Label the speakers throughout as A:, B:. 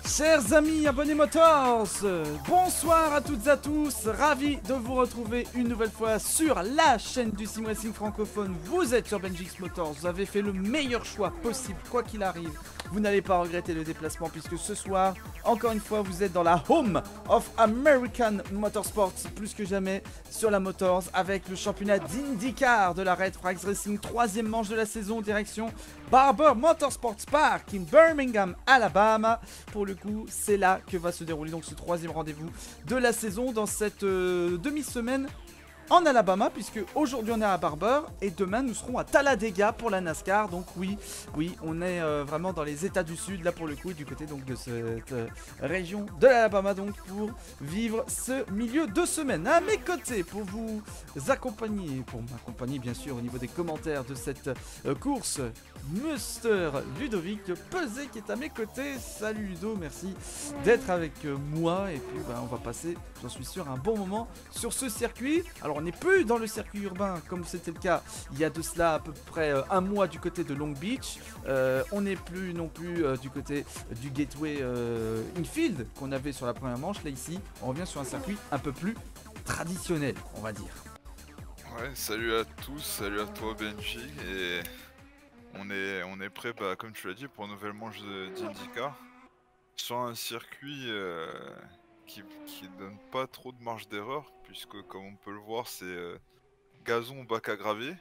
A: Chers amis abonnés Motors, bonsoir à toutes et à tous, ravi de vous retrouver une nouvelle fois sur la chaîne du Sim Racing francophone. Vous êtes sur Benjix Motors, vous avez fait le meilleur choix possible, quoi qu'il arrive. Vous n'allez pas regretter le déplacement puisque ce soir, encore une fois, vous êtes dans la home of American Motorsports, plus que jamais sur la Motors, avec le championnat d'IndyCar de la Red Flags Racing, troisième manche de la saison, direction Barber Motorsports Park in Birmingham, Alabama. Pour le coup, c'est là que va se dérouler donc ce troisième rendez-vous de la saison dans cette demi-semaine en Alabama, puisque aujourd'hui on est à Barber et demain nous serons à Talladega pour la NASCAR. Donc oui, on est vraiment dans les États du Sud là pour le coup, du côté donc de cette région de l'Alabama, donc pour vivre ce milieu de semaine. À mes côtés pour vous accompagner, pour m'accompagner bien sûr au niveau des commentaires de cette course, Mr Ludovic Pesé qui est à mes côtés. Salut Ludo, merci d'être avec moi et puis on va passer, j'en suis sûr, un bon moment sur ce circuit. Alors on n'est plus dans le circuit urbain comme c'était le cas il y a de cela à peu près un mois du côté de Long Beach. On n'est plus non plus du côté du Gateway Infield qu'on avait sur la première manche. Là ici on revient sur un circuit un peu plus traditionnel, on va dire.
B: Ouais, salut à tous, salut à toi Benji, et on est prêt, comme tu l'as dit, pour une nouvelle manche d'IndyCar sur un circuit qui donne pas trop de marge d'erreur, puisque comme on peut le voir, c'est gazon au bac à gravier.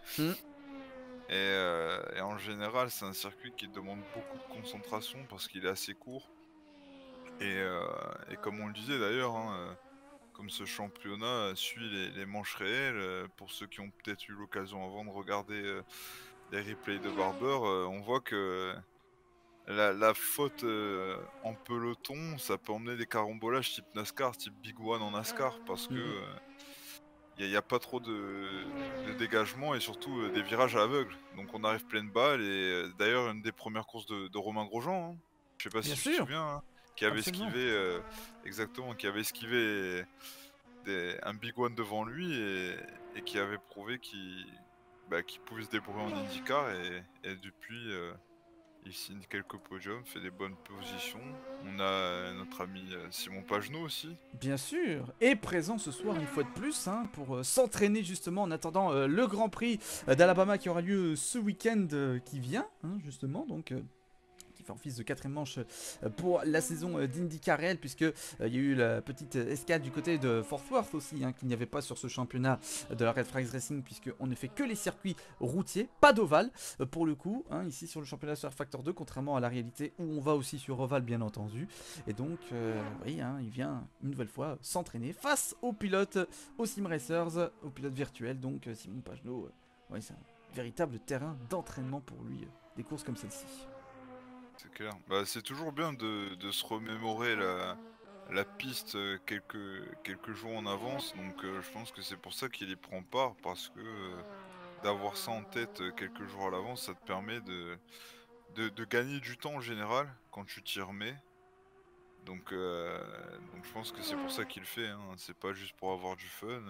B: Et en général, c'est un circuit qui demande beaucoup de concentration parce qu'il est assez court. Et comme on le disait d'ailleurs, comme ce championnat suit les manches réelles, pour ceux qui ont peut-être eu l'occasion avant de regarder les replays de Barber, on voit que la faute en peloton, ça peut emmener des carambolages type NASCAR, type Big One en NASCAR, parce que il n'y a pas trop de dégagement et surtout des virages à l'aveugle. Donc on arrive pleine balle, et d'ailleurs une des premières courses de Romain Grosjean, je sais pas si tu te souviens, qui avait
A: Absolument.
B: esquivé, exactement, qui avait esquivé un Big One devant lui, et qui avait prouvé qu'il pouvait se débrouiller en IndyCar, et depuis il signe quelques podiums, fait des bonnes positions. On a notre ami Simon Pagenaud aussi.
A: Bien sûr, et présent ce soir une fois de plus pour s'entraîner justement en attendant le Grand Prix d'Alabama qui aura lieu ce week-end qui vient, justement, donc qui fait office de quatrième manche pour la saison d'IndyCar réel, puisque il y a eu la petite escale du côté de Fort Worth aussi, qu'il n'y avait pas sur ce championnat de la Red Flags Racing, puisqu'on ne fait que les circuits routiers, pas d'ovale pour le coup, ici sur le championnat sur Factor 2, contrairement à la réalité où on va aussi sur ovale bien entendu. Et donc oui, il vient une nouvelle fois s'entraîner face aux pilotes, aux sim racers, aux pilotes virtuels. Donc Simon Pagenaud, c'est un véritable terrain d'entraînement pour lui, des courses comme celle-ci.
B: C'est clair. C'est toujours bien de se remémorer la piste quelques jours en avance, donc je pense que c'est pour ça qu'il y prend part, parce que d'avoir ça en tête quelques jours à l'avance, ça te permet de gagner du temps en général quand tu t'y remets. Donc je pense que c'est pour ça qu'il le fait, c'est pas juste pour avoir du fun.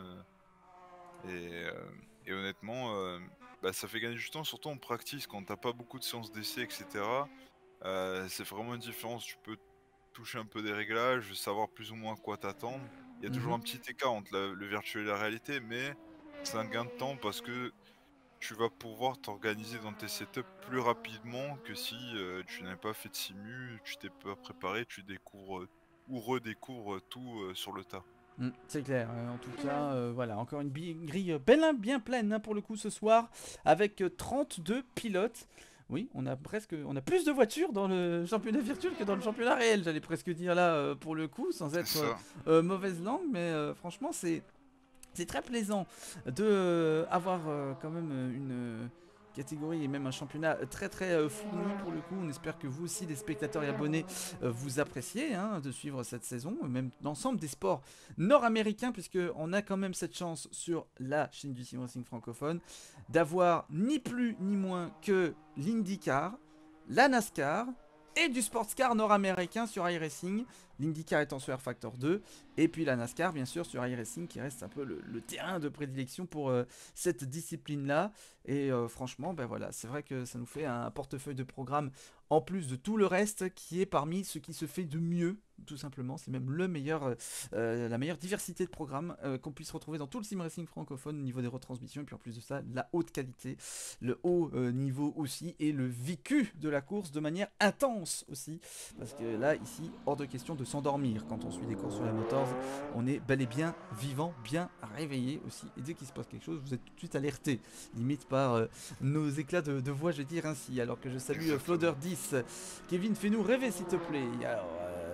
B: Et honnêtement, ça fait gagner du temps, surtout en practice, quand t'as pas beaucoup de séances d'essai, etc. C'est vraiment une différence. Tu peux toucher un peu des réglages, savoir plus ou moins à quoi t'attendre. Il y a toujours un petit écart entre le virtuel et la réalité, mais c'est un gain de temps parce que tu vas pouvoir t'organiser dans tes setups plus rapidement que si tu n'avais pas fait de simu, tu t'es pas préparé, tu découvres ou redécouvres tout sur le tas.
A: C'est clair, en tout cas, voilà, encore une grille bien pleine pour le coup ce soir, avec 32 pilotes. Oui, on a plus de voitures dans le championnat virtuel que dans le championnat réel, j'allais presque dire là, pour le coup, sans être mauvaise langue, mais franchement, c'est très plaisant de avoir quand même une catégorie et même un championnat très fourni pour le coup. On espère que vous aussi, les spectateurs et abonnés, vous appréciez de suivre cette saison, même l'ensemble des sports nord-américains, puisque on a quand même cette chance sur la chaîne du Sim Racing francophone d'avoir ni plus ni moins que l'IndyCar, la NASCAR et du sports car nord-américain sur iRacing, l'IndyCar étant sur R Factor 2 Et puis la NASCAR, bien sûr, sur iRacing, qui reste un peu le terrain de prédilection pour cette discipline-là. Et franchement, ben voilà, c'est vrai que ça nous fait un portefeuille de programme en plus de tout le reste qui est parmi ce qui se fait de mieux, tout simplement. C'est même la meilleure diversité de programmes qu'on puisse retrouver dans tout le sim racing francophone au niveau des retransmissions. Et puis en plus de ça, la haute qualité, le haut niveau aussi, et le vécu de la course de manière intense aussi. Parce que là, ici, hors de question de s'endormir quand on suit des courses sur la Motors. On est bel et bien vivant, bien réveillé aussi. Et dès qu'il se passe quelque chose, vous êtes tout de suite alerté. Limite par nos éclats de voix, je vais dire ainsi. Alors que je salue Floder 10. Kevin, fais-nous rêver s'il te plaît. Alors,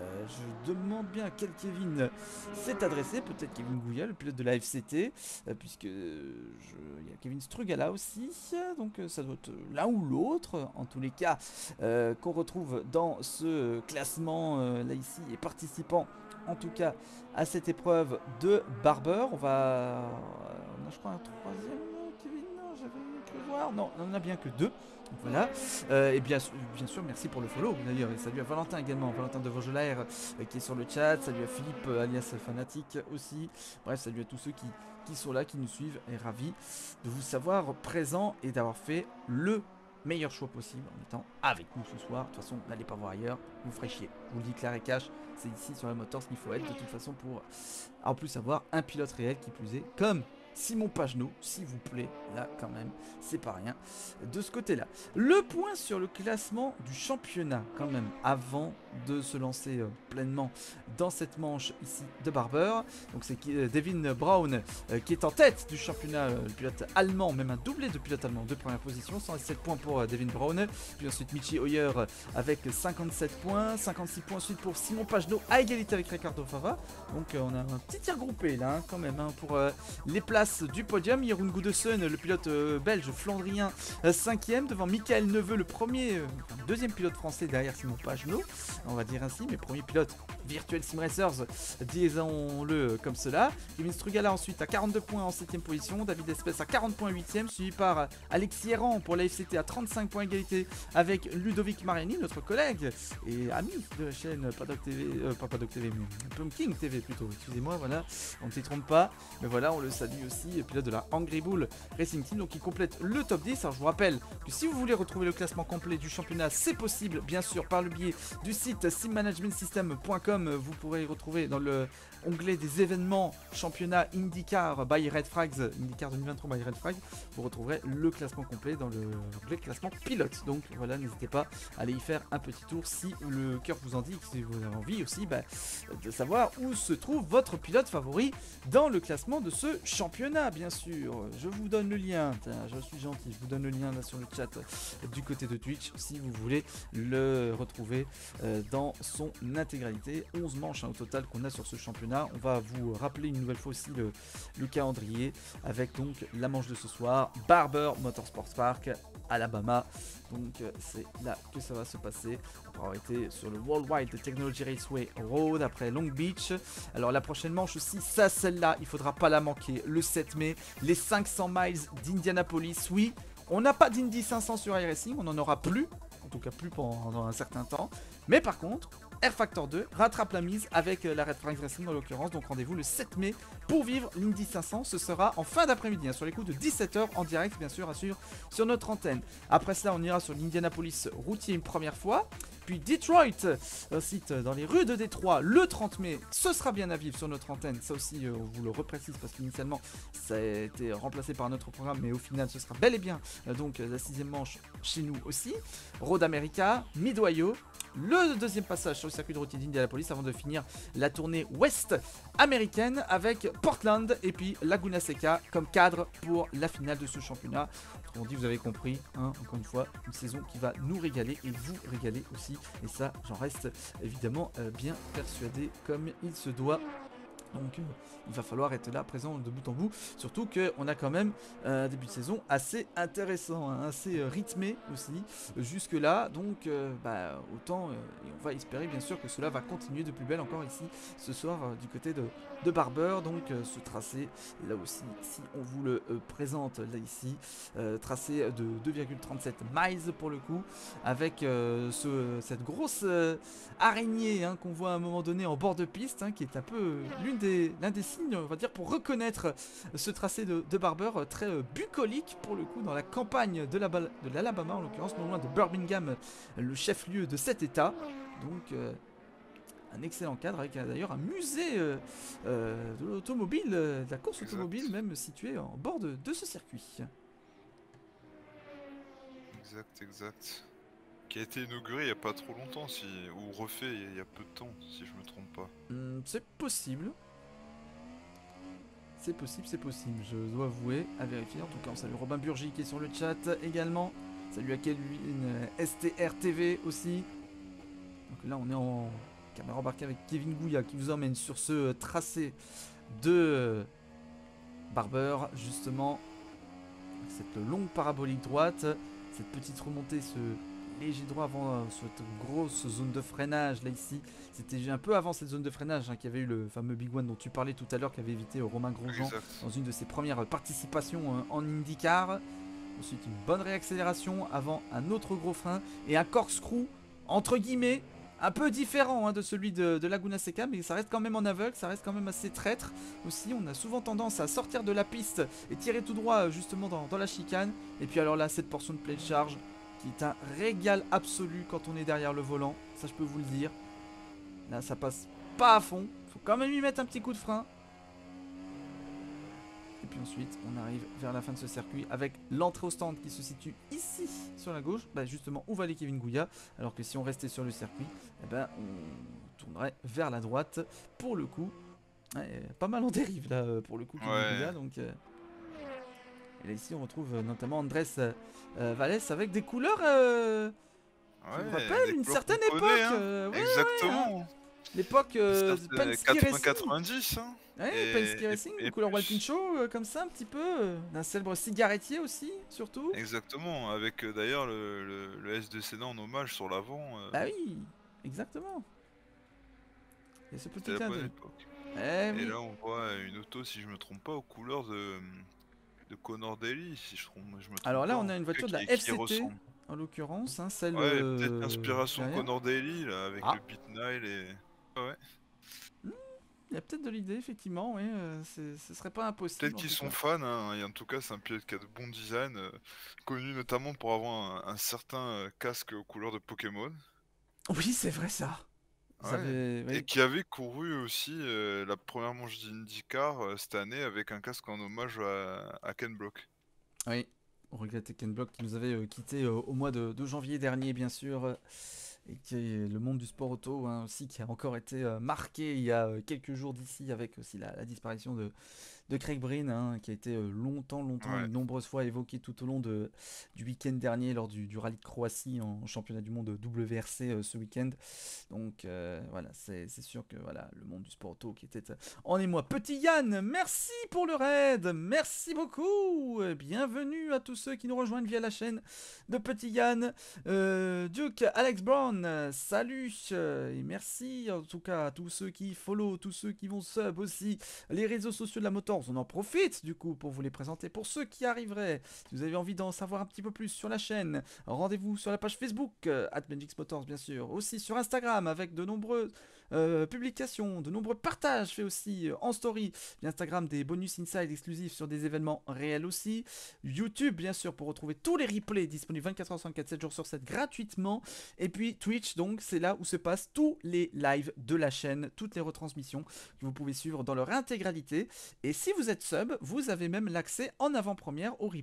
A: je demande bien à quel Kevin s'est adressé. Peut-être Kevin Gouya, le pilote de la FCT. Puisque il y a Kevin Strugala aussi. Donc ça doit être l'un ou l'autre. En tous les cas, qu'on retrouve dans ce classement là ici. Et participant en tout cas à cette épreuve de Barber. On a je crois un troisième Kevin, non, j'avais cru voir. Non, on en a bien que deux. Donc voilà, et bien sûr, merci pour le follow d'ailleurs, et salut à Valentin également, Valentin de Vogelaire qui est sur le chat, salut à Philippe alias Fanatique aussi, bref, salut à tous ceux qui sont là, qui nous suivent, et ravi de vous savoir présent et d'avoir fait le meilleur choix possible en étant avec nous ce soir. De toute façon, n'allez pas voir ailleurs, vous ferez chier, je vous le dis clair et cash, c'est ici sur la Motors qu'il faut être de toute façon pour en plus avoir un pilote réel qui plus est, comme Simon Pagenaud, s'il vous plaît, là quand même, c'est pas rien de ce côté-là. Le point sur le classement du championnat quand même, avant de se lancer pleinement dans cette manche ici de Barber. Donc c'est Devin Braun qui est en tête du championnat, le pilote allemand, même un doublé de pilote allemand de première position, 117 points pour Devin Braun. Puis ensuite Michi Hoyer avec 57 points, 56 points ensuite pour Simon Pagenaud à égalité avec Ricardo Fava. Donc on a un petit tir groupé là hein, quand même hein, pour les places du podium. Jeroen Goedesen, le pilote belge flandrien, 5ème devant Michael Neveu, le deuxième pilote français derrière Simon Pagenaud, on va dire ainsi, mais premier pilote Virtual Sim Racers, disons-le comme cela. Kevin Strugala ensuite à 42 points en 7ème position, David Espèce à 40 points 8ème, suivi par Alexis Errand pour la FCT à 35 points égalité avec Ludovic Mariani, notre collègue et ami de la chaîne Paddock TV, pas Paddock TV, mais Pumpkin TV plutôt, excusez-moi, voilà, on ne s'y trompe pas, mais voilà, on le salue aussi, pilote de la Angry Bull Racing Team, donc il complète le top 10. Alors je vous rappelle que si vous voulez retrouver le classement complet du championnat, c'est possible bien sûr par le biais du site simmanagementsystem.com. Vous pourrez retrouver dans le onglet des événements championnat IndyCar by Red Frags, IndyCar 2023 by Red Frags, vous retrouverez le classement complet dans l'onglet classement pilote. Donc voilà, n'hésitez pas à aller y faire un petit tour si le cœur vous en dit, si vous avez envie aussi de savoir où se trouve votre pilote favori dans le classement de ce championnat, bien sûr. Je vous donne le lien, je suis gentil, je vous donne le lien là sur le chat du côté de Twitch si vous voulez le retrouver dans son intégralité. 11 manches au total qu'on a sur ce championnat. On va vous rappeler une nouvelle fois aussi le calendrier avec donc la manche de ce soir, Barber Motorsports Park, Alabama. Donc c'est là que ça va se passer. On aura été sur le Worldwide Technology Raceway Road après Long Beach. Alors la prochaine manche aussi, ça celle-là, il faudra pas la manquer. Le 7 mai, les 500 miles d'Indianapolis. Oui, on n'a pas d'Indy 500 sur iRacing, on n'en aura plus. En tout cas plus pendant un certain temps. Mais par contre, Air Factor 2 rattrape la mise avec la Red Frags Racing en l'occurrence. Donc rendez-vous le 7 mai pour vivre l'Indy 500. Ce sera en fin d'après-midi, hein, sur les coups de 17h en direct, bien sûr, sur notre antenne. Après cela, on ira sur l'Indianapolis routier une première fois. Puis Detroit, un site dans les rues de Détroit, le 30 mai. Ce sera bien à vivre sur notre antenne. Ça aussi, on vous le reprécise parce qu'initialement, ça a été remplacé par un autre programme. Mais au final, ce sera bel et bien donc la 6e manche chez nous aussi. Road America, Mid-Ohio. Le deuxième passage sur le circuit de routier d'Indianapolis avant de finir la tournée ouest américaine avec Portland et puis Laguna Seca comme cadre pour la finale de ce championnat. Autrement dit, vous avez compris, hein, encore une fois, une saison qui va nous régaler et vous régaler aussi. Et ça, j'en reste évidemment bien persuadé comme il se doit. Donc il va falloir être là présent de bout en bout, surtout qu'on a quand même un début de saison assez intéressant, hein, assez rythmé aussi jusque là, donc autant et on va espérer bien sûr que cela va continuer de plus belle encore ici ce soir du côté de Barber, donc ce tracé là aussi si on vous le présente là ici, tracé de 2,37 miles pour le coup, avec cette grosse araignée hein, qu'on voit à un moment donné en bord de piste, hein, qui est un peu l'un des signes, on va dire, pour reconnaître ce tracé de Barber, très bucolique pour le coup, dans la campagne de l'Alabama, en l'occurrence, non loin de Birmingham, le chef-lieu de cet état. Donc, un excellent cadre avec d'ailleurs un musée de l'automobile, de la course automobile, même situé en bord de ce circuit.
B: Exact. Qui a été inauguré il n'y a pas trop longtemps, ou refait il y a peu de temps, si je me trompe pas.
A: C'est possible. C'est possible, je dois avouer, à vérifier. En tout cas, on salue Robin Burgi qui est sur le chat également. Salut à Kelvin STR TV aussi. Donc là, on est en caméra embarquée avec Kevin Gouya qui vous emmène sur ce tracé de Barber, justement. Cette longue parabolique droite, cette petite remontée, ce léger droit avant cette grosse zone de freinage là ici. C'était un peu avant cette zone de freinage hein, qu'il y avait eu le fameux Big One dont tu parlais tout à l'heure, qui avait évité Romain Grosjean dans une de ses premières participations en IndyCar. Ensuite une bonne réaccélération avant un autre gros frein et un corkscrew entre guillemets un peu différent hein, de celui de Laguna Seca, mais ça reste quand même en aveugle, ça reste quand même assez traître aussi. On a souvent tendance à sortir de la piste et tirer tout droit justement dans la chicane. Et puis alors là, cette portion de pleine charge qui est un régal absolu quand on est derrière le volant, ça je peux vous le dire. Là ça passe pas à fond, faut quand même y mettre un petit coup de frein. Et puis ensuite on arrive vers la fin de ce circuit avec l'entrée au stand qui se situe ici sur la gauche, justement où va aller Kevin Gouya, alors que si on restait sur le circuit, on tournerait vers la droite pour le coup. Ouais, pas mal en dérive là pour le coup Kevin Gouya, donc et là ici on retrouve notamment Andrés Vallès avec des couleurs qui me rappellent une certaine époque.
B: Exactement.
A: L'époque Penske
B: 90 hein.
A: Ouais, Penske Racing, une couleur Walkinshaw comme ça un petit peu, d'un célèbre cigarettier aussi, surtout.
B: Exactement, avec d'ailleurs le S2 en hommage sur l'avant.
A: Bah oui, exactement. Et ce petit clin d'œil.
B: Et oui. Là on voit une auto, si je me trompe pas, aux couleurs de Connor Daly, si je me trompe.
A: Alors là on a une voiture de la FCT, en l'occurrence, hein, celle
B: peut-être l'inspiration Connor Daly, là, avec le Pit Nile et... Ouais.
A: Il y a peut-être de l'idée, effectivement, oui, ce serait pas impossible.
B: Peut-être qu'ils sont fans, hein, et en tout cas c'est un pilote qui a de bons designs, connu notamment pour avoir un certain casque aux couleurs de Pokémon.
A: Oui, c'est vrai ça.
B: Et qui avait couru aussi la première manche d'IndyCar cette année avec un casque en hommage à Ken Block.
A: Oui, on regrettait Ken Block qui nous avait quitté au mois de janvier dernier, bien sûr. Et qui est le monde du sport auto hein, aussi, qui a encore été marqué il y a quelques jours d'ici, avec aussi la disparition de Craig Breen, hein, qui a été longtemps, de nombreuses fois évoqué tout au long du week-end dernier, lors du rallye de Croatie en championnat du monde WRC ce week-end. Donc voilà, c'est sûr que voilà, le monde du sport auto qui était en émoi. Petit Yann, merci pour le raid, merci beaucoup, bienvenue à tous ceux qui nous rejoignent via la chaîne de Petit Yann. Duke, Alex Brown, salut, et merci en tout cas à tous ceux qui follow, tous ceux qui vont sub aussi les réseaux sociaux de la Motor. On en profite du coup pour vous les présenter. Pour ceux qui arriveraient, si vous avez envie d'en savoir un petit peu plus sur la chaîne, rendez-vous sur la page Facebook @BenjixMotors bien sûr, aussi sur Instagram avec de nombreuses publications, de nombreux partages faits aussi en story via Instagram, des bonus inside exclusifs sur des événements réels aussi, YouTube bien sûr pour retrouver tous les replays disponibles 24h/24, 7 jours sur 7 gratuitement, et puis Twitch, donc c'est là où se passent tous les lives de la chaîne, toutes les retransmissions que vous pouvez suivre dans leur intégralité. Et si vous êtes sub, vous avez même l'accès en avant-première au replay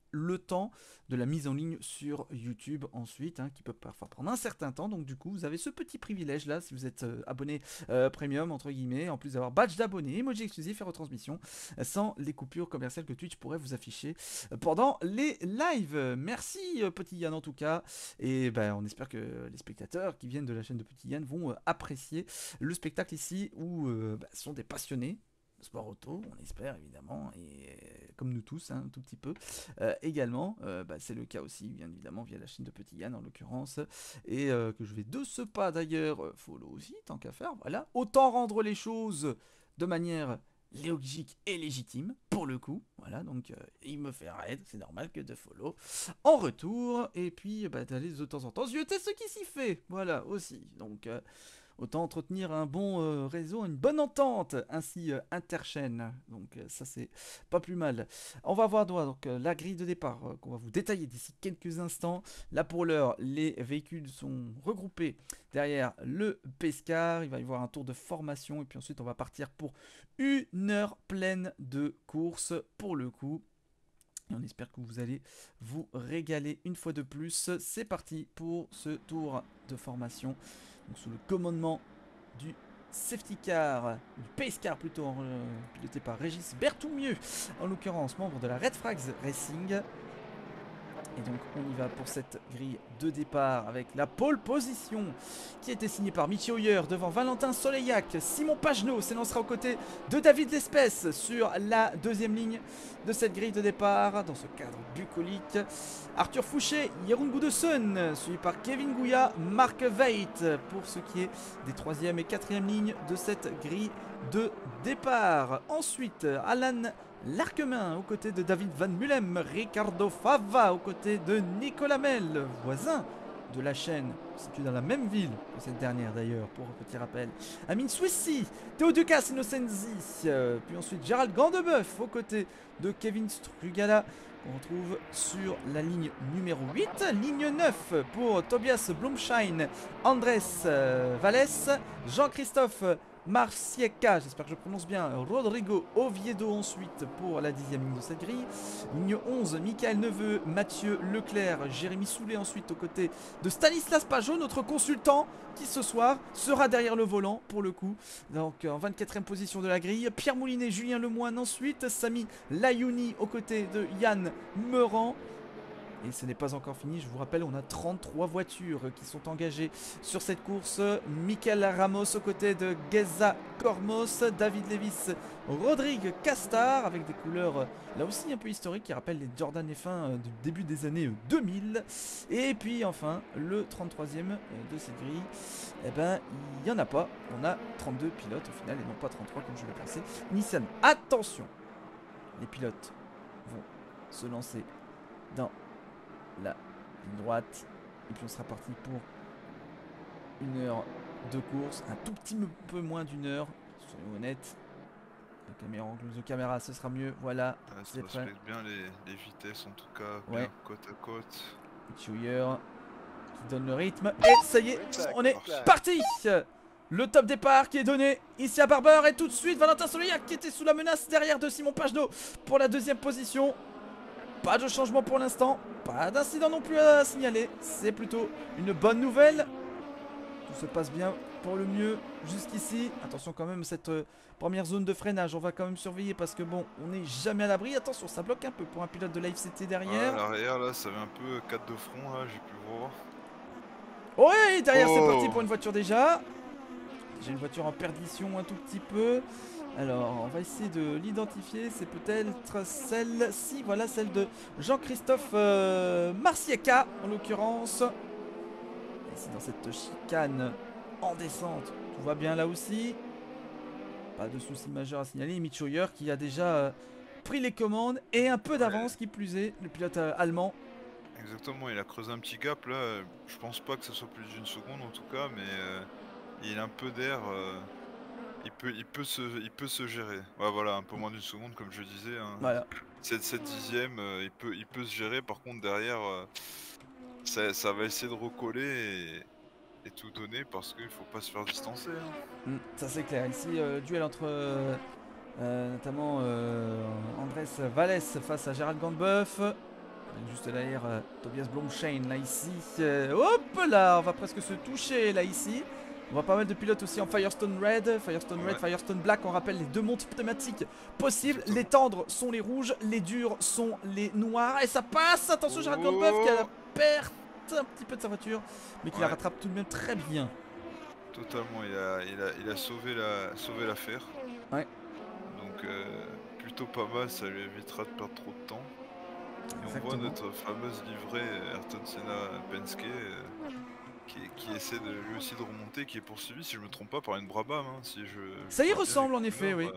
A: le temps de la mise en ligne sur YouTube ensuite, hein, qui peut parfois prendre un certain temps. Donc du coup, vous avez ce petit privilège là si vous êtes abonné premium entre guillemets, en plus d'avoir badge d'abonné, emoji exclusif et retransmission sans les coupures commerciales que Twitch pourrait vous afficher pendant les lives. Merci Petit Yann en tout cas, et ben on espère que les spectateurs qui viennent de la chaîne de Petit Yann vont apprécier le spectacle ici où sont des passionnés sport auto, on espère évidemment, et comme nous tous, hein, un tout petit peu également, c'est le cas aussi bien évidemment via la chaîne de Petit Yann en l'occurrence, et que je vais de ce pas d'ailleurs follow aussi tant qu'à faire, voilà, autant rendre les choses de manière logique et légitime pour le coup, voilà, donc il me fait raid, c'est normal que de follow en retour, et puis d'aller de temps en temps zioter ce qui s'y fait, voilà aussi, donc autant entretenir un bon réseau, une bonne entente, ainsi interchaîne. Donc ça c'est pas plus mal. On va voir donc la grille de départ qu'on va vous détailler d'ici quelques instants. Là pour l'heure, les véhicules sont regroupés derrière le Pescar. Il va y avoir un tour de formation et puis ensuite on va partir pour 1 heure pleine de course pour le coup. Et on espère que vous allez vous régaler une fois de plus. C'est parti pour ce tour de formation. Donc sous le commandement du safety car, du pace car plutôt, piloté par Régis Berthoumieux, en l'occurrence membre de la Red Frags Racing. Et donc on y va pour cette grille de départ avec la pole position qui a été signée par Michi Hoyer devant Valentin Soleillac. Simon Pagenaud s'élancera aux côtés de David Lespèce sur la deuxième ligne de cette grille de départ dans ce cadre bucolique. Arthur Fouché, Jeroen Goudesen suivi par Kevin Gouya, Marc Veit pour ce qui est des troisième et quatrième lignes de cette grille de départ. Ensuite Alan Larquemain aux côtés de David Van Mulem, Ricardo Fava aux côtés de Nicolas Mel, voisin de la chaîne, situé dans la même ville que cette dernière d'ailleurs, pour un petit rappel. Amine Swissy, Théo Ducas Innocenzi, puis ensuite Gérald Gandebeuf aux côtés de Kevin Strugala, qu'on retrouve sur la ligne numéro 8. Ligne 9 pour Tobias Blumschein, Andrés Vallès, Jean-Christophe Marcieka, j'espère que je prononce bien, Rodrigo Oviedo ensuite pour la 10e ligne de cette grille. Ligne 11, Michael Neveu, Mathieu Leclerc, Jérémy Soulet ensuite aux côtés de Stanislas Pajot, notre consultant qui ce soir sera derrière le volant pour le coup. Donc en 24e position de la grille, Pierre Moulinet, Julien Lemoine ensuite, Sami Layouni aux côtés de Yann Meurant. Et ce n'est pas encore fini, je vous rappelle, on a 33 voitures qui sont engagées sur cette course. Michael Ramos aux côtés de Geza Kormos, David Levis, Rodrigue Castar, avec des couleurs là aussi un peu historiques qui rappellent les Jordan F1 du début des années 2000. Et puis enfin, le 33e de cette grille, eh ben, il n'y en a pas, on a 32 pilotes au final et non pas 33 comme je le pensais. Nissan, attention, les pilotes vont se lancer dans la ligne droite et puis on sera parti pour 1 heure de course, un tout petit peu moins d'1 heure, soyons honnêtes. La caméra, angle de caméra, ce sera mieux, voilà.
B: Ça respecte bien les vitesses en tout cas,
A: ouais.
B: Bien côte à côte.
A: Chouyer qui donne le rythme et ça y est, on est parti. Le top départ qui est donné ici à Barber et tout de suite Valentin Soleillac qui était sous la menace derrière de Simon Pagenaud pour la deuxième position. Pas de changement pour l'instant, pas d'incident non plus à signaler, c'est plutôt une bonne nouvelle. Tout se passe bien pour le mieux jusqu'ici. Attention quand même cette première zone de freinage, on va quand même surveiller parce que bon, on n'est jamais à l'abri. Attention, ça bloque un peu pour un pilote de la FCT derrière.
B: L'arrière là, ça avait un peu 4 de front là, j'ai pu voir.
A: Oui, derrière c'est parti pour une voiture déjà. J'ai une voiture en perdition un tout petit peu. Alors, on va essayer de l'identifier. C'est peut-être celle-ci, voilà, celle de Jean-Christophe Marcieka, en l'occurrence. Et c'est dans cette chicane en descente. Tout va bien là aussi. Pas de soucis majeurs à signaler. Mitch Hoyer qui a déjà pris les commandes et un peu d'avance, qui plus est, le pilote allemand.
B: Exactement, il a creusé un petit gap là. Je pense pas que ce soit plus d'une seconde en tout cas, mais il a un peu d'air. Il peut se gérer. Ouais, voilà, un peu moins d'une seconde comme je disais. Hein.
A: Voilà.
B: Cette dixième, il peut se gérer. Par contre derrière, ça va essayer de recoller et tout donner parce qu'il faut pas se faire distancer. Hein.
A: Ça c'est clair. Ici, duel entre notamment Andrés Vallès face à Gérald Gandebeuf. Juste derrière Tobias Blomschein là ici. Hop là, on va presque se toucher là ici. On voit pas mal de pilotes aussi en Firestone Red, Firestone Red, Firestone Black. On rappelle les deux montres pneumatiques possibles. Les tendres sont les rouges, les durs sont les noirs. Et ça passe. Attention, Gérard Goldbuff qui a la perte un petit peu de sa voiture, mais qui la rattrape tout de même très bien.
B: Totalement, il a sauvé l'affaire.
A: Ouais.
B: Donc plutôt pas mal, ça lui évitera de perdre trop de temps. Et on voit notre fameuse livrée Ayrton Senna Penske qui essaie de, lui aussi de remonter, qui est poursuivi, si je me trompe pas, par une Brabham. Hein, si
A: ça y ressemble en effet, oui.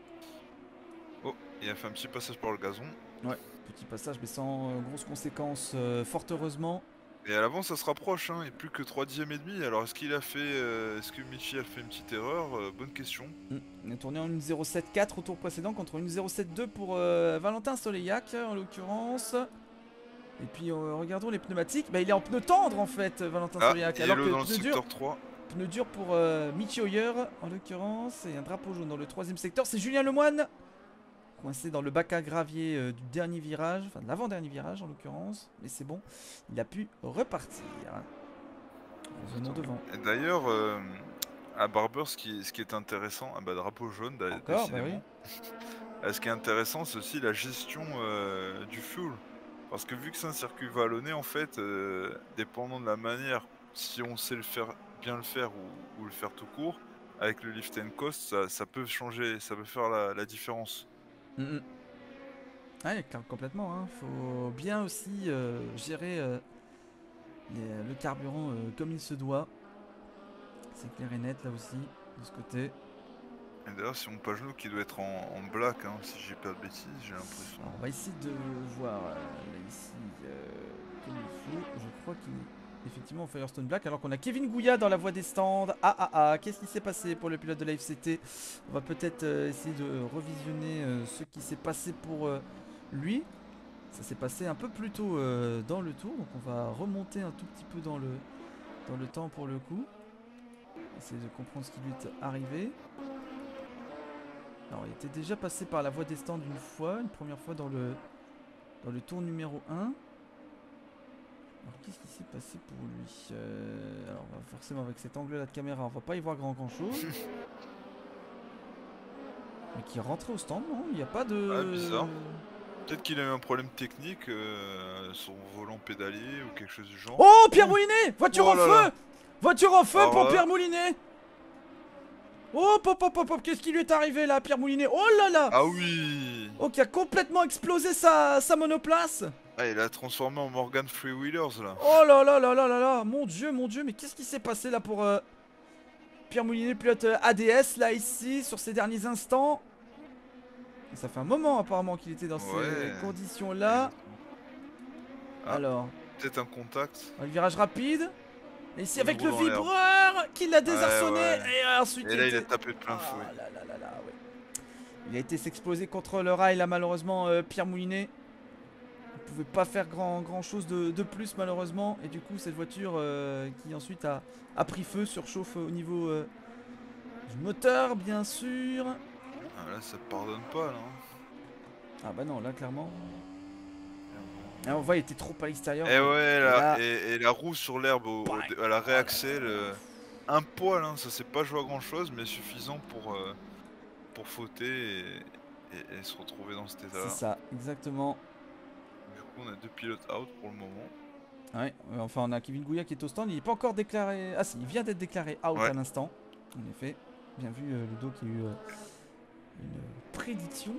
B: Oh, il a fait un petit passage par le gazon.
A: Ouais, petit passage, mais sans grosses conséquences, fort heureusement.
B: Et à l'avant, ça se rapproche, hein, et plus que 3 dixièmes et demi. Alors, est-ce qu'il a fait, est-ce que Michi a fait une petite erreur? Bonne question.
A: On est tourné en 1.07.4 au tour précédent contre 1.07.2 pour Valentin Soleillac en l'occurrence. Et puis regardons les pneumatiques. Bah, il est en pneu tendre en fait, Valentin Soleillac. Alors que
B: dans le secteur 3.
A: Pneu dur pour Michi Hoyer en l'occurrence. Et un drapeau jaune dans le 3ème secteur. C'est Julien Lemoine, coincé dans le bac à gravier du dernier virage, enfin de l'avant-dernier virage en l'occurrence, mais c'est bon, il a pu repartir. Revenons devant.
B: D'ailleurs, à Barber, ce qui est intéressant, drapeau jaune
A: décidément. Bah oui.
B: Ce qui est intéressant, c'est aussi la gestion du fuel. Parce que vu que c'est un circuit vallonné, en fait, dépendant de la manière, si on sait bien le faire ou le faire tout court, avec le lift and coast, ça peut changer, ça peut faire la différence.
A: Ouais, complètement. Hein. Faut bien aussi gérer le carburant comme il se doit. C'est clair et net là aussi, de ce côté.
B: Et d'ailleurs, c'est mon Pagano qui doit être en black, hein, si j'ai pas de bêtises, j'ai l'impression.
A: On va essayer de voir là ici comme il faut. Je crois qu'il est effectivement en Firestone Black, alors qu'on a Kevin Gouya dans la voie des stands. Qu'est-ce qui s'est passé pour le pilote de la FCT? On va peut-être essayer de revisionner ce qui s'est passé pour lui. Ça s'est passé un peu plus tôt dans le tour, donc on va remonter un tout petit peu dans le temps pour le coup. Essayer de comprendre ce qui lui est arrivé. Alors il était déjà passé par la voie des stands une première fois dans le tour numéro 1. Alors qu'est-ce qui s'est passé pour lui alors forcément avec cet angle là de caméra on va pas y voir grand chose. Mais qui est rentré au stand, non? Il n'y a pas de...
B: Ah, bizarre. Peut-être qu'il a eu un problème technique, son volant pédalier ou quelque chose du genre.
A: Oh, Pierre Moulinet! Voiture en feu! Voiture en feu pour Pierre Moulinet! Oh, pop, qu'est-ce qui lui est arrivé là, Pierre Moulinet? Oh là là!
B: Ah oui!
A: Oh, qui a complètement explosé sa monoplace!
B: Ah, il a transformé en Morgan Freewheelers là.
A: Oh là là là là là là! Mon dieu, mais qu'est-ce qui s'est passé là pour Pierre Moulinet, pilote ADS là ici, sur ces derniers instants? Et ça fait un moment apparemment qu'il était dans ces conditions là. Alors.
B: Peut-être un contact.
A: Un virage rapide. Et ici avec le vibreur qui l'a désarçonné. Et ensuite.
B: Et là il a tapé de plein fouet.
A: Il a été s'exploser contre le rail là malheureusement Pierre Moulinet. Il pouvait pas faire grand chose de plus malheureusement. Et du coup cette voiture qui ensuite a pris feu, surchauffe au niveau du moteur bien sûr.
B: Ah, là ça pardonne pas là.
A: Ah bah non là clairement. Ah, on voit il était trop à l'extérieur.
B: Et ouais là, et la roue sur l'herbe à la réaxel, un poil, hein, ça s'est pas joué à grand chose mais suffisant pour fauter et se retrouver dans cet état là.
A: C'est ça, exactement.
B: Du coup on a 2 pilotes out pour le moment.
A: Ouais, enfin on a Kevin Gouya qui est au stand, il n'est pas encore déclaré... Ah si, il vient d'être déclaré out à l'instant. En effet, bien vu Ludo qui a eu une prédiction.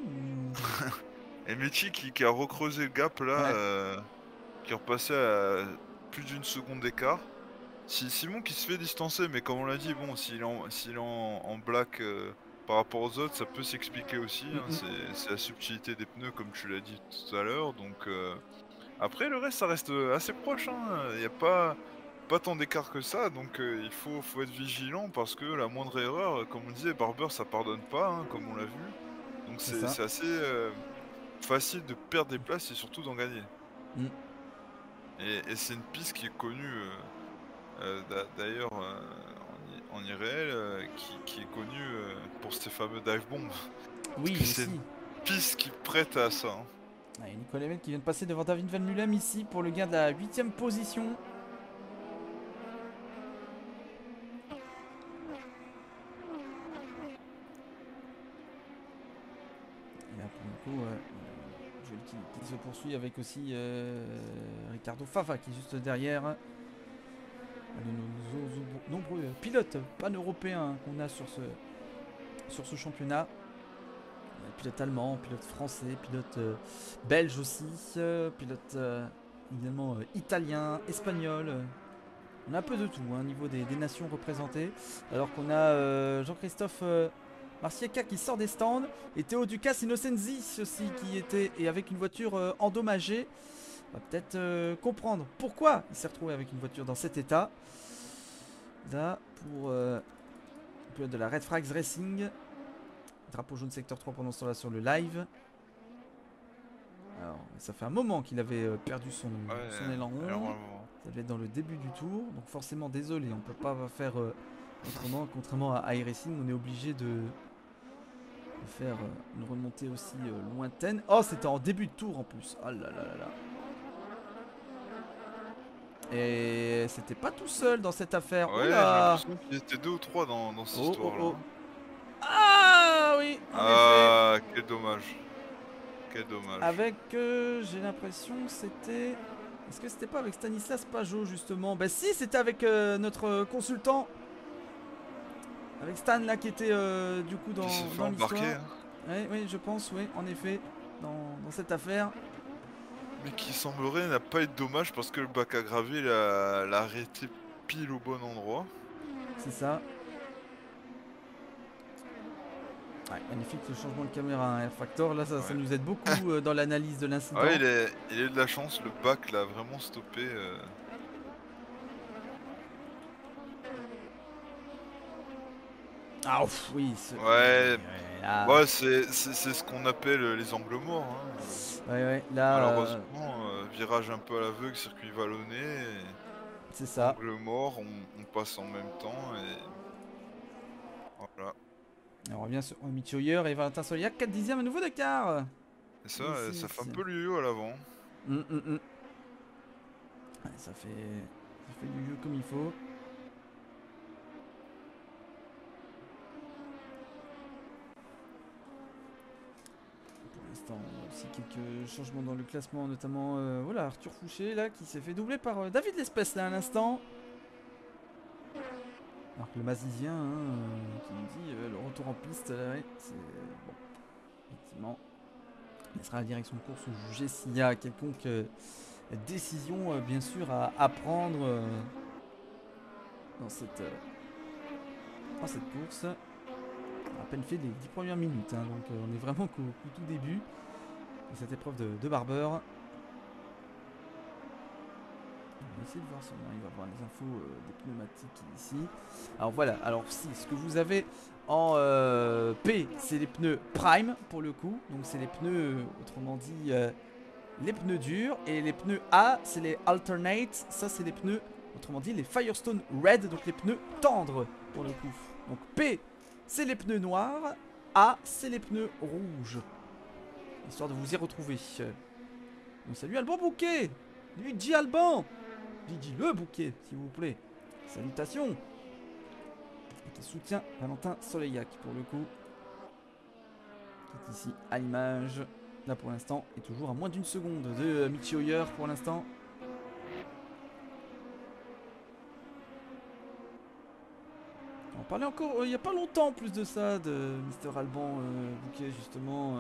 B: Et Michi qui a recreusé le gap là, qui est repassé à plus d'une seconde d'écart. Simon qui se fait distancer, mais comme on l'a dit, bon, s'il est en black par rapport aux autres, ça peut s'expliquer aussi. Hein, c'est la subtilité des pneus, comme tu l'as dit tout à l'heure. Donc après, le reste, ça reste assez proche. Il n'y a pas tant d'écart que ça, donc il faut être vigilant parce que la moindre erreur, comme on disait, Barber, ça pardonne pas, hein, comme on l'a vu. Donc c'est assez facile de perdre des places et surtout d'en gagner. Et c'est une piste qui est connue d'ailleurs en IRL, qui est connue pour ces fameux dive bombs.
A: Oui,
B: c'est une piste qui prête à ça. Hein.
A: Allez, Nico Lemel qui vient de passer devant David Van Mulem ici pour le gain de la 8ème position. Et là pour le coup, Joel qui se poursuit avec aussi Ricardo Fava qui est juste derrière. De nos nombreux pilotes pan-européens qu'on a sur ce championnat. Pilote allemand, pilote français, pilote belge aussi, pilote également italien, espagnol. On a un peu de tout au niveau des nations représentées. Alors qu'on a Jean-Christophe Marciaca qui sort des stands et Théo Ducas Innocenzi aussi qui était et avec une voiture endommagée. On va peut-être comprendre pourquoi il s'est retrouvé avec une voiture dans cet état. Là pour le pilote de la Red Frags Racing. Drapeau jaune secteur 3 pendant ce temps là sur le live. Alors ça fait un moment qu'il avait perdu son élan rond. Ça devait être dans le début du tour. Donc forcément désolé, on peut pas faire autrement. Contrairement à iRacing, on est obligé de faire une remontée aussi lointaine. Oh, c'était en début de tour en plus. Oh là là là là. Et c'était pas tout seul dans cette affaire.
B: Ouais, j'ai l'impression qu'il était 2 ou 3 dans cette histoire là.
A: Ah oui,
B: en effet. Quel dommage. Quel dommage.
A: Avec, j'ai l'impression que c'était... Est-ce que c'était pas avec Stanislas Pajot justement? Bah si, c'était avec notre consultant. Avec Stan là qui était du coup dans l'histoire. Hein. Oui, je pense, oui, en effet, dans cette affaire.
B: Mais qui semblerait n'a pas eu de dommage parce que le bac à gravier l'a arrêté pile au bon endroit.
A: C'est ça. Ouais, magnifique le changement de caméra, hein, Air Factor, là ça nous aide beaucoup dans l'analyse de l'incident.
B: Ouais, il a eu de la chance, le bac l'a vraiment stoppé.
A: Ah ouf, oui.
B: Ouais, ouais c'est ce qu'on appelle les angles morts. Hein.
A: Ouais, là...
B: Malheureusement, virage un peu à l'aveugle, circuit vallonné.
A: C'est ça.
B: Angle mort, on passe en même temps et... Voilà.
A: On revient sur Mitch Hoyer et Valentin Soliac, 4 dixièmes à nouveau d'écart.
B: Et ça, ça fait un peu le yo à l'avant.
A: Ouais, ça fait du yo comme il faut. Pour l'instant, on a aussi quelques changements dans le classement, notamment voilà, Arthur Fouché là qui s'est fait doubler par David Lespès là à l'instant. Alors que le Mazisien qui nous dit le retour en piste, ouais, c'est bon. Effectivement, il laissera la direction de course juger s'il y a quelconque décision, bien sûr, à prendre dans cette course. On a à peine fait les 10 premières minutes, hein, donc on est vraiment qu'au tout début de cette épreuve de Barber. On va essayer de voir si il va avoir les infos des pneumatiques ici. Alors voilà, alors si ce que vous avez en P, c'est les pneus Prime pour le coup. Donc c'est les pneus, autrement dit, les pneus durs. Et les pneus A, c'est les Alternate. Ça, c'est les pneus, autrement dit, les Firestone Red. Donc les pneus tendres pour le coup. Donc P, c'est les pneus noirs. A, c'est les pneus rouges. Histoire de vous y retrouver. Donc salut Alban Bouquet. Luigi Alban. Luigi le Bouquet, s'il vous plaît. Salutations. Et qui soutient Valentin Soleillac pour le coup. Qui est ici à l'image. Là pour l'instant. Et toujours à moins d'une seconde de Mitch Hoyer pour l'instant. On parlait encore il n'y a pas longtemps plus de ça de Mr Alban Bouquet justement.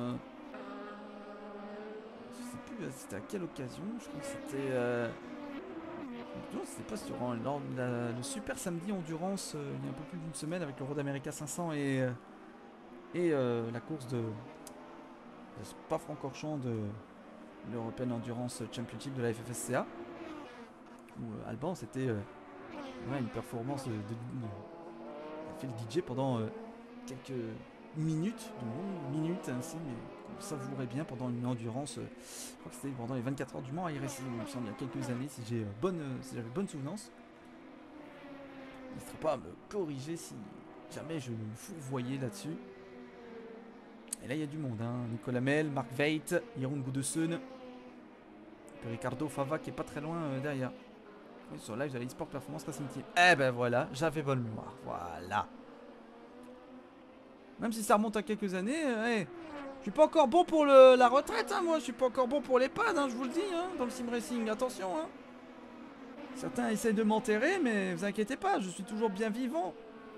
A: Je sais plus c'était à quelle occasion. Je crois que c'était... Non, c'était pas sur le Super Samedi Endurance il y a un peu plus d'une semaine avec le Road America 500 et la course de Spa-Francorchamps de l'European Endurance Championship de la FFSCA où Alban c'était une performance il a fait le DJ pendant quelques minutes, de longues minutes ainsi, mais qu'on savourait bien pendant une endurance. Je crois que c'était pendant les 24 heures du Mans à iRacing, il me semble, il y a quelques années, si j'avais bonne souvenance. N'hésitez pas à me corriger si jamais je me fourvoyais là-dessus. Et là, il y a du monde. Hein. Nicolas Mel, Mark Veit, Jeroen Goedesen. Et Ricardo Fava qui est pas très loin derrière. Et sur live, j'avais eSport Performance Racing Team. Eh ben voilà, j'avais bonne mémoire. Voilà. Même si ça remonte à quelques années, je suis pas encore bon pour la retraite, hein, moi. Je suis pas encore bon pour les pads, hein, je vous le dis, hein, dans le sim racing. Attention, hein. Certains essayent de m'enterrer, mais vous inquiétez pas, je suis toujours bien vivant.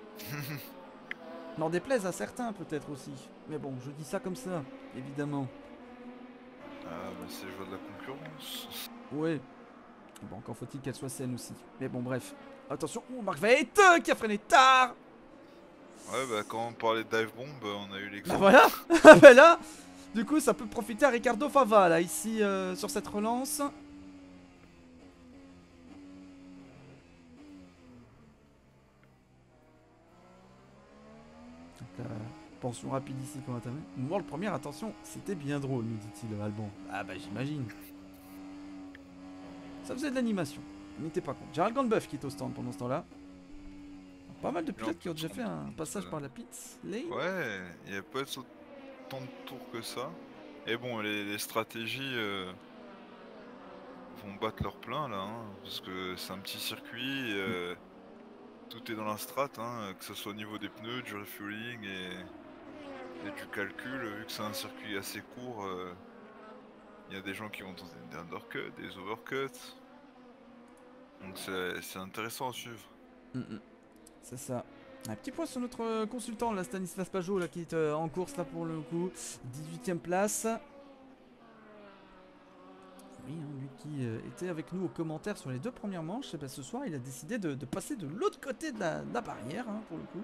A: N'en déplaise à certains, peut-être aussi. Mais bon, je dis ça comme ça, évidemment.
B: Ah, bah c'est le jeu de la concurrence.
A: Ouais. Bon, encore faut-il qu'elle soit saine aussi. Mais bon, bref. Attention, Mark Veit qui a freiné tard.
B: Ouais, bah quand on parlait de dive bomb, on a eu l'exemple.
A: Bah voilà. Bah là, du coup, ça peut profiter à Ricardo Fava, là, ici, sur cette relance. Pension rapide ici pour entamer. Moi, le premier, attention, c'était bien drôle, nous dit-il, Alban. Ah bah j'imagine. Ça faisait de l'animation. N'était pas compte. Gérald Gandbuff qui est au stand pendant ce temps-là. Pas mal de pilotes qui ont déjà fait un passage par la pit lane.
B: Ouais, il n'y a pas autant de tours que ça. Et bon, les stratégies vont battre leur plein là, hein, parce que c'est un petit circuit. Tout est dans la strat, hein, que ce soit au niveau des pneus, du refueling et du calcul. Vu que c'est un circuit assez court, il y a des gens qui vont tenter des undercuts, des overcuts. Donc c'est intéressant à suivre.
A: C'est ça. Un petit point sur notre consultant, là, Stanislas Pajot, là, qui est en course là pour le coup. 18ème place. Oui, hein, lui qui était avec nous aux commentaires sur les 2 premières manches, et ben, ce soir il a décidé de passer de l'autre côté de la barrière, hein, pour le coup.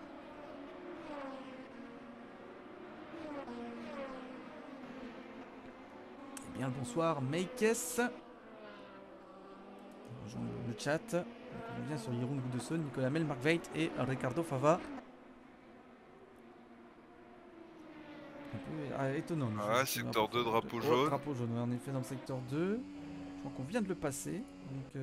A: Eh bien le bonsoir Makes. Rejoins le chat. Donc, on revient sur Jeroen Goedesen, Nicolas Mel, Mark Veit et Ricardo Fava. Un peu étonnant.
B: Ah, secteur 2, drapeau jaune.
A: Drapeau jaune, ouais, en effet, dans le secteur 2. Je crois qu'on vient de le passer. Donc,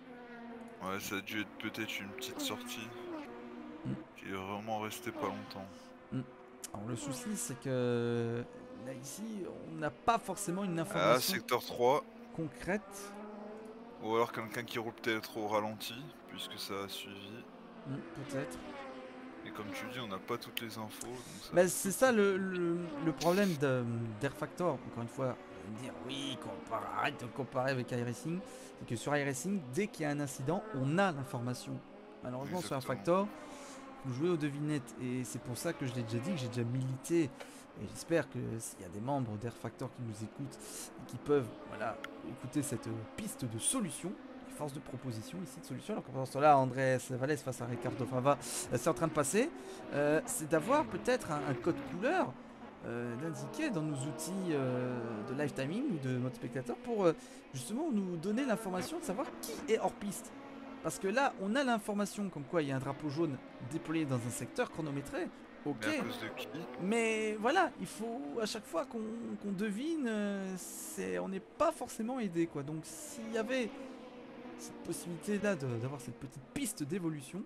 B: ouais, ça a dû être peut-être une petite sortie. Qui est vraiment restée pas longtemps.
A: Alors, le souci, c'est que là, ici, on n'a pas forcément une information.
B: Ah, secteur 3.
A: Concrète.
B: Ou alors quelqu'un qui roule peut-être au ralenti, puisque ça a suivi.
A: Peut-être.
B: Et comme tu dis, on n'a pas toutes les infos.
A: Bah, c'est ça le problème d'Air Factor. Encore une fois, on va me dire oui, arrête de comparer avec iRacing. C'est que sur iRacing, dès qu'il y a un incident, on a l'information. Malheureusement, sur Air Factor, vous jouez aux devinettes. Et c'est pour ça que je l'ai déjà dit, que j'ai déjà milité. Et j'espère que s'il y a des membres d'Air Factor qui nous écoutent et qui peuvent écouter cette piste de solution, force de proposition ici de solution. Alors que pendant ce temps-là, Andrés Valles face à Ricardo Fava, c'est en train de passer. C'est d'avoir peut-être un code couleur d'indiquer dans nos outils de live timing ou de mode spectateur pour justement nous donner l'information de savoir qui est hors piste. Parce que là, on a l'information comme quoi il y a un drapeau jaune déployé dans un secteur chronométré. Ok.
B: Mais à cause de qui ?
A: Mais voilà, il faut à chaque fois qu'on devine, on n'est pas forcément aidé, quoi. Donc s'il y avait cette possibilité-là d'avoir cette petite piste d'évolution,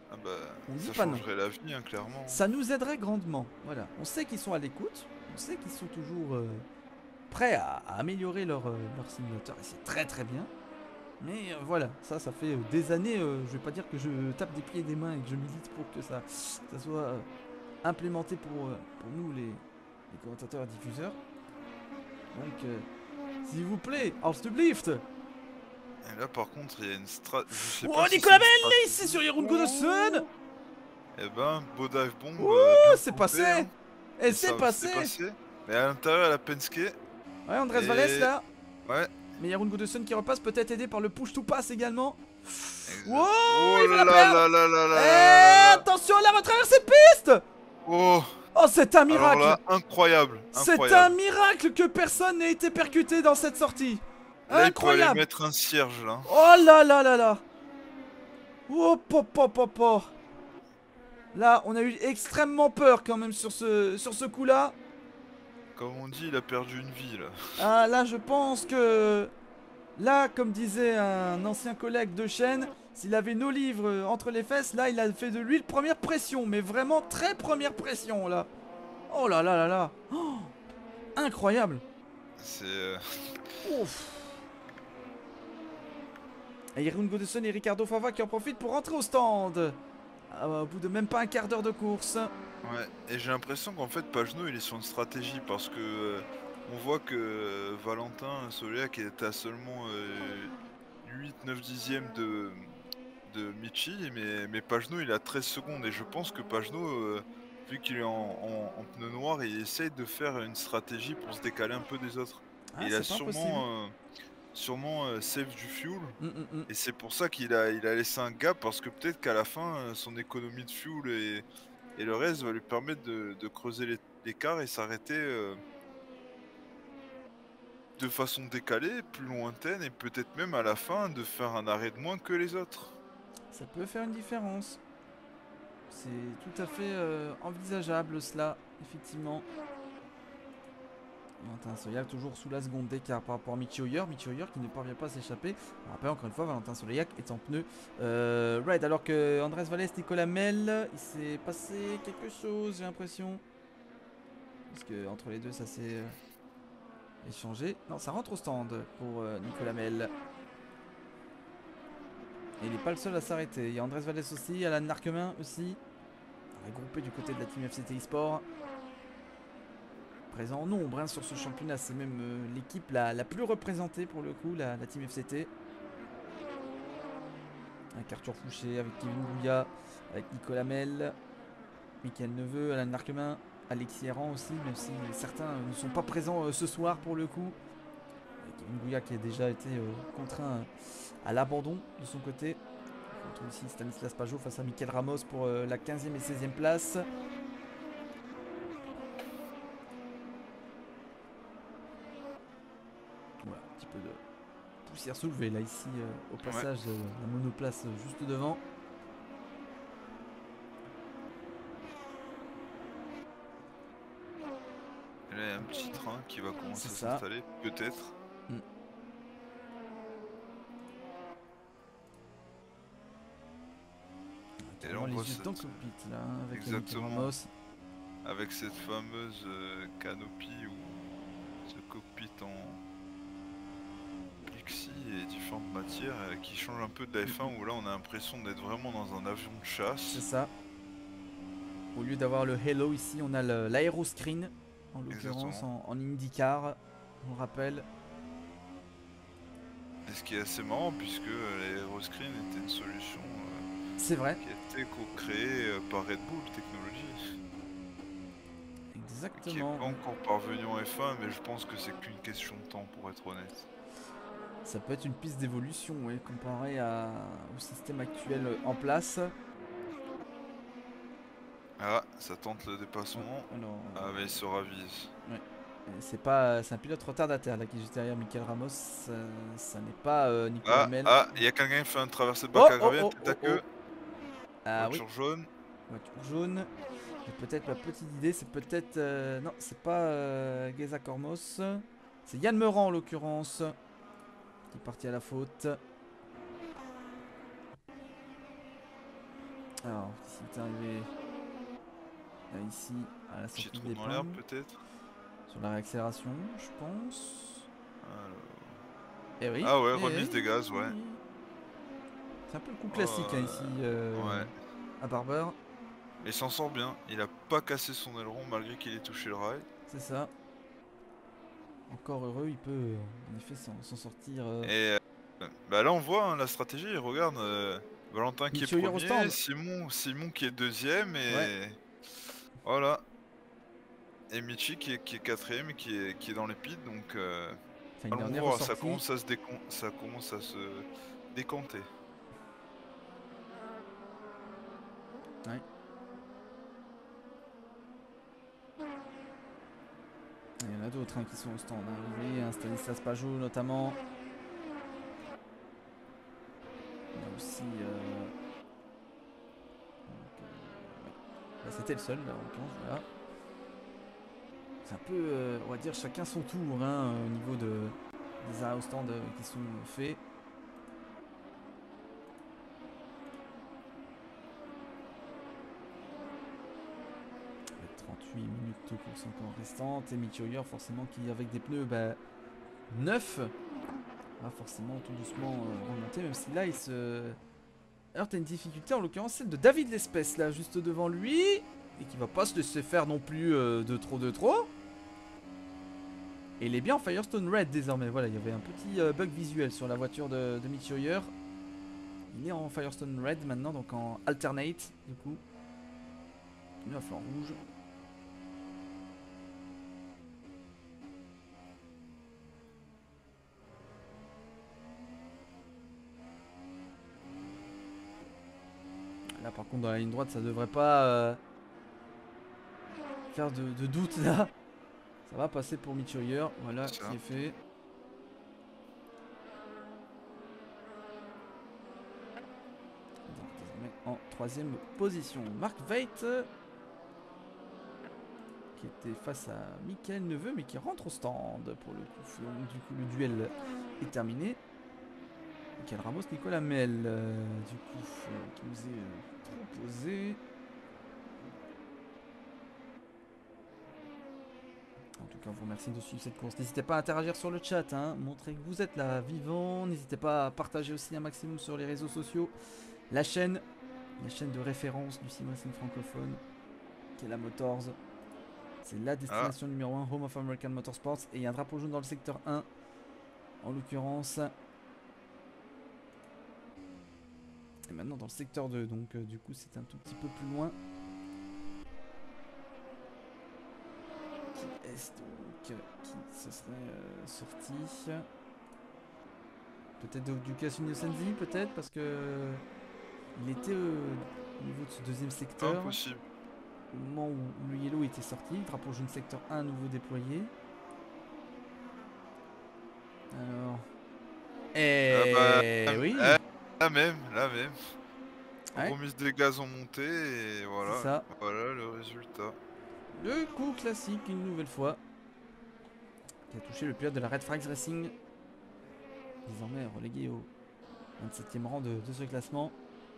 B: on dit ça pas changerait la vie, hein, clairement.
A: Ça nous aiderait grandement. Voilà, on sait qu'ils sont à l'écoute, on sait qu'ils sont toujours prêts à améliorer leur simulateur, et c'est très très bien. Mais voilà, ça fait des années, je vais pas dire que je tape des pieds et des mains et que je milite pour que ça soit implémenté pour nous les commentateurs et diffuseurs. Donc, s'il vous plaît, alstublieft.
B: Et là par contre il y a une strat...
A: Oh, Nicolas Mel ici sur Jeroen Goedesen.
B: Eh ben, beau dive bomb.
A: C'est passé, hein. Et c'est passé.
B: Mais à l'intérieur il y a la Penske.
A: Ouais, Andrés Valles là.
B: Ouais.
A: Mais Jeroen Goedesen qui repasse, peut-être aidé par le push to pass également.
B: Wow, il va la perdre.
A: Et attention à la retraversée de piste.
B: Oh,
A: c'est un miracle.
B: Alors là, incroyable.
A: C'est un miracle que personne n'ait été percuté dans cette sortie.
B: Là,
A: incroyable.
B: Il faut aller mettre un cierge là.
A: Oh là là là là. Oh pop. Là, on a eu extrêmement peur quand même sur ce coup-là.
B: Comme on dit, il a perdu une vie là.
A: Ah là, je pense que... Là, comme disait un ancien collègue de chaîne, s'il avait nos livres entre les fesses, là, il a fait de lui le première pression. Mais vraiment très première pression là. Oh là là là là. Oh, incroyable.
B: C'est...
A: Ouf. Et Jeroen Godesson et Ricardo Fava qui en profitent pour rentrer au stand. Au bout de même pas un quart d'heure de course.
B: Ouais, et j'ai l'impression qu'en fait Pagenaud il est sur une stratégie parce que on voit que Valentin Soléac était à seulement 8-9 dixièmes de Michi, mais Pagenaud il a 13 secondes et je pense que Pagenaud, vu qu'il est en pneu noir, il essaye de faire une stratégie pour se décaler un peu des autres. Et
A: Ah,
B: il a
A: c'est pas impossible.
B: sûrement save du fuel
A: Hum, hum, hum.
B: et c'est pour ça qu'il a laissé un gap parce que peut-être qu'à la fin son économie de fuel et le reste va lui permettre de creuser l'écart et s'arrêter de façon décalée, plus lointaine et peut-être même à la fin de faire un arrêt de moins que les autres.
A: Ça peut faire une différence. C'est tout à fait envisageable cela, effectivement. Valentin Soleillac toujours sous la seconde d'écart par rapport à Michi Hoyer. Michi Hoyer qui ne parvient pas à s'échapper. On rappelle encore une fois, Valentin Soleillac est en pneu red. Alors que Andrés Vallès, Nicolas Mel, il s'est passé quelque chose, j'ai l'impression. Parce que entre les deux, ça s'est échangé. Non, ça rentre au stand pour Nicolas Mel. Et il n'est pas le seul à s'arrêter. Il y a Andrés Vallès aussi, Alan Narquemin aussi. Regroupé du côté de la team FCT eSport. Présent en nombre hein, sur ce championnat, c'est même l'équipe la plus représentée pour le coup, la team FCT. Avec Arthur Fouché, avec Kevin Gouya, avec Nicolas Mel, Mickaël Neveu, Alain Narquemin, Alexis Errand aussi, même si certains ne sont pas présents ce soir pour le coup. Avec Kevin Gouya qui a déjà été contraint à l'abandon de son côté. On retrouve ici Stanislas Pajot face à Michael Ramos pour la 15e et 16e place. Voilà, un petit peu de poussière soulevée là ici au passage
B: Ouais.
A: la monoplace juste devant.
B: Et là, il y a un petit train qui va commencer
A: C'est
B: à
A: ça.
B: s'installer, peut-être.
A: Mm.
B: Et là,
A: Carrément
B: on
A: les
B: voit
A: yeux dans le
B: cette...
A: cockpit là hein, avec Michael
B: Exactement.
A: Ramos.
B: Avec cette fameuse canopie ou ce cockpit en plexi et différentes matières qui changent un peu de la F1 où là on a l'impression d'être vraiment dans un avion de
A: C'est
B: chasse.
A: ça. Au lieu d'avoir le Halo ici, on a l'aéroscreen, en l'occurrence
B: Exactement.
A: en IndyCar, on rappelle.
B: Et ce qui est assez marrant puisque l'aéroscreen était une solution
A: C'est vrai.
B: qui a été co-créée par Red Bull Technologies. Qui n'est
A: Exactement.
B: pas encore parvenu en F1 mais je pense que c'est qu'une question de temps pour être honnête.
A: Ça peut être une piste d'évolution, ouais, comparé au système actuel en place.
B: Ah, ça tente le dépassement.
A: Alors,
B: Ah mais il se ravise.
A: ouais. C'est un pilote retardataire là qui est juste derrière Michael Ramos. Ça n'est pas Nicolas Mel.
B: Il y a quelqu'un qui fait un traversée de
A: Oh
B: bac à
A: oh
B: gravier,
A: oh
B: tête à
A: oh oh.
B: queue.
A: Ah oui,
B: Voiture jaune.
A: voiture jaune. J'ai peut-être ma petite idée, c'est peut-être... non, c'est pas Geza Kormos. C'est Yann Meurant en l'occurrence. Qui est parti à la faute. Alors, s'il est arrivé là, ici, à la
B: Petit
A: sortie
B: trou
A: des
B: dans l'herbe
A: pingles.
B: peut-être.
A: Sur la réaccélération, je pense.
B: Alors...
A: Eh oui.
B: Ah ouais,
A: eh
B: remise
A: oui,
B: des gaz, ouais.
A: oui. C'est un peu le coup classique hein, ici
B: Ouais.
A: à Barber.
B: Mais il s'en sort bien. Il a pas cassé son aileron malgré qu'il ait touché le rail.
A: C'est ça. Encore heureux, il peut en effet s'en sortir.
B: Et bah là on voit hein, la stratégie. Regarde, Valentin qui est
A: Michi Hoyer au
B: premier,
A: stand.
B: Simon qui est deuxième
A: Ouais.
B: et voilà. Et Michi qui est quatrième et qui est dans les pits. Donc
A: Enfin, il en
B: allons
A: est
B: voir, ça
A: ressorti.
B: commence à se décanter.
A: Ouais. Il y en a d'autres hein, qui sont au stand. Hein. Vous voyez, hein, Stanislas Pajot notamment. Il y a aussi. Ouais. Bah, c'était le seul, là, en l'occurrence. Voilà. C'est un peu, on va dire, chacun son tour hein, au niveau des arrêts au stand qui sont faits. minutes de course encore restantes. Et Mitch Hoyer, forcément, qui avec des pneus neufs, va forcément tout doucement remonter, même si là il se heurte à une difficulté, en l'occurrence celle de David L'Espèce, là, juste devant lui, et qui va pas se laisser faire non plus de trop. Et il est bien en Firestone Red désormais. Voilà, il y avait un petit bug visuel sur la voiture de Mitch Hoyer. Il est en Firestone Red maintenant, donc en alternate du coup. Il est à flanc rouge. Là par contre dans la ligne droite ça devrait pas faire de doute là. Ça va passer pour Mitch Hoyer, voilà qui est fait. Désormais en 3ème position. Mark Veit qui était face à Michael Neveu mais qui rentre au stand pour le coup. Donc, du coup le duel est terminé. Michael Ramos, Nicolas Mel du coup qui nous est proposé. En tout cas, on vous remercie de suivre cette course. N'hésitez pas à interagir sur le chat, hein. Montrez que vous êtes là, vivant. N'hésitez pas à partager aussi un maximum sur les réseaux sociaux. La chaîne de référence du sim racing francophone, qui est la Motors. C'est la destination numéro 1, Home of American Motorsports. Et il y a un drapeau jaune dans le secteur 1, en l'occurrence. Et maintenant dans le secteur 2, donc du coup c'est un tout petit peu plus loin. Qui est-ce donc qui se serait sorti? Peut-être du Cassini Senzi, peut-être, parce que il était au niveau de ce 2ème secteur.
B: Impossible.
A: Au moment où le yellow était sorti, drapeau jaune secteur 1 nouveau déployé. Alors. Oui.
B: Là même.
A: Ouais.
B: Remise des gaz en montée et voilà.
A: C'est ça.
B: Voilà le résultat.
A: Le coup classique une nouvelle fois. Qui a touché le pilote de la Red Flags Racing. Désormais relégué au 27ème rang de ce classement.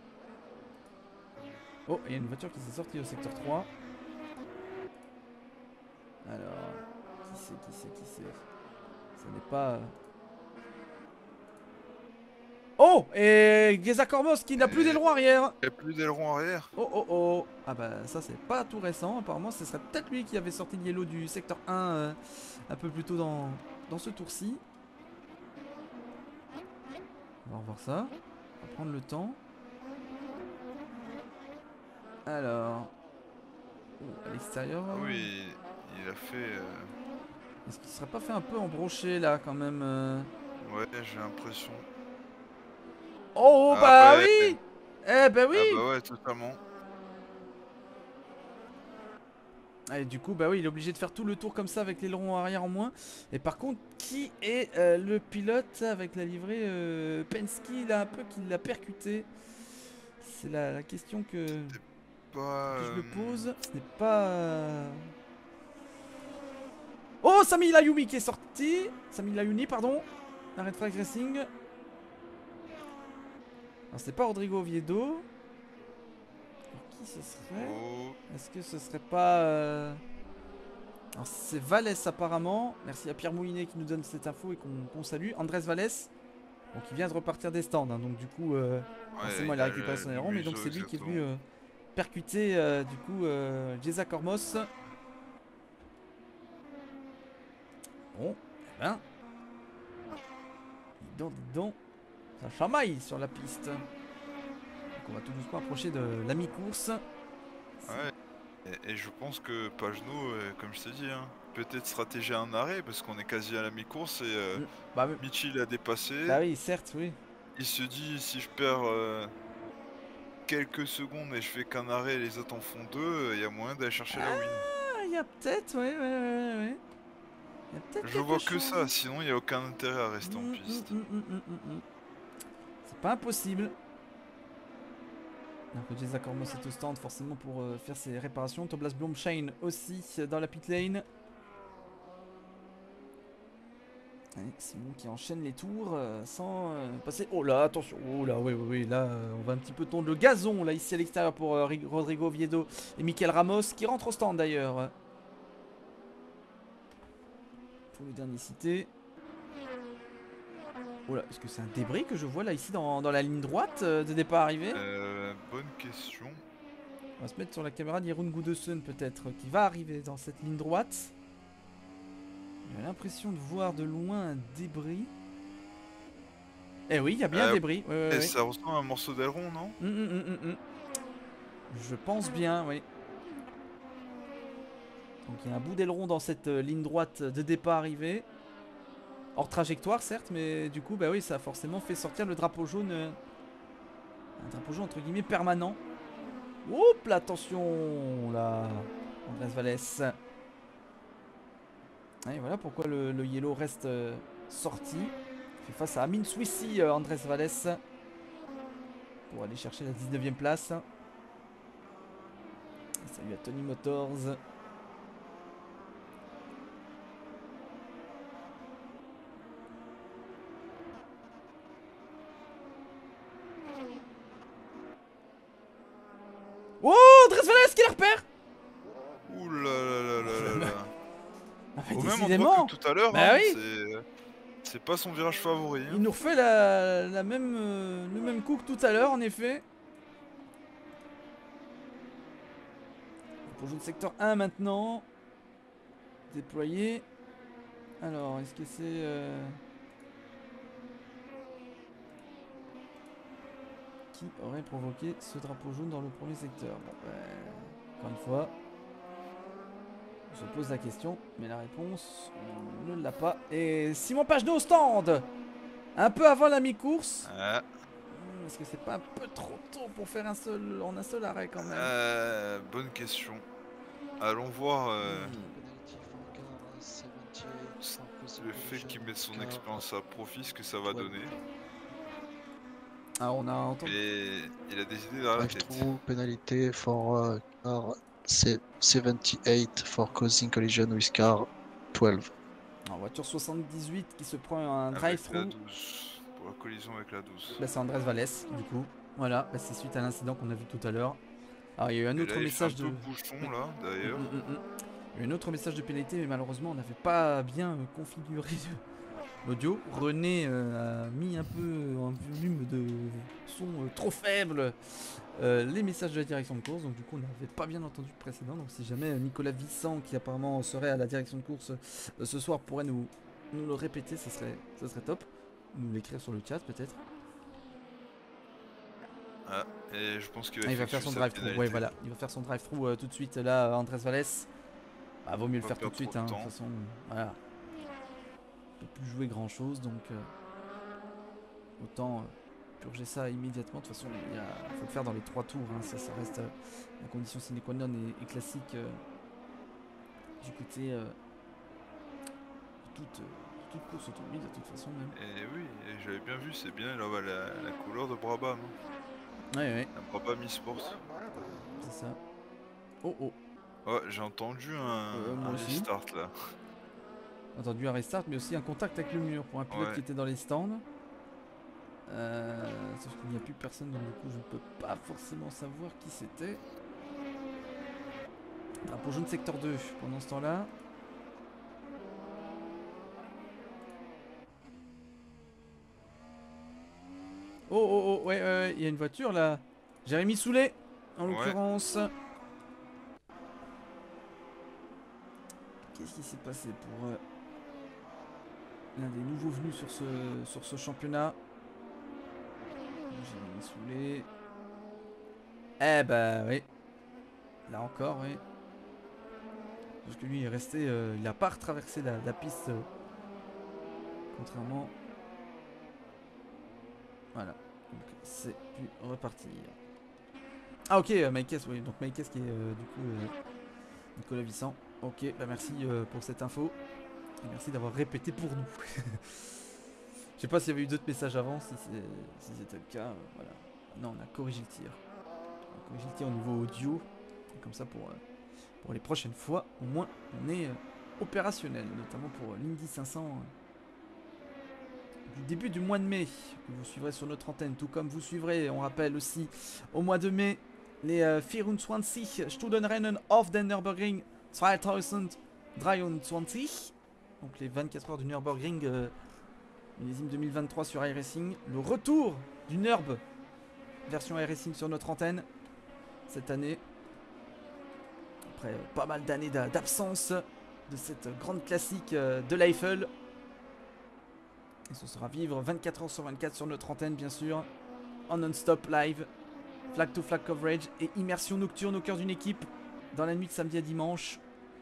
A: Oh, il y a une voiture qui s'est sortie au secteur 3. Alors, qui c'est Ça n'est pas... Oh, et Geza Cormos qui n'a plus d'aileron arrière.
B: Il n'y a plus d'aileron arrière.
A: Oh. Ah bah ça c'est pas tout récent. Apparemment ce serait peut-être lui qui avait sorti le yellow du secteur 1 un peu plus tôt dans ce tour-ci. On va revoir ça. On va prendre le temps. Alors... Oh, à l'extérieur.
B: Oui, il a fait...
A: Est-ce qu'il serait pas fait un peu embrocher là quand même
B: Ouais, j'ai l'impression.
A: Oh bah oui. Eh bah oui.
B: Ah bah ouais, totalement.
A: Et du coup bah oui il est obligé de faire tout le tour comme ça avec l'aileron arrière en moins. Et par contre qui est le pilote avec la livrée Penske là un peu qui l'a percuté? C'est la question que je me pose. Ce n'est pas... Oh, Sami Layumi qui est sorti. Sami Layuni, pardon. La Red Flag Racing. Alors, c'est pas Rodrigo Oviedo. Alors, qui ce serait? Est-ce que ce serait pas... Alors, c'est Vallès apparemment. Merci à Pierre Moulinet qui nous donne cette info et qu'on salue. Andrés Vallès. Donc, il vient de repartir des stands. Hein, donc, du coup, forcément, il a récupéré son aileron. Mais donc, c'est lui qui est venu percuter, du coup, Geza Cormos. Bon, eh ben. Dis donc. Ça chamaille sur la piste. Donc on va tout doucement approcher de la mi-course.
B: Ouais. Et je pense que Pagenaud, comme je t'ai dit, hein, peut-être stratégie un arrêt parce qu'on est quasi à la mi-course et Michi l'a dépassé.
A: Bah oui, certes, oui.
B: Il se dit si je perds quelques secondes et je fais qu'un arrêt et les autres en font deux, il y a moyen d'aller chercher la win.
A: Ah, il y a peut-être, ouais.
B: Je vois que ça, sinon il n'y a aucun intérêt à rester en piste.
A: C'est pas impossible. Donc Geza Cormos est au stand forcément pour faire ses réparations. Tobias Blomshine aussi dans la pit lane. Allez, Simon qui enchaîne les tours sans passer... Oh là, attention. Oh là, oui, là on va un petit peu tondre le gazon là ici à l'extérieur pour Rodrigo Oviedo et Michael Ramos qui rentre au stand d'ailleurs. Pour le dernier cité. Oh là, est-ce que c'est un débris que je vois là ici dans la ligne droite de départ arrivée?
B: Bonne question.
A: On va se mettre sur la caméra d'Jeroen Goodesen peut-être, qui va arriver dans cette ligne droite. J'ai l'impression de voir de loin un débris. Eh oui, il y a bien un débris. Ouais, ouais, ouais.
B: Ça ressemble à un morceau d'aileron, non?
A: Je pense bien, oui. Donc il y a un bout d'aileron dans cette ligne droite de départ arrivée. Hors trajectoire certes, mais du coup, bah oui, ça a forcément fait sortir le drapeau jaune. Un drapeau jaune entre guillemets permanent. Oups, là, attention là, Andrés Vallès. Et voilà pourquoi le yellow reste sorti. Il fait face à Amin Swissi, Andrés Vallès. Pour aller chercher la 19ème place. Et salut à Tony Motors. Oh, Andrés Vallès qui la repère.
B: Ouh là là là là là là.
A: Ah bah,
B: Au même endroit
A: décidément.
B: que tout à l'heure,
A: Bah
B: hein,
A: oui.
B: c'est pas son virage favori. Hein.
A: Il nous refait le même coup que tout à l'heure en effet. Pour jouer le secteur 1 maintenant. Déployé. Alors, est-ce que c'est... Qui aurait provoqué ce drapeau jaune dans le premier secteur? Bon, encore une fois, on se pose la question, mais la réponse, on ne l'a pas. Et Simon Pagenaud au stand, un peu avant la mi-course. Est-ce que c'est pas un peu trop tôt pour faire un seul arrêt quand même?
B: Bonne question. Allons voir le fait qu'il mette son expérience à profit, ce que ça va donner.
A: Ah, on a entendu.
B: Et il a des idées dans la tête.
C: Penalité for car 78 for causing collision with car 12.
A: En voiture 78 qui se prend un drive-through.
B: Pour la collision avec la 12.
A: Là c'est Andrés Vallès du coup. Voilà, bah, c'est suite à l'incident qu'on a vu tout à l'heure. Alors il y a eu un autre message de...
B: bouchon là d'ailleurs.
A: Il y a eu un autre message de pénalité mais malheureusement on n'avait pas bien configuré l'audio. René a mis un peu un volume de son trop faible les messages de la direction de course. Donc du coup on n'avait pas bien entendu le précédent. Donc si jamais Nicolas Vissant qui apparemment serait à la direction de course ce soir pourrait nous le répéter, ça serait top. Nous l'écrire sur le chat peut-être.
B: Ah, et je pense qu'il
A: va faire son drive-through. Ouais, voilà, il va faire son drive-through tout de suite là, Andrés Vallès. Bah, vaut mieux le faire tout de suite, hein. De toute façon, voilà. On peut plus jouer grand chose donc autant purger ça immédiatement. De toute façon, il faut le faire dans les 3 tours. Hein. Ça reste la condition sine qua non et classique du côté de toute course automobile de toute façon même.
B: Et oui, j'avais bien vu, c'est bien la couleur de Brabham.
A: Ouais.
B: Un Brabham eSport.
A: C'est ça. Oh.
B: Ouais, j'ai entendu un restart là.
A: Entendu un restart, mais aussi un contact avec le mur pour un pilote qui était dans les stands. Sauf qu'il n'y a plus personne, donc du coup je ne peux pas forcément savoir qui c'était. Drapeau jaune secteur 2 pendant ce temps-là. Oh, ouais, il y a une voiture là. Jérémy Soulet, en l'occurrence. Qu'est-ce qui s'est passé pour l'un des nouveaux venus sur ce championnat? Jérémy Soulet. Eh bah oui. Là encore, oui. Parce que lui il est resté, il n'a pas retraversé la piste. Contrairement. Voilà. Donc c'est pu repartir. Ah ok, Maïkes, oui. Donc Maïkes qui est du coup Nicolas Vissant. Ok, bah merci pour cette info. Et merci d'avoir répété pour nous. Je sais pas s'il y avait eu d'autres messages avant, si c'était le cas. Voilà. Non, on a corrigé le tir. On a corrigé le tir au niveau audio. Et comme ça pour les prochaines fois, au moins on est opérationnel. Notamment pour l'Indy 500 du début du mois de mai. Que vous suivrez sur notre antenne. Tout comme vous suivrez, on rappelle aussi, au mois de mai, les 24 Studenrennen of den Nürburgring 2023. donc les 24 heures du Nürburgring, millésime 2023 sur iRacing. Le retour du Nurb version iRacing sur notre antenne cette année. Après pas mal d'années d'absence de cette grande classique de l'Eiffel. Et ce sera vivre 24 heures sur 24 sur notre antenne, bien sûr, en non-stop live, flag to flag coverage et immersion nocturne au cœur d'une équipe dans la nuit de samedi à dimanche.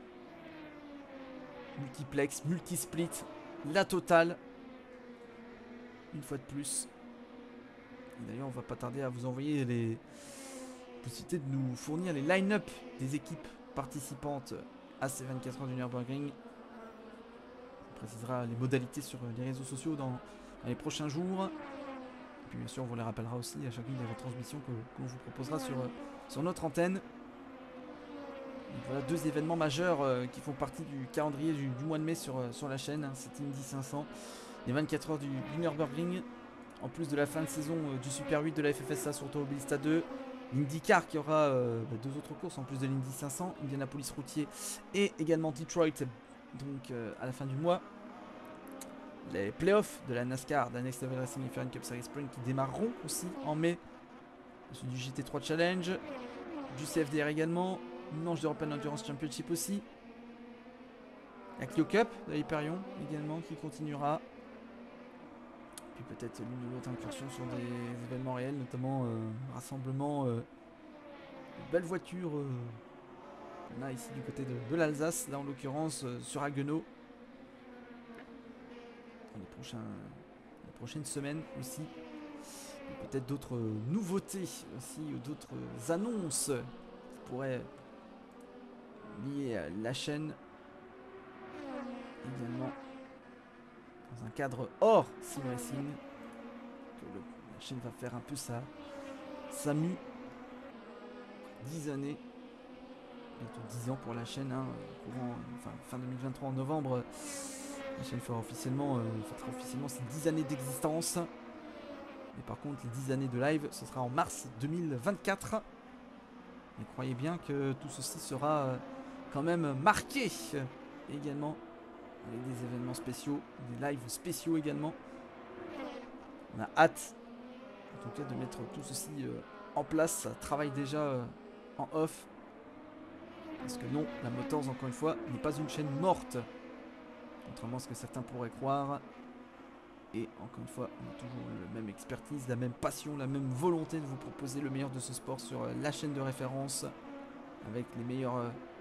A: Multiplex, multisplit, la totale. Une fois de plus. D'ailleurs, on va pas tarder à vous envoyer les possibilités de nous fournir les line-up des équipes participantes à ces 24 heures du Nürburgring. On précisera les modalités sur les réseaux sociaux dans les prochains jours. Et puis bien sûr, on vous les rappellera aussi à chacune des retransmissions qu'on vous proposera sur notre antenne. Donc voilà, 2 événements majeurs qui font partie du calendrier du mois de mai sur la chaîne. Hein, c'est Indy 500, les 24 heures du Nürburgring. En plus de la fin de saison du Super 8 de la FFSA sur Automobilista 2. L'IndyCar qui aura 2 autres courses en plus de l'Indy 500, Indianapolis routier et également Detroit, donc à la fin du mois. Les playoffs de la NASCAR, de la Next Level Racing et Cup Series Sprint qui démarreront aussi en mai. Ensuite du GT3 Challenge, du CFDR également, une manche d'European Endurance Championship aussi. La Clio Cup de l'Hyperion également qui continuera. Puis peut-être l'une ou l'autre incursion sur des événements réels, notamment rassemblement de belles voitures qu'on a ici du côté de l'Alsace, là en l'occurrence sur Haguenau. Dans les prochaines semaines aussi. Peut-être d'autres nouveautés aussi, ou d'autres annonces qui pourraient lier à la chaîne également dans un cadre hors sim racing que la chaîne va faire un peu sa mue. 10 années, bientôt 10 ans pour la chaîne, hein, fin 2023 en novembre, la chaîne fêtera officiellement ses 10 années d'existence. Mais par contre les 10 années de live ce sera en mars 2024. Et croyez bien que tout ceci sera quand même marqué également avec des événements spéciaux, des lives spéciaux également. On a hâte en tout cas de mettre tout ceci en place. Ça travaille déjà en off. Parce que non, la Motors encore une fois n'est pas une chaîne morte. Contrairement à ce que certains pourraient croire. Et encore une fois, on a toujours la même expertise, la même passion, la même volonté de vous proposer le meilleur de ce sport sur la chaîne de référence. Avec les meilleurs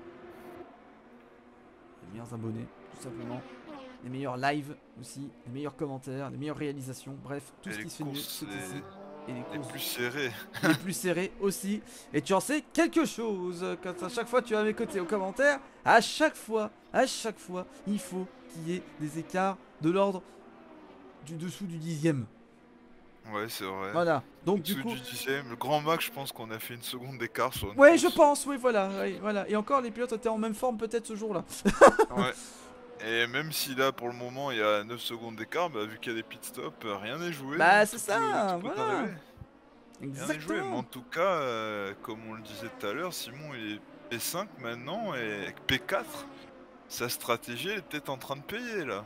A: abonnés, tout simplement. Les meilleurs lives aussi, les meilleurs commentaires, les meilleures réalisations. Bref, tout ce qui se fait mieux, c'est ici. Et les courses
B: plus serrés.
A: les plus serrés aussi. Et tu en sais quelque chose. Quand à chaque fois tu as à mes côtés aux commentaires, à chaque fois, il faut qu'il y ait des écarts de l'ordre du dessous du 10e.
B: Ouais, c'est vrai.
A: Voilà. Donc du coup,
B: du 10e, le grand max, je pense qu'on a fait une seconde d'écart sur une
A: ouais,
B: course.
A: je pense, oui, voilà, voilà. Et encore, les pilotes étaient en même forme peut-être ce jour-là.
B: Ouais. Et même si là, pour le moment, il y a 9 secondes d'écart, bah, vu qu'il y a des pit stops, rien n'est joué.
A: Bah,
B: donc
A: c'est
B: tout
A: ça,
B: peut
A: voilà.
B: arriver. Rien n'est joué, mais
A: Exactement.
B: en tout cas, comme on le disait tout à l'heure, Simon il est P5 maintenant et avec P4, sa stratégie elle est peut-être en train de payer là.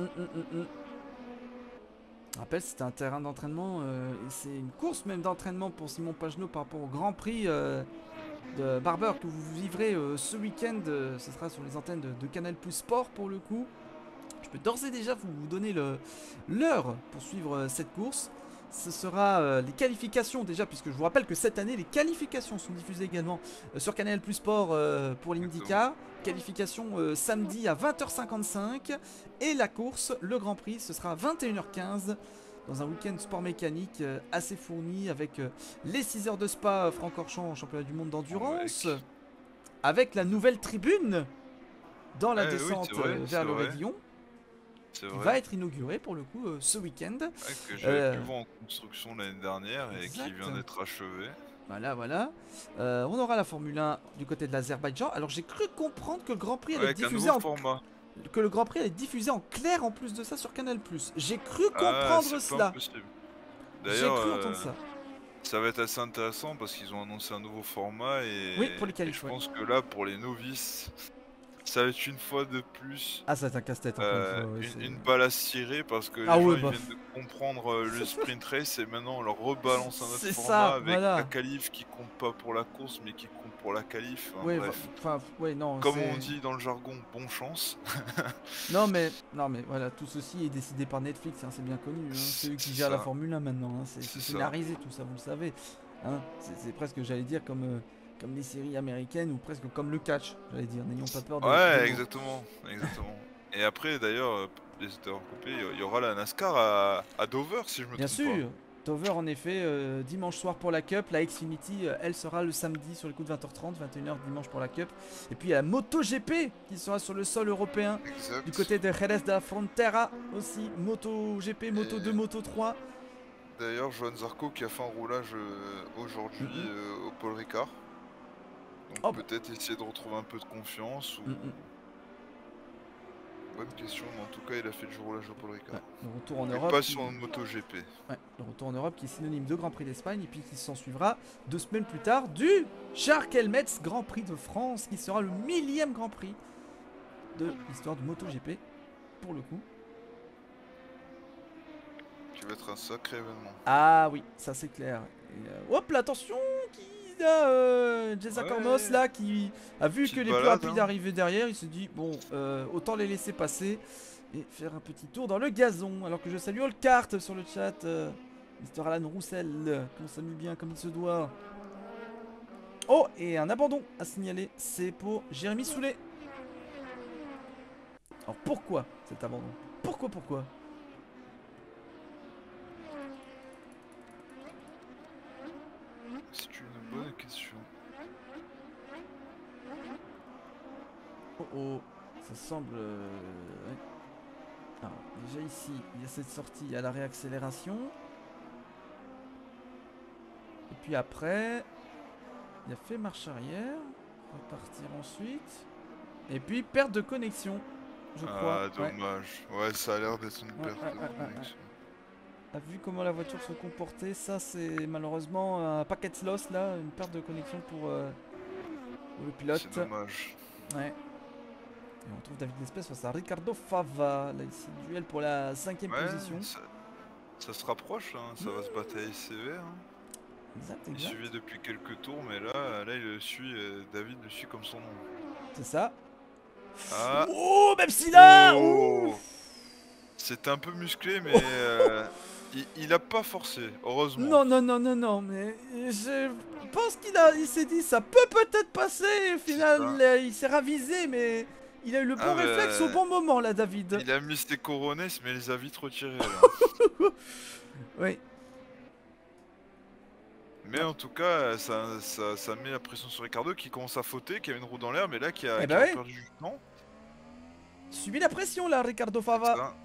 A: Je rappelle, c'était un terrain d'entraînement et c'est une course même d'entraînement pour Simon Pagenaud par rapport au Grand Prix de Barber que vous vivrez ce week-end. Ce sera sur les antennes de Canal Plus Sport pour le coup. Je peux d'ores et déjà vous donner l'heure pour suivre cette course. Ce sera les qualifications déjà, puisque je vous rappelle que cette année les qualifications sont diffusées également sur Canal Plus Sport pour l'IndyCar. Qualification samedi à 20h55 et la course, le Grand Prix, ce sera à 21h15 dans un week-end sport mécanique assez fourni avec les 6 heures de Spa Francorchamps en championnat du monde d'endurance, avec la nouvelle tribune dans la descente vers le Rédillon. Qui va être inauguré pour le coup ce week-end.
B: Que j'avais pu voir en construction l'année dernière et qui vient d'être achevé.
A: Voilà. On aura la Formule 1 du côté de l'Azerbaïdjan. Alors j'ai cru comprendre que le Grand Prix allait être diffusé en clair en plus de ça sur Canal+. J'ai cru comprendre cela.
B: D'ailleurs,
A: j'ai cru entendre ça.
B: Ça va être assez intéressant parce qu'ils ont annoncé un nouveau format et,
A: oui, pour les qualifs,
B: je pense que là pour les novices, ça va être une fois de plus
A: Ah, ça va être un casse-tête encore une fois. Ouais,
B: une balle à se tirer parce que
A: Ah
B: les gens
A: ouais,
B: ils
A: bah.
B: viennent de comprendre le sprint race et maintenant on leur rebalance un autre
A: C'est
B: format
A: ça,
B: avec la
A: voilà.
B: qualif qui compte pas pour la course mais qui compte pour la qualif. Enfin,
A: Ouais,
B: bref,
A: enfin, ouais, non,
B: comme
A: c'est.
B: on dit dans le jargon, bon chance.
A: Non, mais voilà, tout ceci est décidé par Netflix, hein, c'est bien connu. Hein. C'est eux qui
B: C'est
A: gèrent la
B: ça,
A: Formule 1 maintenant. Hein. C'est
B: c'est ça.
A: scénarisé, tout ça, vous le savez. Hein. C'est presque, j'allais dire, comme les séries américaines ou presque comme le catch, j'allais dire. N'ayons pas peur des
B: Ouais,
A: mots.
B: exactement, exactement. Et après d'ailleurs, les auteurs coupés, il y aura la NASCAR à Dover si je me
A: Bien
B: trompe pas.
A: sûr, Dover en effet, dimanche soir pour la Cup, la Xfinity, elle sera le samedi sur les coups de 20h30, 21h dimanche pour la Cup. Et puis il y a la MotoGP qui sera sur le sol européen,
B: Exact.
A: du côté de Jerez de la Frontera aussi, MotoGP, Moto 2, Moto 3.
B: D'ailleurs, Johan Zarco qui a fait un roulage aujourd'hui au Paul Ricard. Donc
A: Oh, bah.
B: peut-être essayer de retrouver un peu de confiance ou... Bonne question, mais en tout cas il a fait du roulage au Paul Ricard.
A: Ouais, le retour en
B: Et
A: Europe.
B: pas sur une MotoGP.
A: Ouais, le retour en Europe qui est synonyme de Grand Prix d'Espagne et puis qui s'en suivra 2 semaines plus tard du Charles Metz Grand Prix de France qui sera le 1000e Grand Prix de l'histoire du MotoGP pour le coup.
B: Qui va être un sacré événement.
A: Ah oui, ça c'est clair. Et, hop là, attention, qui a Jeza
B: Ouais.
A: Cornos là qui a vu
B: Petite
A: que les
B: balade,
A: plus rapides
B: hein.
A: arrivaient derrière, il s'est dit bon, autant les laisser passer et faire un petit tour dans le gazon. Alors que je salue Allcart sur le chat, Mr Alan Roussel, qu'on salue bien comme il se doit. Oh, et un abandon à signaler, c'est pour Jérémy Soulet. Alors pourquoi cet abandon? Pourquoi?
B: C'est une bonne question.
A: Oh, ça semble... ouais. Alors, déjà ici, il y a cette sortie à la réaccélération. Et puis après, il a fait marche arrière. Repartir ensuite. Et puis perte de connexion, je crois.
B: Ah, dommage. Ouais, ça a l'air d'être une perte de connexion.
A: T'as vu comment la voiture se comportait? Ça, c'est malheureusement un packet loss là, une perte de connexion pour le pilote.
B: C'est dommage.
A: Ouais. Et on trouve David Lespès face à Ricardo Fava. Là, ici, duel pour la 5ème position.
B: Ça se rapproche, hein. Ça va se batailler sévère. Hein.
A: Exact.
B: Il suivait depuis quelques tours, mais là il le suit, David le suit comme son nom.
A: C'est ça.
B: Ah.
A: Oh, même si là
B: c'était un peu musclé, mais il a pas forcé, heureusement.
A: Non, mais je pense il s'est dit ça peut peut-être passer. Et au final, il s'est ravisé, mais il a eu le bon réflexe au bon moment là, David.
B: Il a mis ses coronets, mais il les a vite retirés là.
A: Oui.
B: Mais en tout cas, ça met la pression sur Ricardo qui commence à fauter, qui a une roue dans l'air, mais là qui a perdu du temps.
A: Subit la pression là, Ricardo Fava.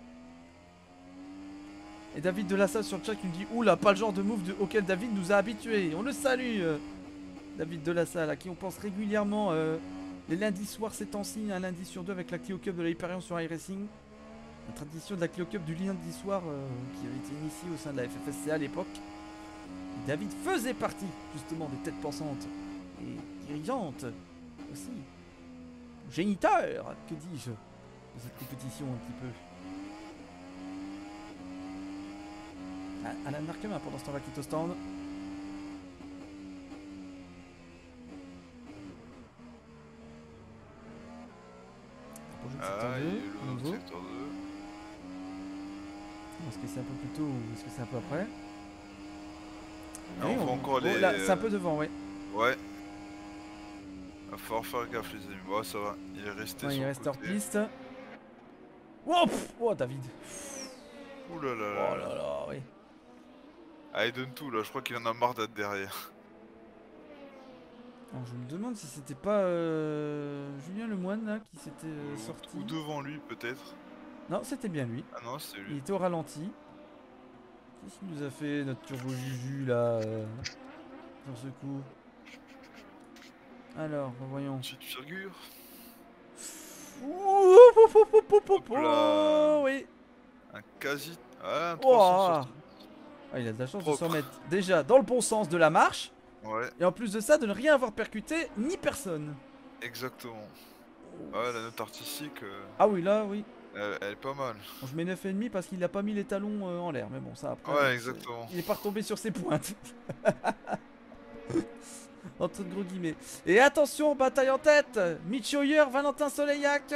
A: Et David de la Salle sur le chat qui me dit oula, pas le genre de move auquel David nous a habitués. On le salue, David de la Salle, à qui on pense régulièrement les lundis soirs ces temps-ci, un lundi sur deux avec la Clio Cup de la Hyperion sur iRacing. La tradition de la Clio Cup du lundi soir qui avait été initiée au sein de la FFSCA à l'époque. David faisait partie justement des têtes pensantes et dirigeantes aussi. Géniteur, que dis-je, de cette compétition un petit peu. Alan Markham pendant ce temps-là qui est au stand.
B: Secteur 2.
A: Est-ce que c'est un peu plus tôt ou est-ce que c'est un peu après?
B: On voit encore les...
A: Là, c'est un peu devant, ouais.
B: Ouais. Va falloir faire gaffe les amis. Bon, ça va. Il est resté sur
A: il
B: le
A: reste hors
B: côté.
A: piste. Oh, oh, David.
B: Ouh là là
A: là. Oh là là, oui.
B: Ah, il donne tout là. Je crois qu'il en a marre d'être derrière.
A: Alors, je me demande si c'était pas Julien Lemoine là qui s'était sorti.
B: Ou devant lui peut-être.
A: Non, c'était bien lui.
B: Ah non, c'était lui.
A: Il était au ralenti. Qu'est-ce qu'il nous a fait notre turbo Juju là sur ce coup? Alors, voyons.
B: Petite figure.
A: Oui.
B: Un quasi. Ah, un 360.
A: Ah, il a de la chance de se remettre déjà dans le bon sens de la marche.
B: Ouais.
A: Et en plus de ça, de ne rien avoir percuté ni personne.
B: Exactement. Ouais, la note artistique,
A: Ah oui, là, oui.
B: elle est pas mal.
A: Bon, je mets 9,5 parce qu'il a pas mis les talons en l'air. Mais bon, ça après.
B: Ouais, exactement.
A: Il est pas retombé sur ses pointes. Entre de gros guillemets. Et attention, bataille en tête. Mitch Hoyer, Valentin Soleillac.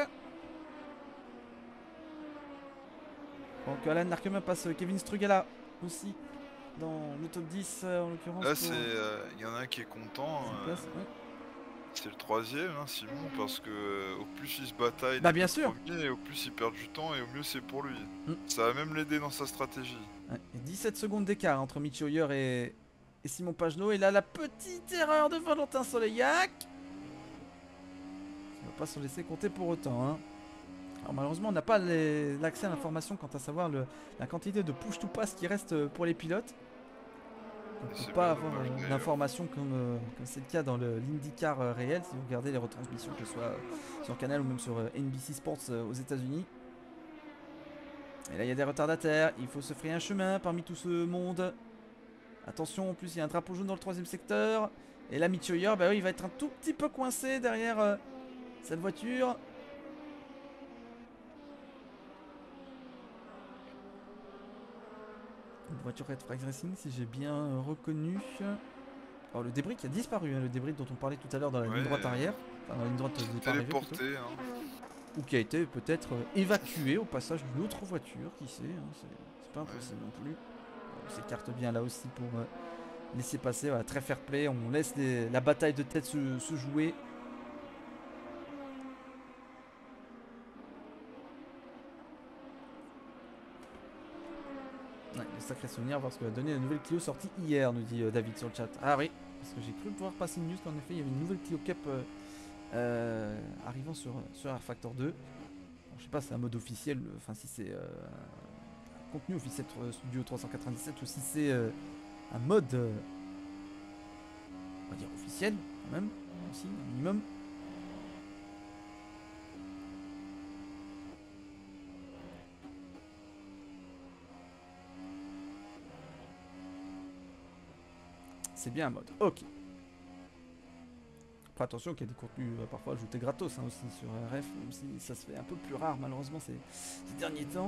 A: Donc Alan Larkemin passe Kevin Strugala aussi dans le top 10 en l'occurrence.
B: Là, c'est, il y en a un qui est content. C'est le troisième, hein, Simon, parce que au plus il se bataille
A: Bah
B: les
A: bien
B: deux
A: sûr.
B: premiers, au plus il perd du temps et au mieux c'est pour lui.
A: Mm.
B: Ça va même l'aider dans sa stratégie.
A: Ouais, et 17 secondes d'écart entre Mitch Hoyer et Simon Pagenaud. Et là, la petite erreur de Valentin Soleillac. Il ne va pas se laisser compter pour autant. Hein. Alors, malheureusement, on n'a pas l'accès à l'information quant à savoir la quantité de push-to-pass qui reste pour les pilotes. On ne peut pas avoir d'informations comme c'est le cas dans l'IndyCar réel si vous regardez les retransmissions, que ce soit sur Canal ou même sur NBC Sports aux États-Unis. Et là, il y a des retardataires. Il faut se frayer un chemin parmi tout ce monde. Attention, en plus, il y a un drapeau jaune dans le troisième secteur. Et là, Mitch Hoyer, bah oui, il va être un tout petit peu coincé derrière cette voiture. Une voiture Red Flag Racing, si j'ai bien reconnu. Alors, le débris qui a disparu, hein, le débris dont on parlait tout à l'heure dans la ligne droite arrière. Enfin, dans la ligne droite de départ arrière, plutôt.
B: Hein.
A: Ou qui a été peut-être évacué au passage d'une autre voiture, qui sait, hein, c'est pas impossible non plus. On s'écarte bien là aussi pour laisser passer, voilà, très fair play, on laisse la bataille de tête se jouer. Ouais, des sacrés souvenirs, voir ce que va donner la nouvelle Clio sortie hier, nous dit David sur le chat. Ah oui, parce que j'ai cru pouvoir passer une news qu'en effet il y avait une nouvelle Clio Cup arrivant sur R Factor 2. Alors, je sais pas si c'est un mode officiel, enfin si c'est un contenu officiel Studio 397 ou si c'est un mode on va dire officiel quand même, aussi un minimum. C'est bien un mode, ok. Après attention qu'il y a des contenus parfois ajoutés gratos hein, aussi sur RF, même si ça se fait un peu plus rare malheureusement ces derniers temps.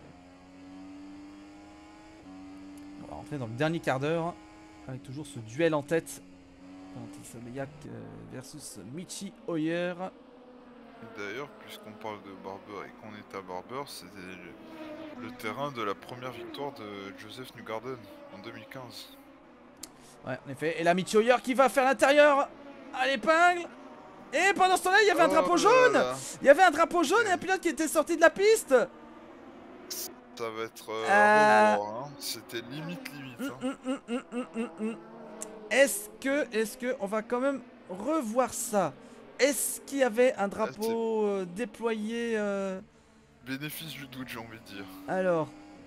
A: On va rentrer dans le dernier quart d'heure avec toujours ce duel en tête. Valentin Soleillac versus Mitchy Hoyer.
B: D'ailleurs, puisqu'on parle de Barber et qu'on est à Barber, c'était le terrain de la première victoire de Joseph Newgarden en 2015.
A: Ouais, en effet. Et là, Mitchy Hoyer qui va faire l'intérieur à l'épingle. Et pendant ce temps-là, il y avait un drapeau jaune. Il y avait un drapeau jaune et un pilote qui était sorti de la piste.
B: Ça va être hein. C'était limite. Hein.
A: Est-ce que on va quand même revoir ça? Est-ce qu'il y avait un drapeau déployé
B: Bénéfice du doute, j'ai envie de dire.
A: Alors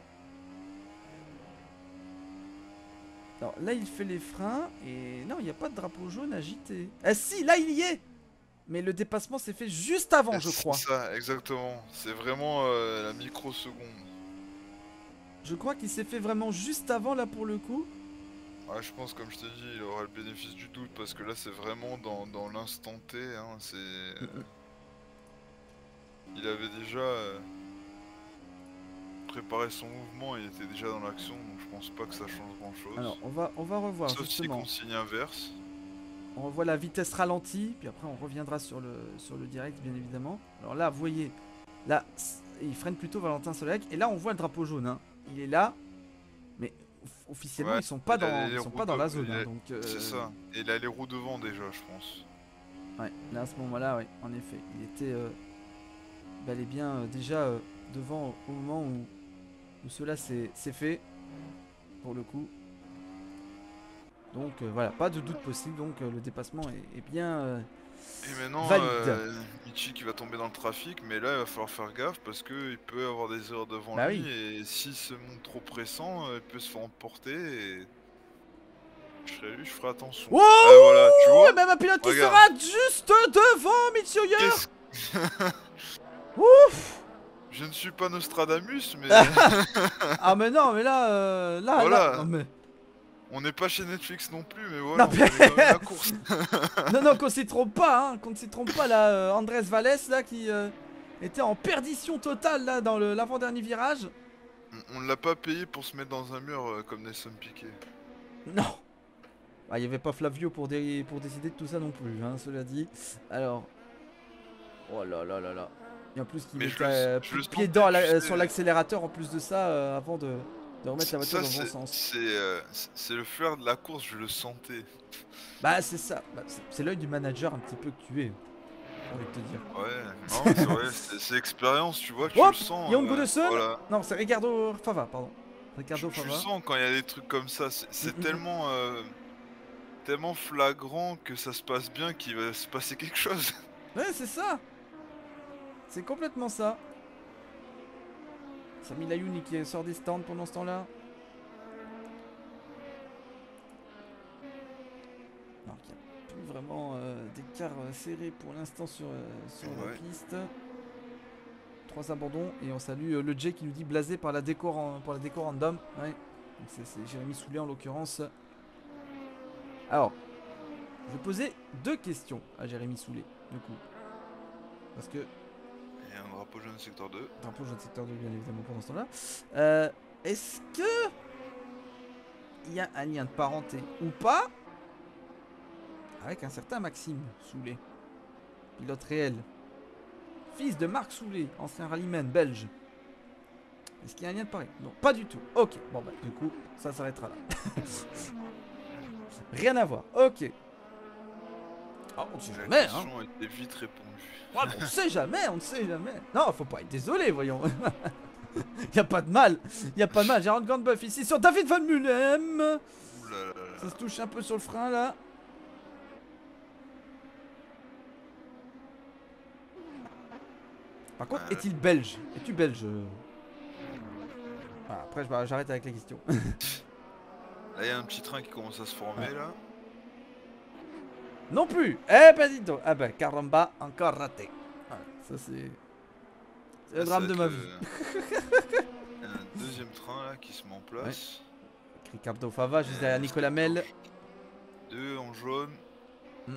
A: là, il fait les freins et non, il n'y a pas de drapeau jaune agité. Ah si, là, il y est. Mais le dépassement s'est fait juste avant, je crois.
B: C'est ça, exactement. C'est vraiment la microseconde.
A: Je crois qu'il s'est fait vraiment juste avant, là, pour le coup.
B: Ouais, je pense, comme je t'ai dit, il aura le bénéfice du doute parce que là, c'est vraiment dans l'instant T. Hein, il avait déjà préparé son mouvement, il était déjà dans l'action, donc je pense pas que ça change grand chose.
A: Alors, on va revoir.
B: Sauf
A: justement.
B: si consigne inverse.
A: On revoit la vitesse ralentie, puis après on reviendra sur le direct, bien évidemment. Alors là, vous voyez, là, il freine plutôt Valentin Soleillac, et là on voit le drapeau jaune. Hein. Il est là, mais officiellement
B: ouais,
A: ils sont pas dans la zone. Hein, donc,
B: c'est ça. Et il a les roues devant déjà, je pense.
A: Ouais, là à ce moment-là, ouais, en effet, il était bel et bien déjà devant au moment où cela s'est fait, pour le coup. Donc voilà, pas de doute possible, donc le dépassement est bien
B: et maintenant, Mitchy qui va tomber dans le trafic, mais là il va falloir faire gaffe parce qu'il peut avoir des erreurs devant lui, oui. Et s'il se montre trop pressant, il peut se faire emporter et... Je serais lui, je ferai attention.
A: Wow,
B: voilà, tu vois,
A: même un pilote qui sera juste devant Mitchy Hoyer.
B: Ouf. Je ne suis pas Nostradamus, mais...
A: Ah mais non, mais là,
B: voilà.
A: Là, non, mais...
B: On n'est pas chez Netflix non plus, mais
A: Non,
B: voilà, on
A: mais-
B: connaît quand même la course.
A: Non, qu'on s'y trompe pas, hein, qu'on ne s'y trompe pas, là, Andrés Vallès, là, qui était en perdition totale, là, dans l'avant-dernier virage.
B: On l'a pas payé pour se mettre dans un mur comme Nelson Piquet.
A: Non. Il n'y avait pas Flavio pour décider de tout ça non plus, hein, cela dit. Alors... Oh là là là là. Et en plus qu'il
B: Mais
A: mettait
B: je le
A: pied
B: sentais,
A: dedans
B: tu sais.
A: sur l'accélérateur en plus de ça, avant de remettre la voiture
B: Ça,
A: dans le bon sens.
B: c'est le flair de la course, je le sentais.
A: Bah c'est ça, bah, c'est l'œil du manager un petit peu que tu es, j'ai envie de te dire.
B: Ouais, non, c'est vrai, c'est l'expérience, tu vois, tu
A: Hop,
B: le sens.
A: Jon Goodison.
B: Voilà.
A: Non, c'est Ricardo Fava, pardon. Ricardo
B: Tu le
A: Fava.
B: sens quand il y a des trucs comme ça, c'est tellement, tellement flagrant que ça se passe bien qu'il va se passer quelque chose.
A: Ouais, c'est ça. C'est complètement ça. Sami Layouni qui sort des stands pendant ce temps-là. Alors qu'il n'y a plus vraiment d'écart serré pour l'instant sur la
B: Ouais.
A: piste. 3 abandons et on salue le J qui nous dit blasé par la déco random. Ouais. Donc c'est Jérémy Soulet en l'occurrence. Alors, je vais poser 2 questions à Jérémy Soulet du coup. Parce que
B: Et un drapeau jaune secteur 2.
A: drapeau jaune secteur 2 bien évidemment pendant ce temps-là. Est-ce que il y a un lien de parenté ou pas avec un certain Maxime Soulet, pilote réel, fils de Marc Soulet, ancien rallyman belge? Est-ce qu'il y a un lien de parenté? Non, pas du tout. Ok, bon bah du coup ça s'arrêtera là. Rien à voir. Ok. Oh, on ne sait
B: La
A: jamais, hein.
B: question a été vite répondue.
A: Ouais, on ne sait jamais, on ne sait jamais. Non, faut pas être désolé, voyons. Y a pas de mal, y a pas de mal. Gérard Gandbuff ici sur David Van Mulem.
B: Ouh là là là.
A: Ça se touche un peu sur le frein là. Par contre, est-il belge? Es-tu belge? Voilà, après, j'arrête avec les questions.
B: Là, il y a un petit train qui commence à se former là.
A: Non plus. Eh ben dis donc. Ah ben, caramba, encore raté. Voilà, ça c'est le
B: Là,
A: drame
B: ça
A: de
B: va
A: ma
B: être
A: vie.
B: un deuxième train là qui se met en place.
A: Ricardo Fava juste derrière Nicolas Mel.
B: 2 en jaune.
A: Le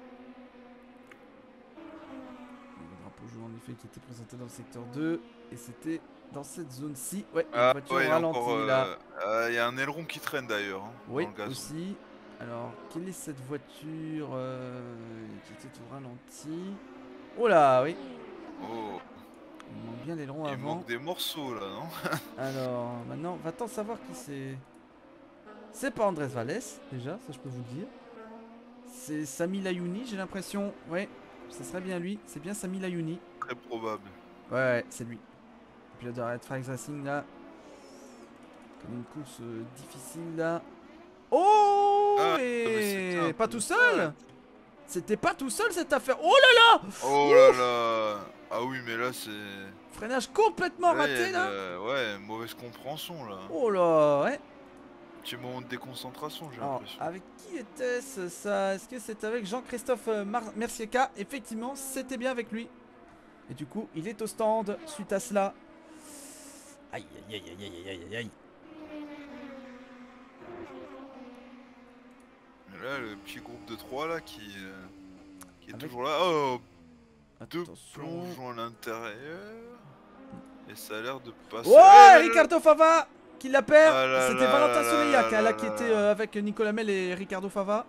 A: drapeau jaune en effet qui était présenté dans le secteur 2 et c'était dans cette zone-ci. Ouais, une
B: Ah
A: voiture
B: ouais, il y a
A: ralentie
B: encore,
A: là.
B: il y a un aileron qui traîne d'ailleurs. Hein,
A: Oui,
B: dans le gazon.
A: aussi. Alors, quelle est cette voiture qui était tout ralenti? Oh là, oui.
B: Oh,
A: Il manque bien l'aileron
B: il
A: avant.
B: manque des morceaux là, non?
A: Alors, maintenant, va-t-on savoir qui c'est? C'est pas Andrés Vallès, déjà, ça je peux vous le dire. C'est Sami Layouni, j'ai l'impression. Ouais, ça serait bien lui. C'est bien Sami Layouni.
B: Très probable.
A: Ouais, c'est lui. Le pilote de Red Flags Racing là. Comme une course difficile là. Oh
B: Ah,
A: et
B: mais c'était un
A: pas
B: peu
A: tout
B: ça.
A: seul. C'était pas tout seul cette affaire. Oh là là.
B: Oh là là. Ah oui, mais là c'est.
A: Freinage complètement
B: Là, il y a
A: raté là.
B: Ouais, mauvaise compréhension là.
A: Oh là, ouais.
B: Petit moment de déconcentration, j'ai
A: Alors,
B: l'impression.
A: avec qui était-ce ça? Est-ce que c'était avec Jean-Christophe Mercieka? Effectivement, c'était bien avec lui. Et du coup, il est au stand suite à cela. Aïe, aïe, aïe, aïe, aïe, aïe, aïe, aïe.
B: Et là, le petit groupe de 3 là qui est
A: Avec-
B: toujours là. Oh, 2
A: Attention.
B: plongeons à l'intérieur. Et ça a l'air de passer.
A: Ouais, Ricardo Fava qui la perd.
B: Ah là
A: C'était
B: là
A: Valentin
B: là
A: Soleillac
B: là
A: hein, là
B: là
A: qui
B: là
A: était
B: là.
A: avec Nicolas Mel et Ricardo Fava.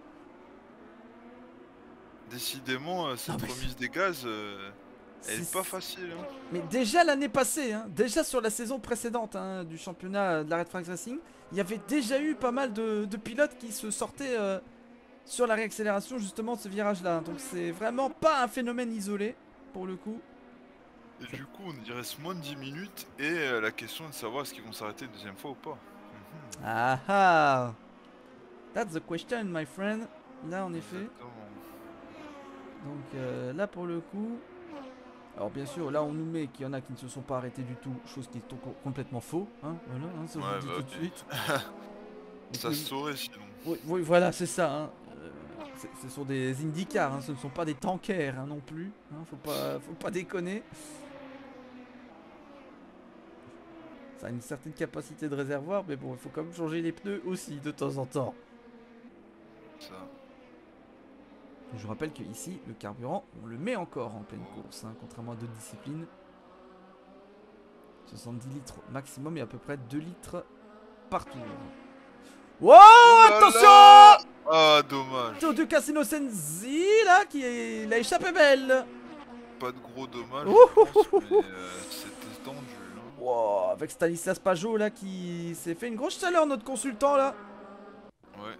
B: Décidément, cette
A: Non, mais-
B: remise des gaz, elle est
A: C'est-
B: pas facile. Hein.
A: Mais déjà l'année passée, hein, déjà sur la saison précédente hein, du championnat de la Red Flags Racing, il y avait déjà eu pas mal de pilotes qui se sortaient sur la réaccélération justement de ce virage-là. Donc c'est vraiment pas un phénomène isolé pour le coup.
B: Et du coup, on y reste moins de 10 minutes. Et la question est de savoir est-ce qu'ils vont s'arrêter une deuxième fois ou pas. Mhm.
A: Ah ah, that's the question, my friend. Là en effet.
B: Exactement.
A: Donc là pour le coup. Alors bien sûr, là on nous met qu'il y en a qui ne se sont pas arrêtés du tout, chose qui est complètement faux. Hein, voilà, hein, ça je vous
B: Ouais,
A: le dis
B: bah,
A: tout de
B: ok.
A: suite.
B: Ça
A: Donc,
B: se saurait sinon.
A: oui, oui, voilà, c'est ça. Hein. Ce sont des IndyCar, hein, ce ne sont pas des tankers hein, non plus. Hein, faut pas déconner. Ça a une certaine capacité de réservoir, mais bon, il faut quand même changer les pneus aussi de temps en temps.
B: Ça.
A: Je vous rappelle qu'ici, le carburant, on le met encore en pleine course, hein, contrairement à d'autres disciplines. 70 litres maximum et à peu près 2 litres par tour. Wow, attention!
B: Ah, dommage.
A: Théo Cassino Senzi, là, il a échappé belle.
B: Pas de gros dommages,
A: Ouh,
B: je pense, mais c'était tendu. Hein.
A: Wow, avec Stanislas Pajot, là, qui s'est fait une grosse chaleur, notre consultant, là.
B: Ouais.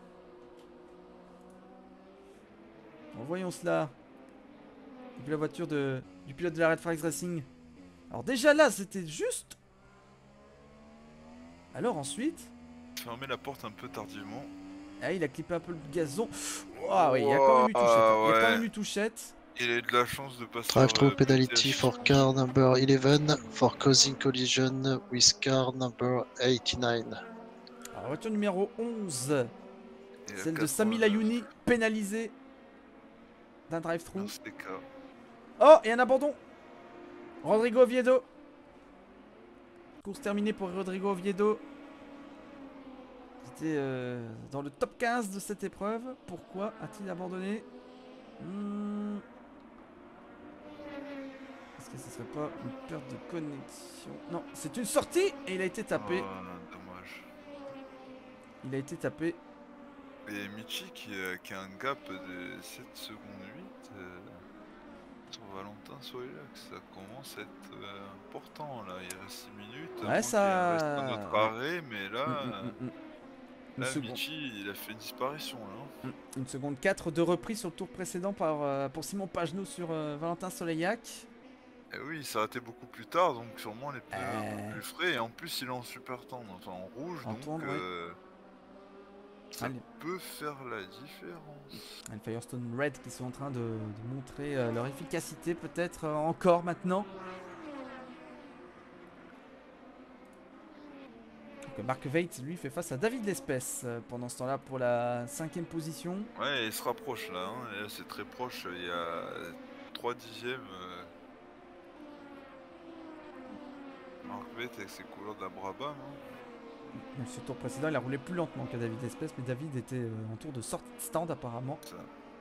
A: Bon, voyons cela. Depuis la voiture du pilote de la Red Flags Racing. Alors déjà là, c'était juste. Alors ensuite...
B: Fermer la porte un peu tardivement.
A: Ah, il a clippé un peu le gazon. Ah oui, il y a quand même eu touchette. Hein. Il y a quand même eu touchette.
B: Il a eu de la chance de passer.
C: Drive-through penalty for car number 11 for causing collision with car number 89.
A: Alors, voiture numéro 11. Celle de
B: 89.
A: Sami Layouni, pénalisée d'un drive-through.
B: Non,
A: Oh, et un abandon. Rodrigo Oviedo. Course terminée pour Rodrigo Oviedo. C'était dans le top 15 de cette épreuve. Pourquoi a-t-il abandonné? Est-ce que ce serait pas une perte de connexion? Non, c'est une sortie et il a été tapé.
B: Oh, dommage.
A: Il a été tapé.
B: Et Michi qui a un gap de 7 secondes 8 sur Valentin Soillac, ça commence à être important là, il reste 6 minutes.
A: Ouais, ça.
B: Il reste un autre arrêt, mais là, là
A: seconde.
B: Michi il a fait une disparition là.
A: Une seconde 4 de reprise sur le tour précédent pour Simon Pagenaud sur Valentin Soleillac.
B: Et oui, il s'est arrêté beaucoup plus tard, donc sûrement les pneus beaucoup plus frais. Et en plus, il est en super tendre, enfin en rouge,
A: En
B: donc
A: tendre, ouais.
B: ça peut faire la différence.
A: Les Firestone Red qui sont en train de montrer leur efficacité peut-être encore maintenant. Donc Mark Veit lui fait face à David Lespès pendant ce temps-là pour la 5ème position.
B: Ouais, il se rapproche là, hein. Et là c'est très proche, il y a 3 dixièmes. Mark Veit avec ses couleurs de la Brabham. Hein.
A: Donc ce tour précédent il a roulé plus lentement que David Lespès, mais David était en tour de sortie de stand apparemment.
B: Ça.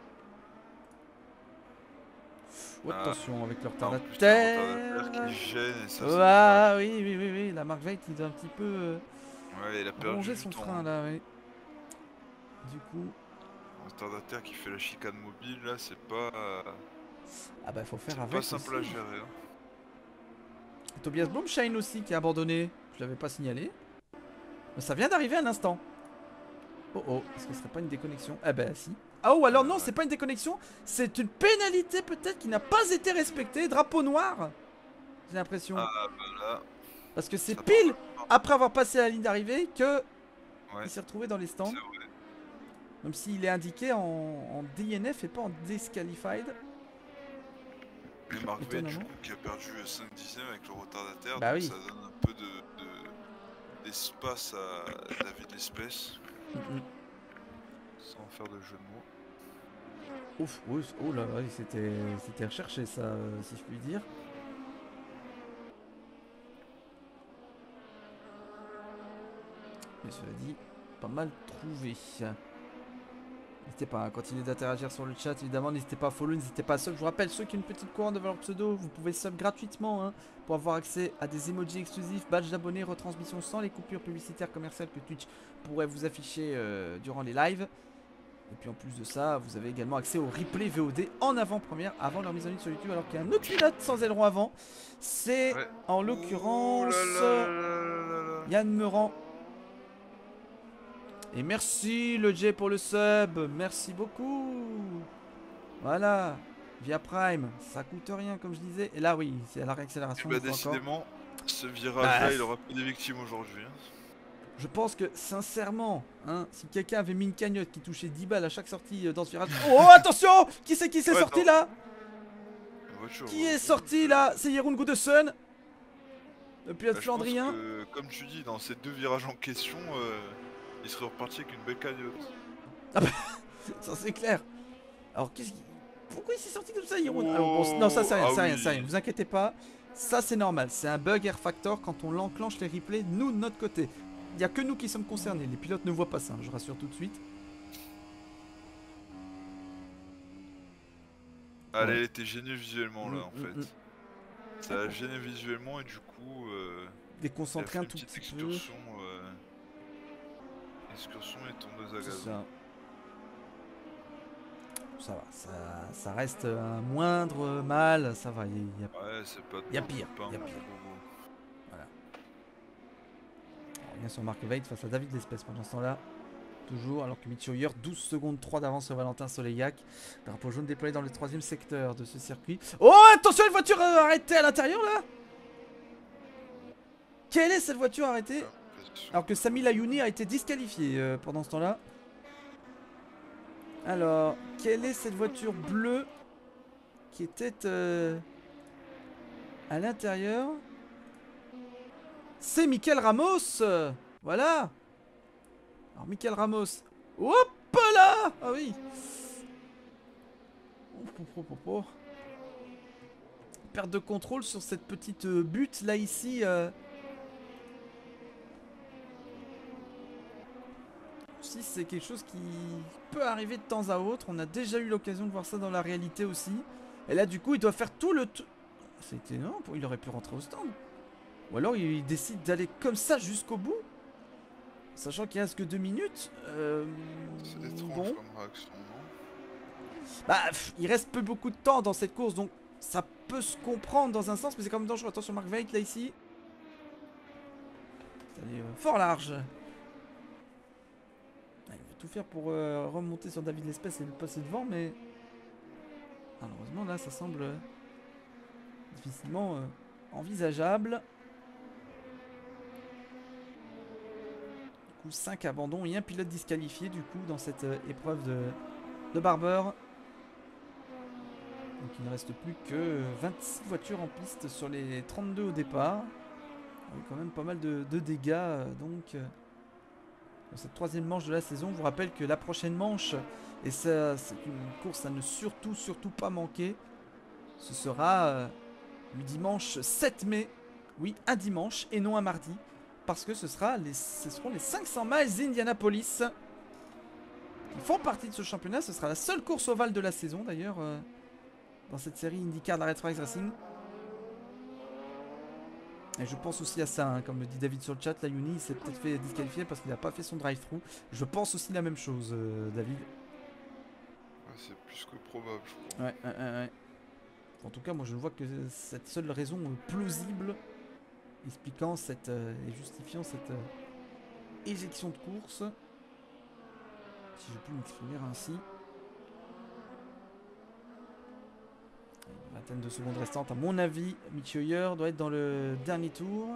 A: Oh, attention avec le
B: retardataire qui gêne et ça.
A: Ah oui, la Mark Veit il doit un petit peu
B: ouais, il a perdu
A: son frein là, oui. Du coup.
B: Un retardataire qui fait la chicane mobile là, c'est pas.
A: Ah bah faut faire avec.
B: Pas simple
A: aussi.
B: à gérer. Hein.
A: Et Tobias Blomschein aussi qui a abandonné. Je l'avais pas signalé. Mais ça vient d'arriver à l'instant. Oh oh, est-ce que ce serait pas une déconnexion? Ah bah si. Ah oh alors non, c'est pas une déconnexion, c'est une pénalité peut-être qui n'a pas été respectée. Drapeau noir. J'ai l'impression.
B: Ah bah là.
A: Parce que c'est pile après avoir passé la ligne d'arrivée que il s'est retrouvé dans les stands. Même s'il est indiqué en DNF et pas en disqualified.
B: Mais Mark Veit du coup qui a perdu 5 dixièmes avec le retardataire,
A: bah
B: donc
A: oui.
B: ça donne un peu d'espace à David Lespès. Sans faire de jeu de mots.
A: Ouf, ouf, oh là là, c'était recherché ça, si je puis dire. Mais cela dit, pas mal trouvé. N'hésitez pas à continuer d'interagir sur le chat, évidemment, n'hésitez pas à follow, n'hésitez pas à sub. Je vous rappelle, ceux qui ont une petite couronne devant leur pseudo, vous pouvez sub gratuitement hein, pour avoir accès à des emojis exclusifs, badges d'abonnés, retransmissions sans les coupures publicitaires commerciales que Twitch pourrait vous afficher durant les lives. Et puis en plus de ça, vous avez également accès au replay VOD en avant-première avant leur mise en ligne sur YouTube, alors qu'il y a un autre pilote sans aileron avant. C'est en l'occurrence Yann Meurant. Et merci le J pour le sub, merci beaucoup. Voilà, via Prime, ça coûte rien comme je disais. Et là oui, c'est à la réaccélération.
B: Bah décidément, ce virage-là, il aura plus des victimes aujourd'hui. Hein.
A: Je pense que sincèrement, hein, si quelqu'un avait mis une cagnotte qui touchait 10 balles à chaque sortie dans ce virage... Oh attention! Qui c'est qui s'est sorti là? Qui est sorti là? C'est Jeroen Goedesen. Le pilote flandrien.
B: Comme tu dis, dans ces deux virages en question, il serait reparti avec une belle cagnotte.
A: Ah bah, ça c'est clair. Alors qu'est-ce qui... Pourquoi il s'est sorti comme ça, Jeroen? Alors bon, non, ça c'est rien, c'est rien, vous inquiétez pas. Ça c'est normal, c'est un bug Air Factor quand on l'enclenche les replays, nous de notre côté. Il n'y a que nous qui sommes concernés, les pilotes ne voient pas ça, je rassure tout de suite.
B: Allez,
A: Ouais.
B: elle était gênée visuellement là en fait. Ça a gêné visuellement et du coup... elle a
A: Déconcentrer
B: fait
A: un
B: une
A: tout
B: petite
A: petit peu.
B: Excursion et tondeuse à
A: C'est
B: gazon.
A: Ça va, ça reste un moindre mal, ça va,
B: Ouais, c'est pas
A: y a
B: top,
A: pire,
B: pas un
A: y a
B: gros
A: pire.
B: bobo.
A: On revient sur Mark Veit face à David L'Espèce pendant ce temps-là. Toujours, alors que Mitch Hoyer, 12 secondes 3 d'avance sur Valentin Soleillac. Drapeau jaune déployé dans le 3ème secteur de ce circuit. Oh, attention, une voiture arrêtée à l'intérieur là. Quelle est cette voiture arrêtée? Alors que Sami Layouni a été disqualifié pendant ce temps-là. Alors, quelle est cette voiture bleue qui était à l'intérieur? C'est Michael Ramos. Voilà. Alors, Michael Ramos. Hop là. Ah oui. Perte de contrôle sur cette petite butte là ici. Si c'est quelque chose qui peut arriver de temps à autre. On a déjà eu l'occasion de voir ça dans la réalité aussi. Et là du coup il doit faire tout le... C'était énorme, il aurait pu rentrer au stand. Ou alors il décide d'aller comme ça jusqu'au bout. Sachant qu'il reste que 2 minutes.
B: C'est étrange
A: Bon.
B: comme réaction, non?
A: Bah il reste peu beaucoup de temps dans cette course. Donc ça peut se comprendre dans un sens. Mais c'est quand même dangereux. Attention Mark Veit là ici. C'est fort large. Il va tout faire pour remonter sur David L'Espèce et le passer devant, mais malheureusement là ça semble difficilement envisageable. Du coup 5 abandons et un pilote disqualifié du coup dans cette épreuve de Barber. Donc il ne reste plus que 26 voitures en piste sur les 32 au départ. Avec quand même pas mal de dégâts donc... Dans cette 3ème manche de la saison, je vous rappelle que la prochaine manche, et ça c'est une course à ne surtout pas manquer, ce sera le dimanche 7 mai, oui un dimanche et non un mardi, parce que ce seront les 500 miles d'Indianapolis. Ils font partie de ce championnat, ce sera la seule course ovale de la saison d'ailleurs, dans cette série IndyCar de la Red Flags Racing. Et je pense aussi à ça, hein, comme le dit David sur le chat, la Yuni il s'est peut-être fait disqualifier parce qu'il n'a pas fait son drive-thru. Je pense aussi la même chose, David.
B: Ouais, c'est plus que probable, je crois.
A: Ouais. En tout cas, moi je ne vois que cette seule raison plausible expliquant cette et justifiant cette éjection de course. Si je puis m'exprimer ainsi. Une vingtaine de secondes restantes, à mon avis, Mitch Hoyer doit être dans le dernier tour.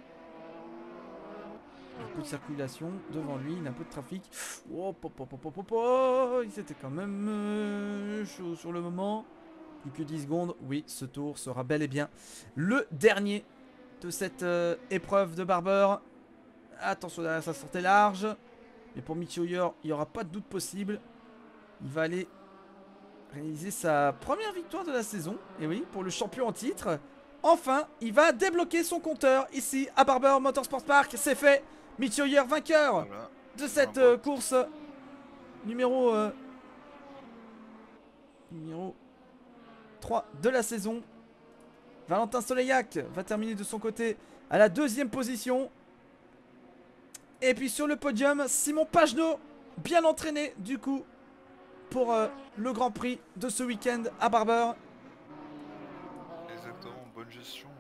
A: Un peu de circulation devant lui, il a un peu de trafic. Oh, il s'était quand même chaud sur le moment. Plus que 10 secondes. Oui, ce tour sera bel et bien le dernier de cette épreuve de Barber. Attention derrière, ça sortait large. Mais pour Mitch Hoyer, il n'y aura pas de doute possible. Il va aller réaliser sa première victoire de la saison. Et oui, pour le champion en titre. Enfin, il va débloquer son compteur ici à Barber Motorsport Park. C'est fait. Mitch Hoyer vainqueur
B: Voilà.
A: de cette course numéro 3 de la saison. Valentin Soleillac va terminer de son côté à la 2ème position. Et puis sur le podium, Simon Pagenaud, bien entraîné du coup pour le Grand Prix de ce week-end à Barber.
B: Exactement, bonne gestion.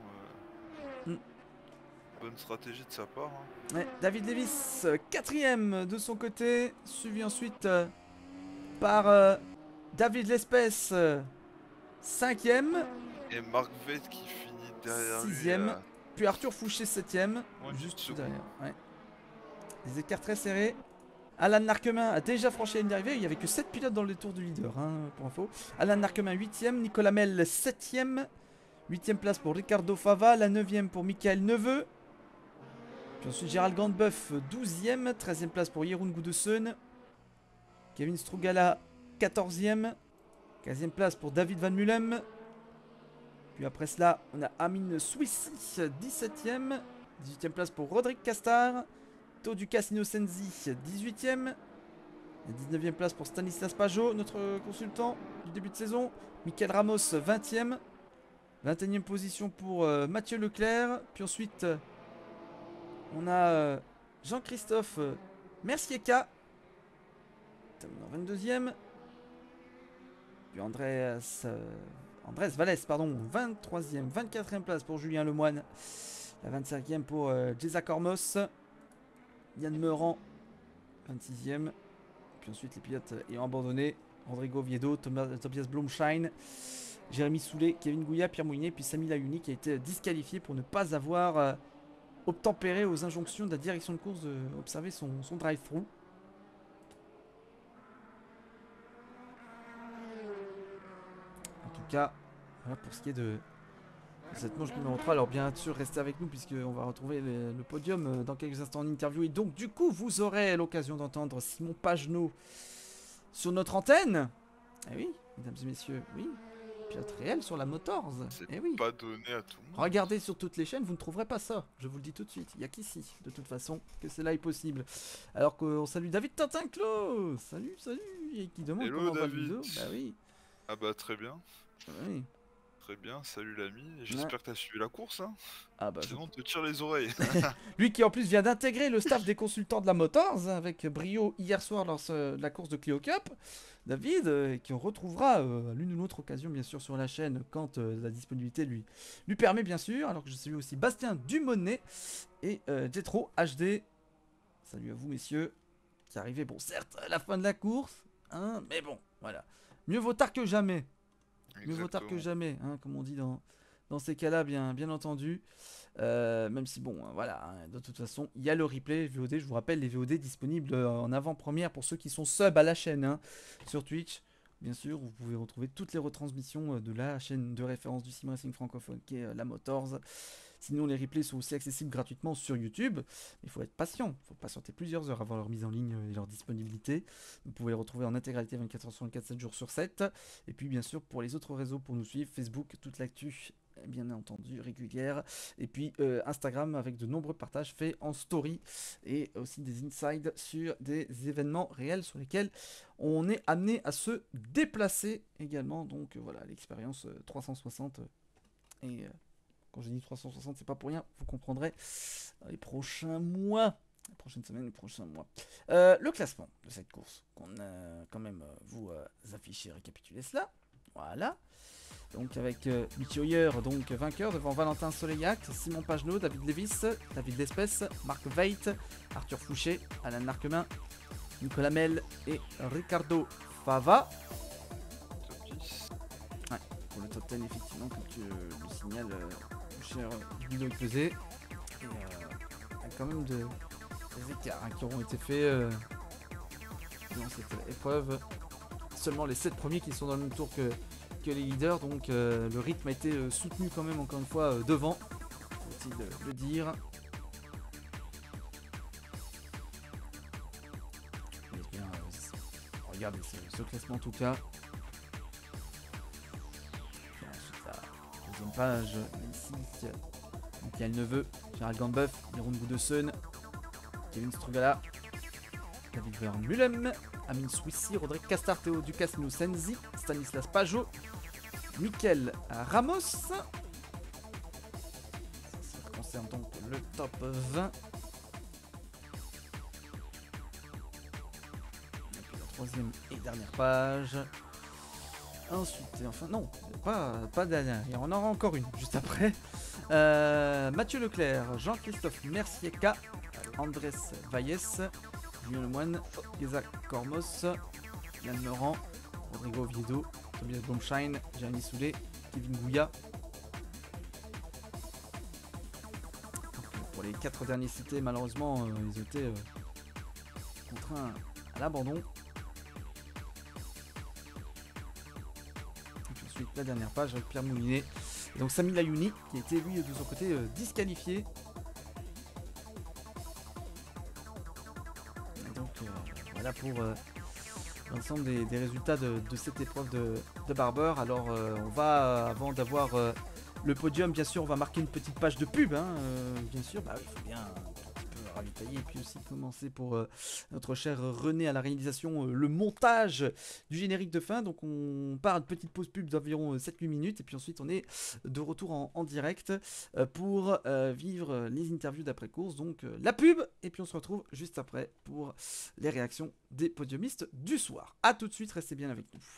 B: Bonne stratégie de sa part. Hein.
A: Ouais, David Davis, 4ème de son côté, suivi ensuite par David L'Espèce, 5ème.
B: Et Mark Veit qui finit derrière
A: 6ème.
B: lui.
A: Puis Arthur Fouché 7ème, juste
B: seconde.
A: derrière. Ouais. Des écarts très serrés. Alan Narquemin a déjà franchi la ligne d'arrivée. Il n'y avait que 7 pilotes dans le tour du leader, hein, pour info. Alan Narquemin 8ème, Nicolas Mel 7ème. 8ème place pour Ricardo Fava, la 9ème pour Michael Neveu. Puis ensuite Gérald Gandbeuf 12ème, 13ème place pour Jeroen Goudesen. Kevin Strugala 14ème. 15ème place pour David Van Mulem. Puis après cela, on a Amine Swissi, 17ème. 18ème place pour Rodrigue Castard. Tau Ducas Innocenzi, 18ème. 19ème place pour Stanislas Pajot, notre consultant du début de saison. Michael Ramos, 20ème. 21ème position pour Mathieu Leclerc. Puis ensuite, on a Jean-Christophe Mercieka, 22ème. Puis Andrés Vallès, pardon, 23ème. 24ème place pour Julien Lemoine. La 25ème pour Jeza Cormos. Yann Meurant, 26ème. Puis ensuite les pilotes ayant abandonné, Rodrigo Viedo, Tobias Blomschein, Jérémy Soulet, Kevin Gouya, Pierre Mounier, puis Sami Layouni qui a été disqualifié pour ne pas avoir obtempéré aux injonctions de la direction de course d'observer son drive-through. En tout cas, voilà pour ce qui est de cette manche numéro 3. Alors bien sûr, restez avec nous puisqu'on va retrouver le podium dans quelques instants en interview. Et donc du coup, vous aurez l'occasion d'entendre Simon Pagenaud sur notre antenne. Eh oui, mesdames et messieurs, oui. Pilote réel sur la Motors.
B: C'est
A: oui.
B: pas donné à tout le monde.
A: Regardez sur toutes les chaînes, vous ne trouverez pas ça. Je vous le dis tout de suite. Il n'y a qu'ici, de toute façon, que cela est possible. Alors qu'on salue David Tintinclos. Salut. Et qui demande
B: Hello,
A: comment va le
B: David.
A: vidéo. Bah oui.
B: Ah bah très bien.
A: Oui.
B: Très bien, salut l'ami. J'espère que t'as suivi la course, hein.
A: Ah bah,
B: sinon on te tire les oreilles.
A: Lui qui en plus vient d'intégrer le staff des consultants de la Motors avec brio hier soir lors de la course de Clio Cup. David, qui on retrouvera à l'une ou l'autre occasion bien sûr sur la chaîne quand la disponibilité lui permet bien sûr. Alors que je salue aussi Bastien Dumonnet et Jetro HD. Salut à vous messieurs, qui arrivez, bon certes à la fin de la course, hein, mais bon voilà. Mieux vaut tard que jamais. Mieux vaut tard que jamais, hein, comme on dit dans ces cas-là, bien entendu. Même si, bon, voilà, hein, de toute façon, il y a le replay VOD. Je vous rappelle, les VOD disponibles en avant-première pour ceux qui sont sub à la chaîne, hein, sur Twitch. Bien sûr, vous pouvez retrouver toutes les retransmissions de la chaîne de référence du sim racing francophone, qui est la Motors. Sinon, les replays sont aussi accessibles gratuitement sur YouTube. Il faut être patient. Il faut patienter plusieurs heures avant leur mise en ligne et leur disponibilité. Vous pouvez les retrouver en intégralité 24h sur 24, 7 jours sur 7. Et puis, bien sûr, pour les autres réseaux, pour nous suivre, Facebook, toute l'actu, bien entendu, régulière. Et puis, Instagram, avec de nombreux partages faits en story. Et aussi des insides sur des événements réels sur lesquels on est amené à se déplacer également. Donc, voilà, l'expérience 360 et... quand je dis 360, c'est pas pour rien, vous comprendrez dans les prochains mois, les prochaines semaines, les prochains mois. Le classement de cette course, qu'on a quand même vous affiché, récapituler cela. Voilà. Donc avec Michi Hoyer, donc vainqueur devant Valentin Soleillac, Simon Pagenaud, David Lévis, David Lespès, Marc Veit, Arthur Fouché, Alain Narquemin, Nicolas Mel et Ricardo Fava. Ouais, pour le top 10, effectivement, comme tu le signales, cher vidéo pesé. Et il y a quand même des écarts qui auront été faits dans cette épreuve. Seulement les 7 premiers qui sont dans le même tour que les leaders, donc le rythme a été soutenu quand même encore une fois devant, faut-il le dire. Bien, regardez ce classement en tout cas. Deuxième page, ici, Michael Neveu, Gérald Gambeuf, Jeroen Goudesson, Kevin Strugala, David Vermeulen, Amine Swissi, Rodrigue Castard, Théo Ducas Innocenzi, Stanislas Pajot, Michael Ramos. Ça concerne donc le top 20. Et puis la troisième et dernière page. Ensuite, enfin non, pas dernière, il y en aura encore une juste après. Mathieu Leclerc, Jean-Christophe Mercieka, Andrés Valles, Julien Lemoine, Jeza Cormos, Yann Meurant, Rodrigo Viedo, Tobias Blomschein, Jérémy Soulet, Kevin Gouya. Pour les 4 derniers cités, malheureusement, ils ont été contraints à l'abandon. Ensuite, la dernière page avec Pierre Moulinet. Et donc Sami Layouni qui a été lui de son côté disqualifié. Et donc voilà pour l'ensemble des résultats de cette épreuve de Barber. Alors on va, avant d'avoir le podium. Bien sûr, on va marquer une petite page de pub, hein, bien sûr, bah il faut bien ravitailler et puis aussi commencer pour notre cher René à la réalisation, le montage du générique de fin. Donc on part une petite pause pub d'environ 7-8 minutes et puis ensuite on est de retour en direct pour vivre les interviews d'après course, donc la pub, et puis on se retrouve juste après pour les réactions des podiumistes du soir. A tout de suite, restez bien avec nous.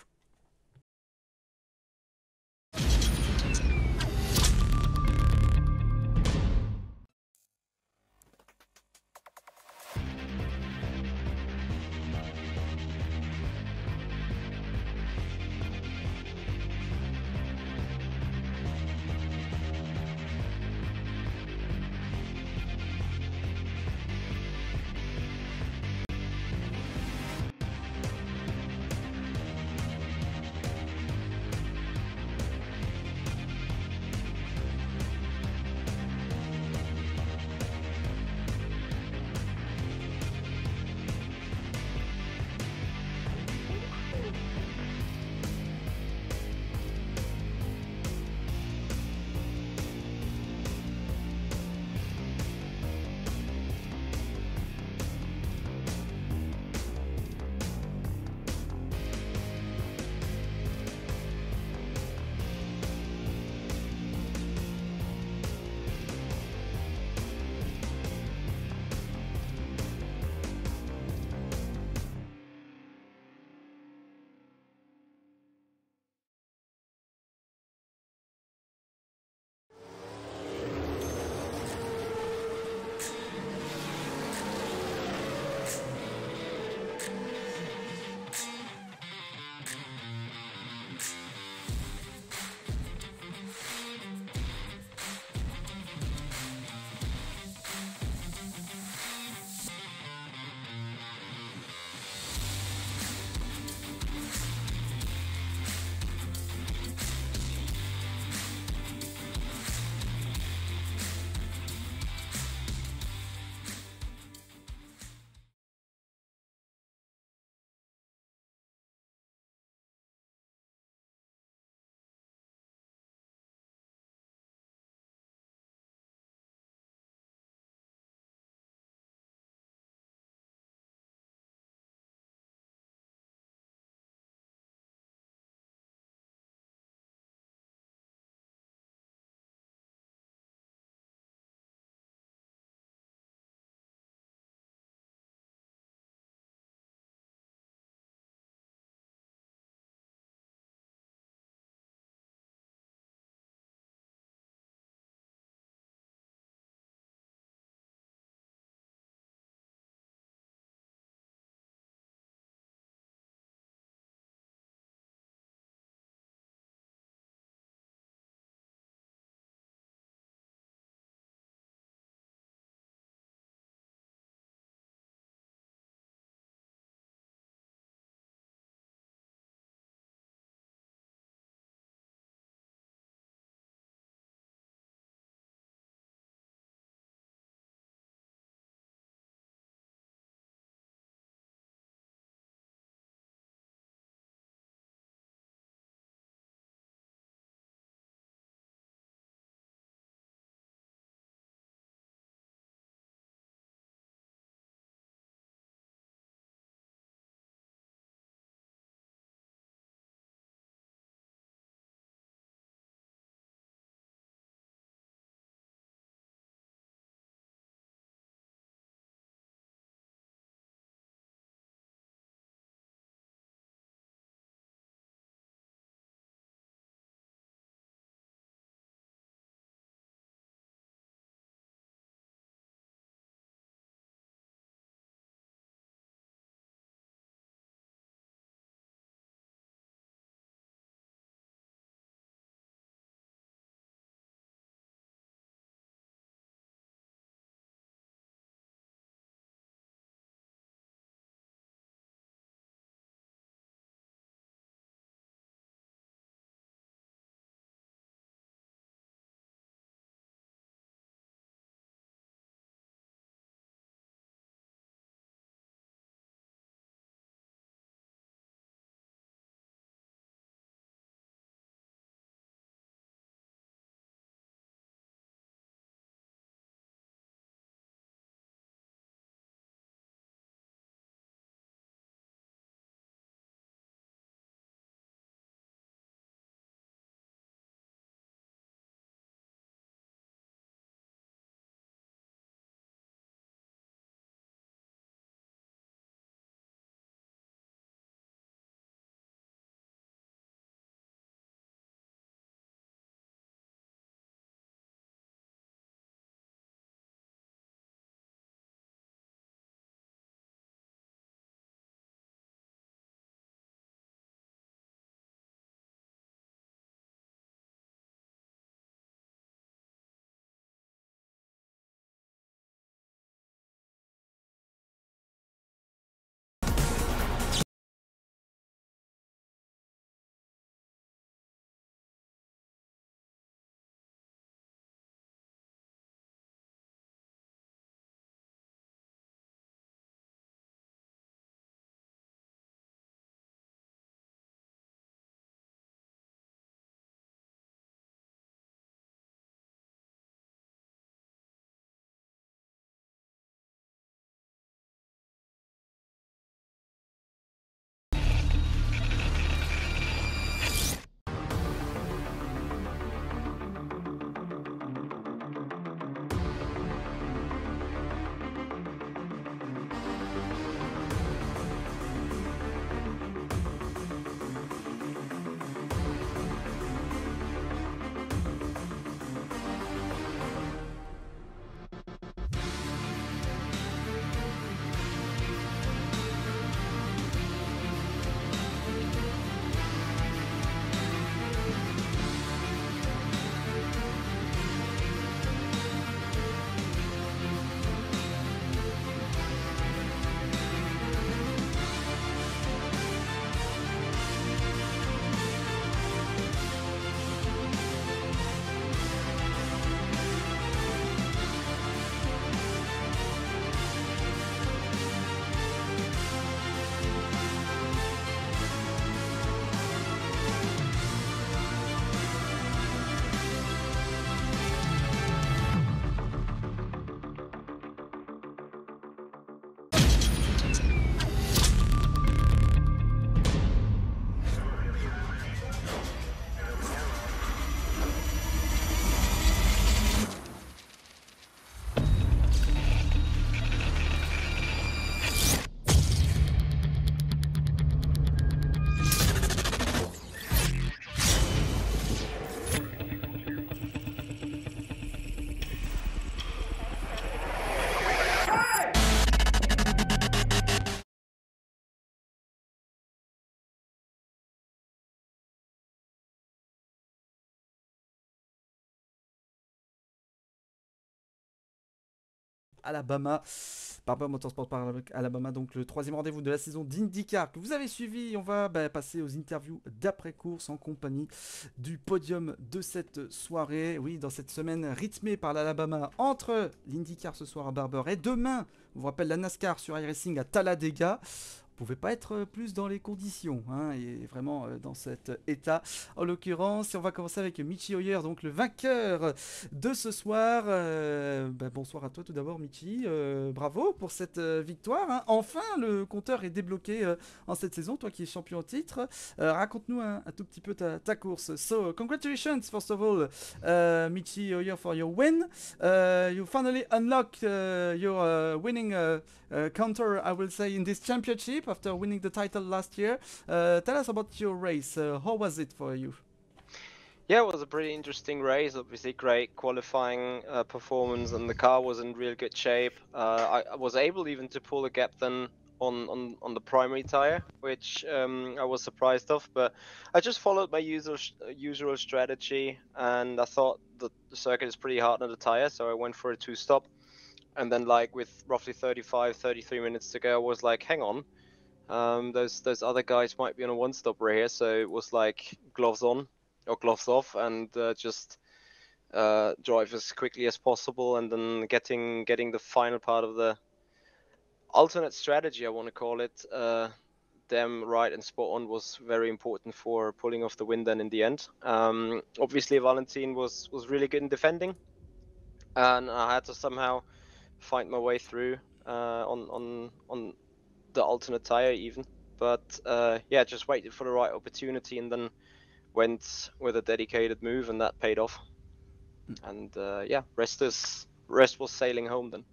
A: Alabama. Barber Motorsport Park Alabama, donc le troisième rendez-vous de la saison d'IndyCar que vous avez suivi. On va passer aux interviews d'après-course en compagnie du podium de cette soirée. Oui, dans cette semaine rythmée par l'Alabama entre l'IndyCar ce soir à Barber et demain, on vous rappelle la NASCAR sur iRacing à Talladega. Pouvait pas être plus dans les conditions, hein, et vraiment dans cet état. En l'occurrence, on va commencer avec Michi Hoyer, donc le vainqueur de ce soir. Bonsoir à toi tout d'abord, Michi. Bravo pour cette victoire, hein. Enfin, le compteur est débloqué en cette saison, toi qui es champion en titre. Raconte-nous un tout petit peu ta course. So, congratulations, first of all, Michi Hoyer, for your win. You finally unlocked your winning counter, I will say, in this championship after winning the title last year. Tell us about your race. How was it for you?
D: Yeah, it was a pretty interesting race. Obviously, great qualifying performance, and the car was in real good shape. I was able even to pull a gap then on the primary tire, which I was surprised of. But I just followed my usual strategy, and I thought that the circuit is pretty hard on the tire, so I went for a two-stop. And then, like with roughly 33 minutes to go, I was like, hang on, those other guys might be on a one-stop right here. So it was like gloves on or gloves off, and just drive as quickly as possible, and then getting the final part of the alternate strategy, I want to call it, them right and spot on, was very important for pulling off the win then in the end. Obviously, Valentin was really good in defending, and I had to somehow find my way through on the alternate tire even. But yeah, just waited for the right opportunity and then went with a dedicated move, and that paid off. And yeah, rest was sailing home then.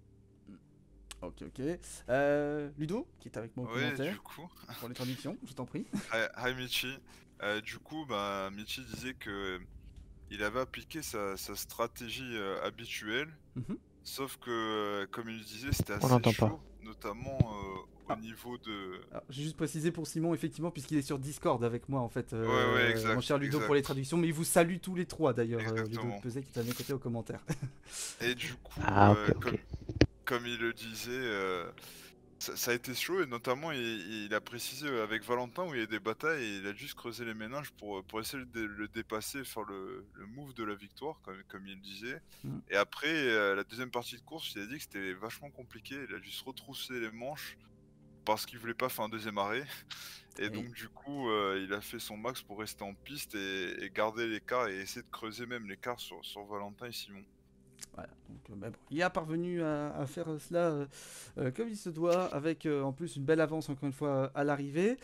A: Ok. Ludo, qui est avec moi au
B: Ouais,
A: commentaire,
B: du coup.
A: pour les traductions, je t'en prie.
B: Hi Michi. Du coup, Michi disait que il avait appliqué sa stratégie habituelle, sauf que, comme il disait, c'était assez chaud, notamment au niveau de...
A: Alors, j'ai juste précisé pour Simon, effectivement, puisqu'il est sur Discord avec moi, en fait,
B: ouais, exact,
A: mon cher Ludo, pour les traductions, mais il vous salue tous les trois, d'ailleurs, Ludo Peset, qui est à mes côtés aux commentaires.
B: Et du coup,
E: ok.
B: Comme il le disait, ça a été chaud, et notamment il a précisé avec Valentin où il y a des batailles, et il a juste creusé les méninges pour essayer de le dépasser, faire le move de la victoire, comme il disait. Et après, la deuxième partie de course, il a dit que c'était vachement compliqué, il a dû se retrousser les manches parce qu'il voulait pas faire un deuxième arrêt. Et donc du coup, il a fait son max pour rester en piste et garder l'écart, et essayer de creuser même l'écart sur Valentin et Simon.
A: Voilà, donc bon, il est parvenu à faire cela comme il se doit, avec en plus une belle avance encore une fois à l'arrivée.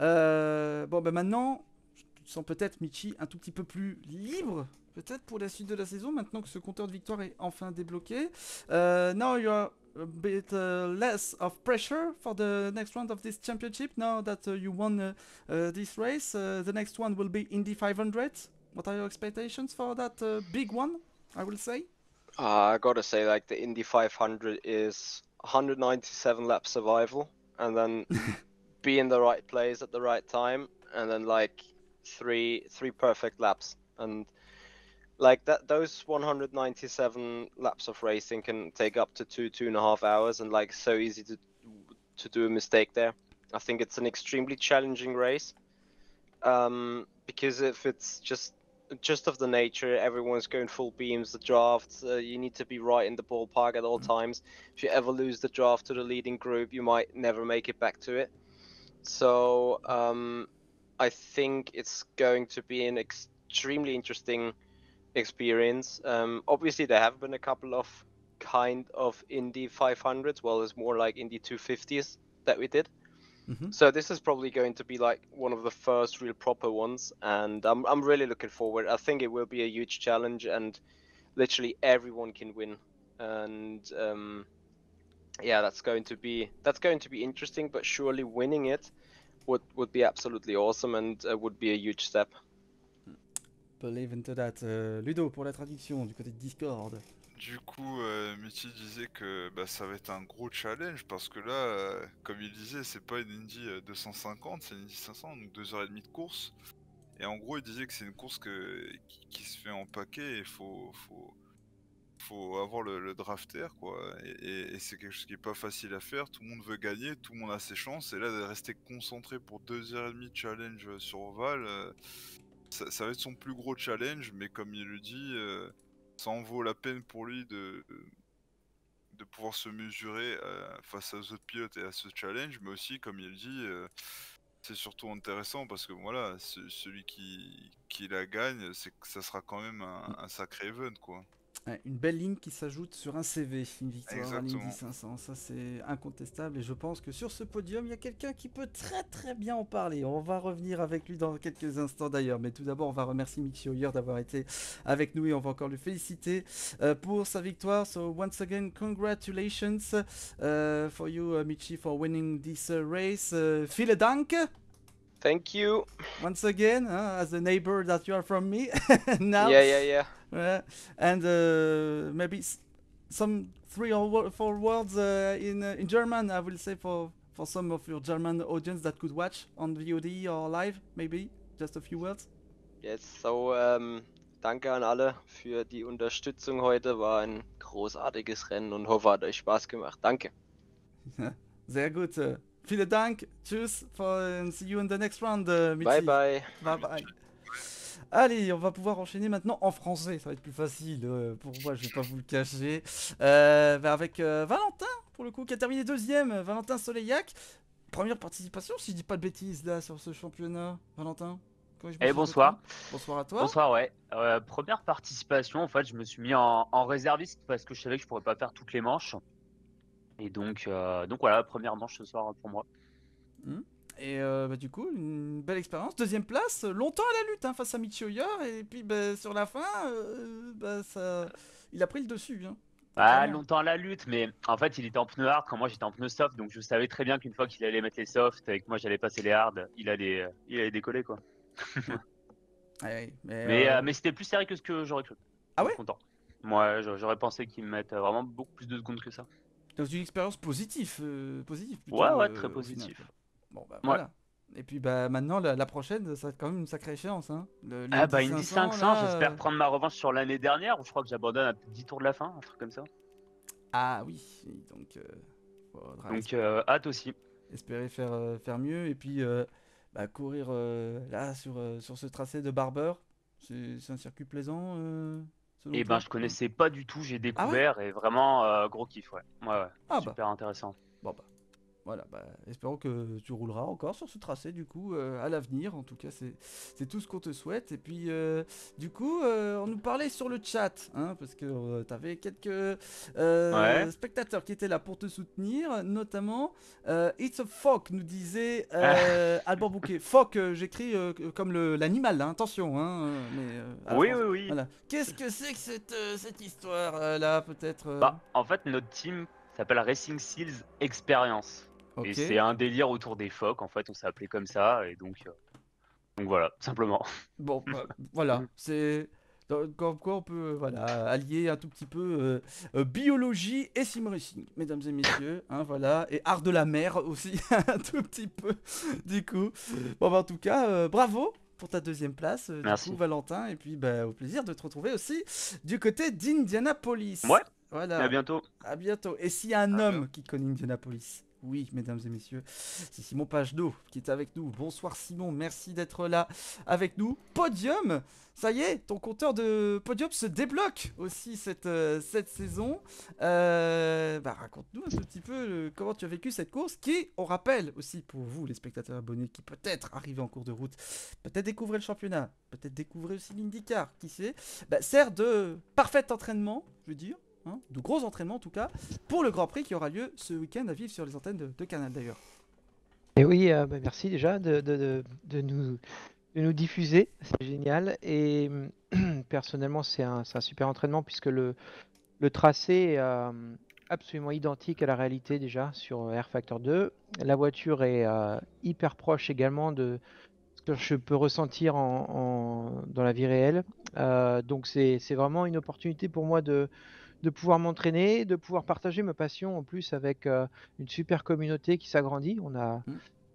A: Maintenant, je te sens peut-être, Michi, un tout petit peu plus libre, peut-être pour la suite de la saison, maintenant que ce compteur de victoire est enfin débloqué. Now you are a bit less of pressure for the next round of this championship, now that you won this race. The next one will be Indy 500. What are your expectations for that big one, I will say?
D: I gotta say, like, the Indy 500 is 197 lap survival, and then be in the right place at the right time, and then like three perfect laps, and like that, those 197 laps of racing can take up to 2.5 hours, and like so easy to do a mistake there. I think it's an extremely challenging race, because if it's just of the nature, everyone's going full beams, the draft, you need to be right in the ballpark at all times. If you ever lose the draft to the leading group, you might never make it back to it. So I think it's going to be an extremely interesting experience. Obviously, there have been a couple of kind of Indy 500s. Well, it's more like Indy 250s that we did. So this is probably going to be like one of the first real proper ones, and I'm really looking forward. I think it will be a huge challenge, and literally everyone can win. And yeah, that's going to be interesting. But surely winning it would be absolutely awesome, and would be a huge step.
A: Believe into that. Ludo, pour la traduction du côté de Discord.
B: Du coup, Michi disait que ça va être un gros challenge, parce que là, comme il disait, c'est pas une Indy 250, c'est une Indy 500, donc 2h30 de course. Et en gros, il disait que c'est une course qui se fait en paquet, et faut faut avoir le drafter, quoi. Et c'est quelque chose qui est pas facile à faire. Tout le monde veut gagner, tout le monde a ses chances. Et là, de rester concentré pour 2h30 de challenge sur Oval, ça va être son plus gros challenge. Mais comme il le dit, ça en vaut la peine pour lui de pouvoir se mesurer face aux autres pilotes et à ce challenge. Mais aussi, comme il le dit, c'est surtout intéressant parce que voilà, celui qui la gagne, c'est que ça sera quand même un sacré event, quoi.
A: Ouais, une belle ligne qui s'ajoute sur un CV, une victoire à l'Indy
B: Exactement.
A: 500, ça c'est incontestable et je pense que sur ce podium il y a quelqu'un qui peut très bien en parler. On va revenir avec lui dans quelques instants d'ailleurs, mais tout d'abord on va remercier Mick Schumacher d'avoir été avec nous et on va encore le féliciter pour sa victoire. So once again, congratulations for you Michi for winning this race. Vielen Dank.
D: Thank you.
A: Once again, as a neighbor that you are from me now.
D: Yeah.
A: And maybe some 3 or 4 words in German, I will say for some of your German audience that could watch on VOD or live, maybe just a few words.
D: Yes, so danke an alle für die Unterstützung heute. War ein großartiges Rennen und hoffe, hat euch Spaß gemacht. Danke.
A: Sehr gut. Vielen Dank. Tschüss. And see you in the next round, Michi.
D: Bye bye.
A: Bye bye. Allez, on va pouvoir enchaîner maintenant en français, ça va être plus facile pour moi, je vais pas vous le cacher. Avec Valentin, pour le coup, qui a terminé 2ème, Valentin Soleillac. Première participation, si je dis pas de bêtises là sur ce championnat, Valentin.
E: Bonsoir.
A: Bonsoir à toi.
E: Bonsoir, ouais. Première participation, en fait, je me suis mis en réserviste parce que je savais que je pourrais pas faire toutes les manches. Et donc voilà, première manche ce soir pour moi.
A: Et du coup, une belle expérience. 2ème place, longtemps à la lutte face à Mick Schumacher. Et puis sur la fin, il a pris le dessus.
E: Longtemps à la lutte, mais en fait, il était en pneu hard quand moi j'étais en pneu soft. Donc je savais très bien qu'une fois qu'il allait mettre les softs et que moi j'allais passer les hard, il allait décoller, quoi. Mais c'était plus sérieux que ce que j'aurais cru.
A: Ah ouais?
E: Content. Moi, j'aurais pensé qu'ils me mettent vraiment beaucoup plus de secondes que ça.
A: Donc une expérience positive plutôt,
E: ouais, très positif.
A: Bon voilà. Et puis maintenant la prochaine, ça va être quand même une sacrée échéance.
E: Indy 500, j'espère prendre ma revanche sur l'année dernière où je crois que j'abandonne à 10 tours de la fin, un truc comme ça.
A: Ah oui, donc
E: hâte aussi.
A: Espérer faire mieux et puis courir là sur ce tracé de Barber. C'est un circuit plaisant.
E: Je connaissais pas du tout, j'ai découvert et vraiment gros kiff, ouais. Super intéressant.
A: Bon voilà, espérons que tu rouleras encore sur ce tracé du coup à l'avenir. En tout cas, c'est tout ce qu'on te souhaite. Et puis du coup, on nous parlait sur le chat, parce que tu avais quelques spectateurs qui étaient là pour te soutenir, notamment It's a Fock nous disait Albert Bouquet. Fock, j'écris comme l'animal, attention.
E: Oui.
A: Voilà. Qu'est-ce que c'est que cette histoire là, peut-être
E: En fait, notre team s'appelle Racing Seals Experience. Okay. Et c'est un délire autour des phoques, en fait, on s'est appelé comme ça, et donc voilà, simplement.
A: Bon, voilà, c'est comme quoi on peut allier un tout petit peu biologie et sim racing, mesdames et messieurs, voilà, et art de la mer aussi, un tout petit peu, du coup. Bon, en tout cas, bravo pour ta 2ème place,
E: Merci.
A: Du coup, Valentin, et puis au plaisir de te retrouver aussi du côté d'Indianapolis.
E: Ouais,
A: voilà.
E: À bientôt.
A: À bientôt. Et s'il y a un homme qui connaît Indianapolis, oui, mesdames et messieurs, c'est Simon Pagenaud qui est avec nous. Bonsoir Simon, merci d'être là avec nous. Podium, ça y est, ton compteur de podium se débloque aussi cette saison. Raconte-nous un petit peu comment tu as vécu cette course qui, on rappelle aussi pour vous les spectateurs abonnés qui peut-être arrivent en cours de route, peut-être découvrir le championnat, peut-être découvrir aussi l'IndyCar, qui sait, sert de parfait entraînement, je veux dire. De gros entraînements en tout cas, pour le Grand Prix qui aura lieu ce week-end à vivre sur les antennes de Canal d'ailleurs.
F: Et oui, merci déjà de nous diffuser, c'est génial. Et personnellement, c'est un super entraînement puisque le tracé est absolument identique à la réalité déjà sur Air Factor 2. La voiture est hyper proche également de ce que je peux ressentir dans la vie réelle. Donc c'est vraiment une opportunité pour moi de pouvoir m'entraîner, de pouvoir partager ma passion en plus avec une super communauté qui s'agrandit. On a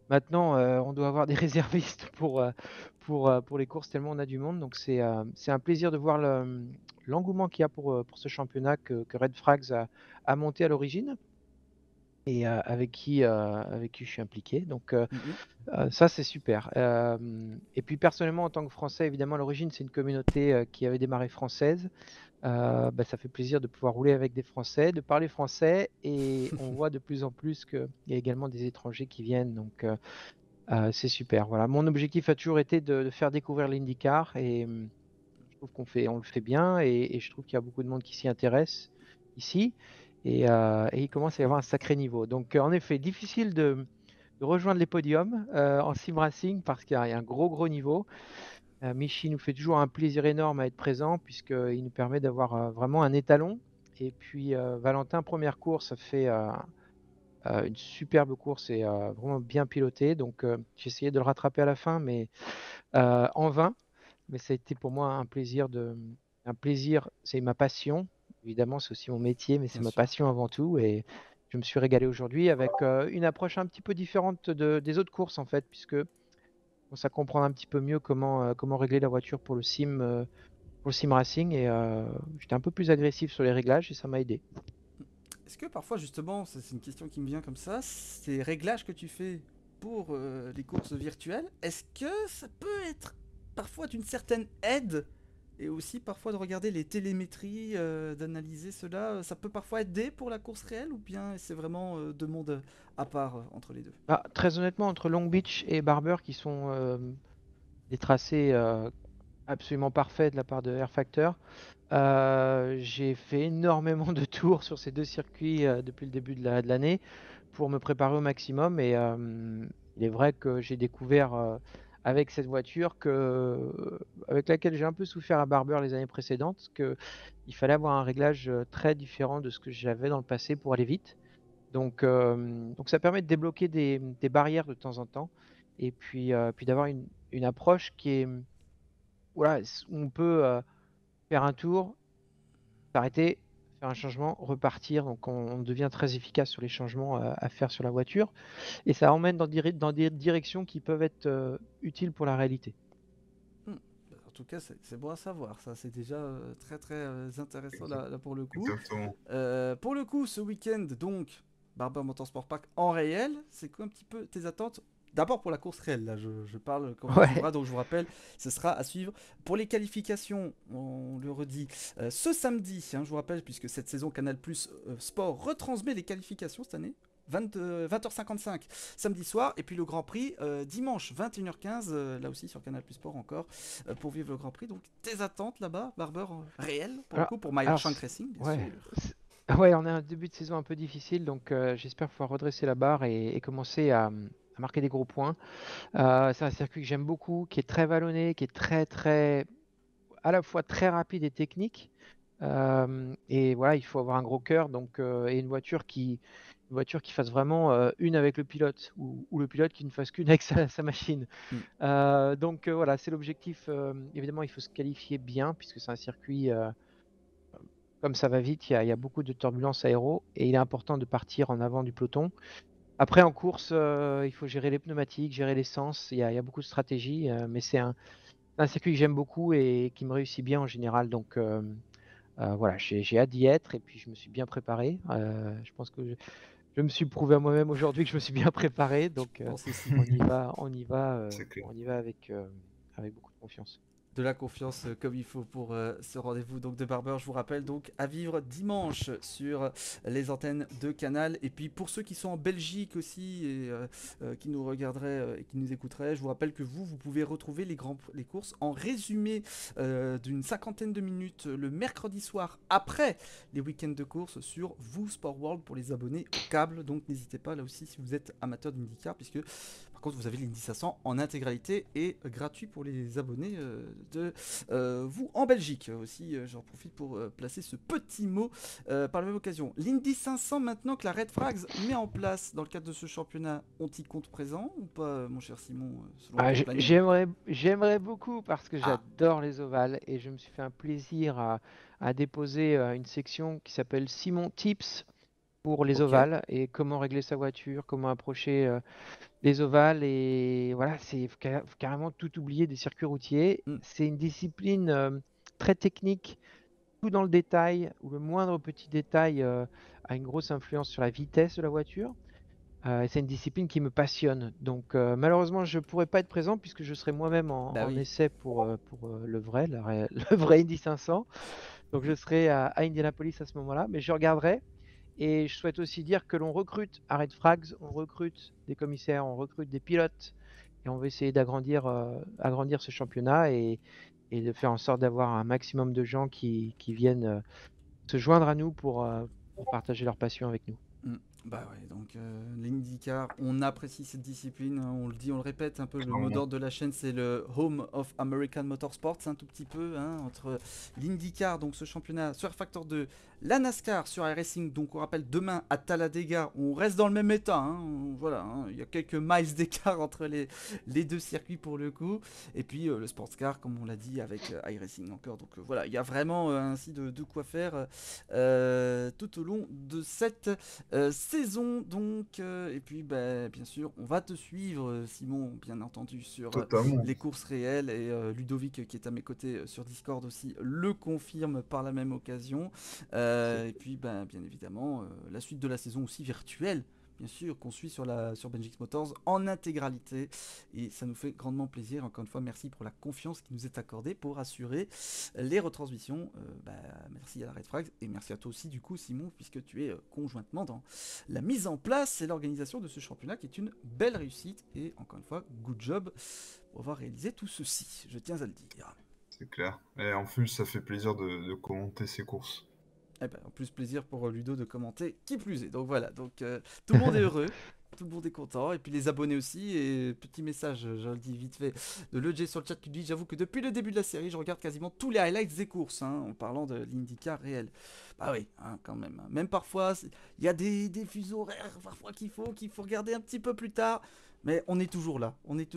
F: Maintenant, on doit avoir des réservistes pour les courses tellement on a du monde. Donc c'est un plaisir de voir l'engouement qu'il y a pour ce championnat que Red Frags a monté à l'origine et avec qui je suis impliqué. Donc ça, c'est super. Et puis personnellement, en tant que Français, évidemment, à l'origine, c'est une communauté qui avait démarré française. Bah, ça fait plaisir de pouvoir rouler avec des Français, de parler français, et on voit de plus en plus qu'il y a également des étrangers qui viennent. Donc c'est super. Voilà. Mon objectif a toujours été de faire découvrir l'IndyCar, et je trouve on le fait bien, et je trouve qu'il y a beaucoup de monde qui s'y intéresse ici, et il commence à y avoir un sacré niveau. Donc en effet, difficile de rejoindre les podiums en sim racing parce qu'il y a un gros niveau. Michi nous fait toujours un plaisir énorme à être présent puisqu'il nous permet d'avoir vraiment un étalon. Et puis Valentin, première course, a fait une superbe course et vraiment bien pilotée. Donc j'ai essayé de le rattraper à la fin, mais en vain. Mais ça a été pour moi un plaisir, c'est ma passion. Évidemment, c'est aussi mon métier, mais c'est
A: Bien
F: ma
A: sûr.
F: passion avant tout. Et je me suis régalé aujourd'hui avec une approche un petit peu différente des autres courses en fait, puisque on commence à comprendre un petit peu mieux comment régler la voiture pour le sim racing. Et j'étais un peu plus agressif sur les réglages et ça m'a aidé.
A: Est-ce que parfois, justement, c'est une question qui me vient comme ça, ces réglages que tu fais pour les courses virtuelles, est-ce que ça peut être parfois d'une certaine aide et aussi parfois de regarder les télémétries, d'analyser cela, ça peut parfois aider pour la course réelle ou bien c'est vraiment deux mondes à part entre les deux?
F: Ah, très honnêtement, entre Long Beach et Barber, qui sont des tracés absolument parfaits de la part de Air Factor, j'ai fait énormément de tours sur ces deux circuits depuis le début de l'année pour me préparer au maximum. Et il est vrai que j'ai découvert avec cette voiture avec laquelle j'ai un peu souffert à Barber les années précédentes, qu'il fallait avoir un réglage très différent de ce que j'avais dans le passé pour aller vite. Donc ça permet de débloquer des barrières de temps en temps, et puis d'avoir une approche qui est, voilà, où on peut faire un tour, s'arrêter, faire un changement, repartir. Donc on devient très efficace sur les changements à faire sur la voiture, et ça emmène dans des directions qui peuvent être utiles pour la réalité.
A: En tout cas, c'est bon à savoir, ça c'est déjà très très intéressant là pour le coup.
B: Exactement.
A: Pour le coup, ce week-end, donc, Barber Motorsport Park en réel, c'est quoi un petit peu tes attentes? D'abord pour la course réelle, là je parle quand on
F: Ouais.
A: suivra, donc je vous rappelle, ce sera à suivre. Pour les qualifications, on le redit, ce samedi, hein, je vous rappelle, puisque cette saison Canal Plus Sport retransmet les qualifications cette année. 20h55 samedi soir, et puis le Grand Prix dimanche 21h15, là aussi sur Canal Plus Sport encore, pour vivre le Grand Prix. Donc tes attentes là-bas, Barber, réel pour le coup, pour Meyer Shank Racing, bien
F: ouais.
A: sûr.
F: Ouais, on a un début de saison un peu difficile, donc j'espère pouvoir redresser la barre et commencer à marquer des gros points. C'est un circuit que j'aime beaucoup, qui est très vallonné, qui est très, à la fois très rapide et technique. Et voilà, il faut avoir un gros cœur, donc et une voiture qui fasse vraiment une avec le pilote, ou le pilote qui ne fasse qu'une avec sa machine. Donc voilà, c'est l'objectif. Évidemment, il faut se qualifier bien puisque c'est un circuit. Comme ça va vite, il y a beaucoup de turbulences aéro, et il est important de partir en avant du peloton. Après, en course, il faut gérer les pneumatiques, gérer l'essence. Il y a beaucoup de stratégies, mais c'est un circuit que j'aime beaucoup et qui me réussit bien en général. Donc voilà, j'ai hâte d'y être, et puis je me suis bien préparé. Je pense que je me suis prouvé à moi-même aujourd'hui que je me suis bien préparé. Donc
A: Je pense aussi.
B: C'est clair.
F: on y va avec beaucoup de confiance.
A: De la confiance comme il faut pour ce rendez-vous donc de Barber, je vous rappelle, donc à vivre dimanche sur les antennes de Canal. Et puis pour ceux qui sont en Belgique aussi et qui nous regarderaient et qui nous écouteraient, je vous rappelle que vous pouvez retrouver les courses en résumé d'une cinquantaine de minutes le mercredi soir après les week-ends de course sur Vous Sport World pour les abonnés au câble. Donc n'hésitez pas là aussi si vous êtes amateur d'IndyCar, puisque par contre, vous avez l'Indy 500 en intégralité et gratuit pour les abonnés de vous en Belgique. Aussi, j'en profite pour placer ce petit mot par la même occasion. L'Indy 500, maintenant que la Red Frags met en place dans le cadre de ce championnat, ont-ils compte présent ou pas, mon cher Simon, selon ton planning?
F: J'aimerais beaucoup parce que j'adore les ovales, et je me suis fait un plaisir à déposer une section qui s'appelle Simon Tips pour les
A: Ok.
F: ovales et comment régler sa voiture, comment approcher les ovales et voilà, faut carrément tout oublier des circuits routiers.
A: Mm.
F: C'est une discipline très technique, tout dans le détail, où le moindre petit détail a une grosse influence sur la vitesse de la voiture. Et c'est une discipline qui me passionne. Donc malheureusement, je ne pourrais pas être présent puisque je serai moi-même
A: Bah
F: en
A: oui.
F: essai pour le vrai, le vrai Indy 500. Donc je serai à Indianapolis à ce moment-là, mais je regarderai. Et je souhaite aussi dire que l'on recrute à Red Frags, on recrute des commissaires, on recrute des pilotes, et on va essayer agrandir ce championnat et de faire en sorte d'avoir un maximum de gens qui viennent se joindre à nous pour partager leur passion avec nous.
A: Mm. Bah ouais, donc l'IndyCar, on apprécie cette discipline, hein, on le dit, on le répète un peu, le mot
B: Clairement.
A: d'ordre de la chaîne c'est le Home of American Motorsports, un tout petit peu, hein, entre l'IndyCar, donc ce championnat sur Factor 2, la NASCAR sur iRacing, donc on rappelle demain à Talladega, on reste dans le même état, hein, voilà, hein, il y a quelques miles d'écart entre les deux circuits pour le coup, et puis le Sports Car, comme on l'a dit, avec iRacing encore, donc voilà, il y a vraiment ainsi de quoi faire tout au long de cette saison donc et puis bah, bien sûr on va te suivre Simon bien entendu sur
B: Totalement.
A: les courses réelles et Ludovic qui est à mes côtés sur Discord aussi le confirme par la même occasion et puis bah, bien évidemment la suite de la saison aussi virtuelle bien sûr qu'on suit sur Benjix Motors en intégralité et ça nous fait grandement plaisir. Encore une fois merci pour la confiance qui nous est accordée pour assurer les retransmissions. Bah, merci à la Red Frags et merci à toi aussi du coup Simon puisque tu es conjointement dans la mise en place et l'organisation de ce championnat qui est une belle réussite et encore une fois good job pour avoir réalisé tout ceci, je tiens à le dire.
B: C'est clair. Et en plus, ça fait plaisir de commenter ces courses.
A: Eh ben, en plus plaisir pour Ludo de commenter, qui plus est. Donc voilà, donc tout le monde est heureux, tout le monde est content, et puis les abonnés aussi. Et petit message, je le dis vite fait, de l'EJ sur le chat qui dit j'avoue que depuis le début de la série, je regarde quasiment tous les highlights des courses, hein, en parlant de l'IndyCar réel. Bah oui, hein, quand même. Hein. Même parfois, il y a des fuseaux horaires parfois qu'il faut regarder un petit peu plus tard. Mais on est toujours là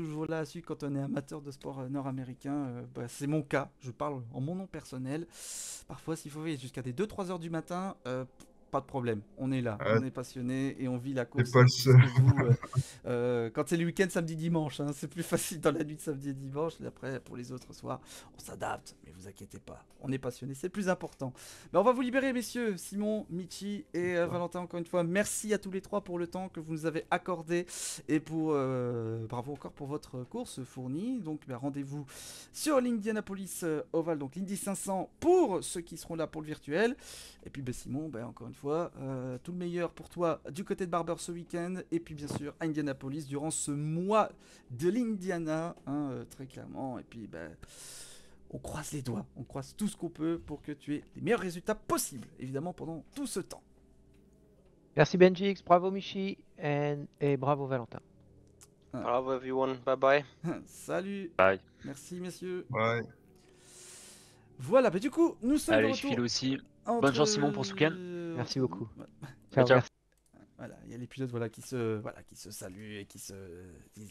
A: à suivre quand on est amateur de sport nord-américain. Bah, c'est mon cas, je parle en mon nom personnel. Parfois, s'il faut veiller jusqu'à des 2-3 heures du matin, pas de problème. On est là, on est passionné et on vit la course.
B: T'es pas le seul.
A: Vous, quand c'est le week-end, samedi, dimanche, hein, c'est plus facile dans la nuit de samedi et dimanche. Et après, pour les autres soirs, on s'adapte. Mais vous inquiétez pas, on est passionné, c'est le plus important. Mais on va vous libérer, messieurs. Simon, Michi et Valentin, encore une fois, merci à tous les trois pour le temps que vous nous avez accordé et pour bravo encore pour votre course fournie. Donc, bah, rendez-vous sur l'Indianapolis Oval, donc l'Indy 500 pour ceux qui seront là pour le virtuel. Et puis, bah, Simon, bah, encore une fois, tout le meilleur pour toi du côté de Barber ce week-end. Et puis, bien sûr, à Indianapolis durant ce mois de l'Indiana, hein, très clairement. Et puis, bah, on croise les doigts, on croise tout ce qu'on peut pour que tu aies les meilleurs résultats possibles, évidemment, pendant tout ce temps.
F: Merci Benjix, bravo Michi et bravo Valentin.
D: Bravo everyone, bye bye.
A: Salut.
E: Bye.
A: Merci, messieurs.
B: Ouais.
A: Voilà, bah du coup, nous sommes de
E: Allez, je
A: retour
E: file aussi.
A: entre-
E: Bonne chance, Simon, pour ce week-end.
F: Merci beaucoup.
E: Ciao.
F: Merci.
A: Voilà, il y a les pilotes qui se saluent et qui se disent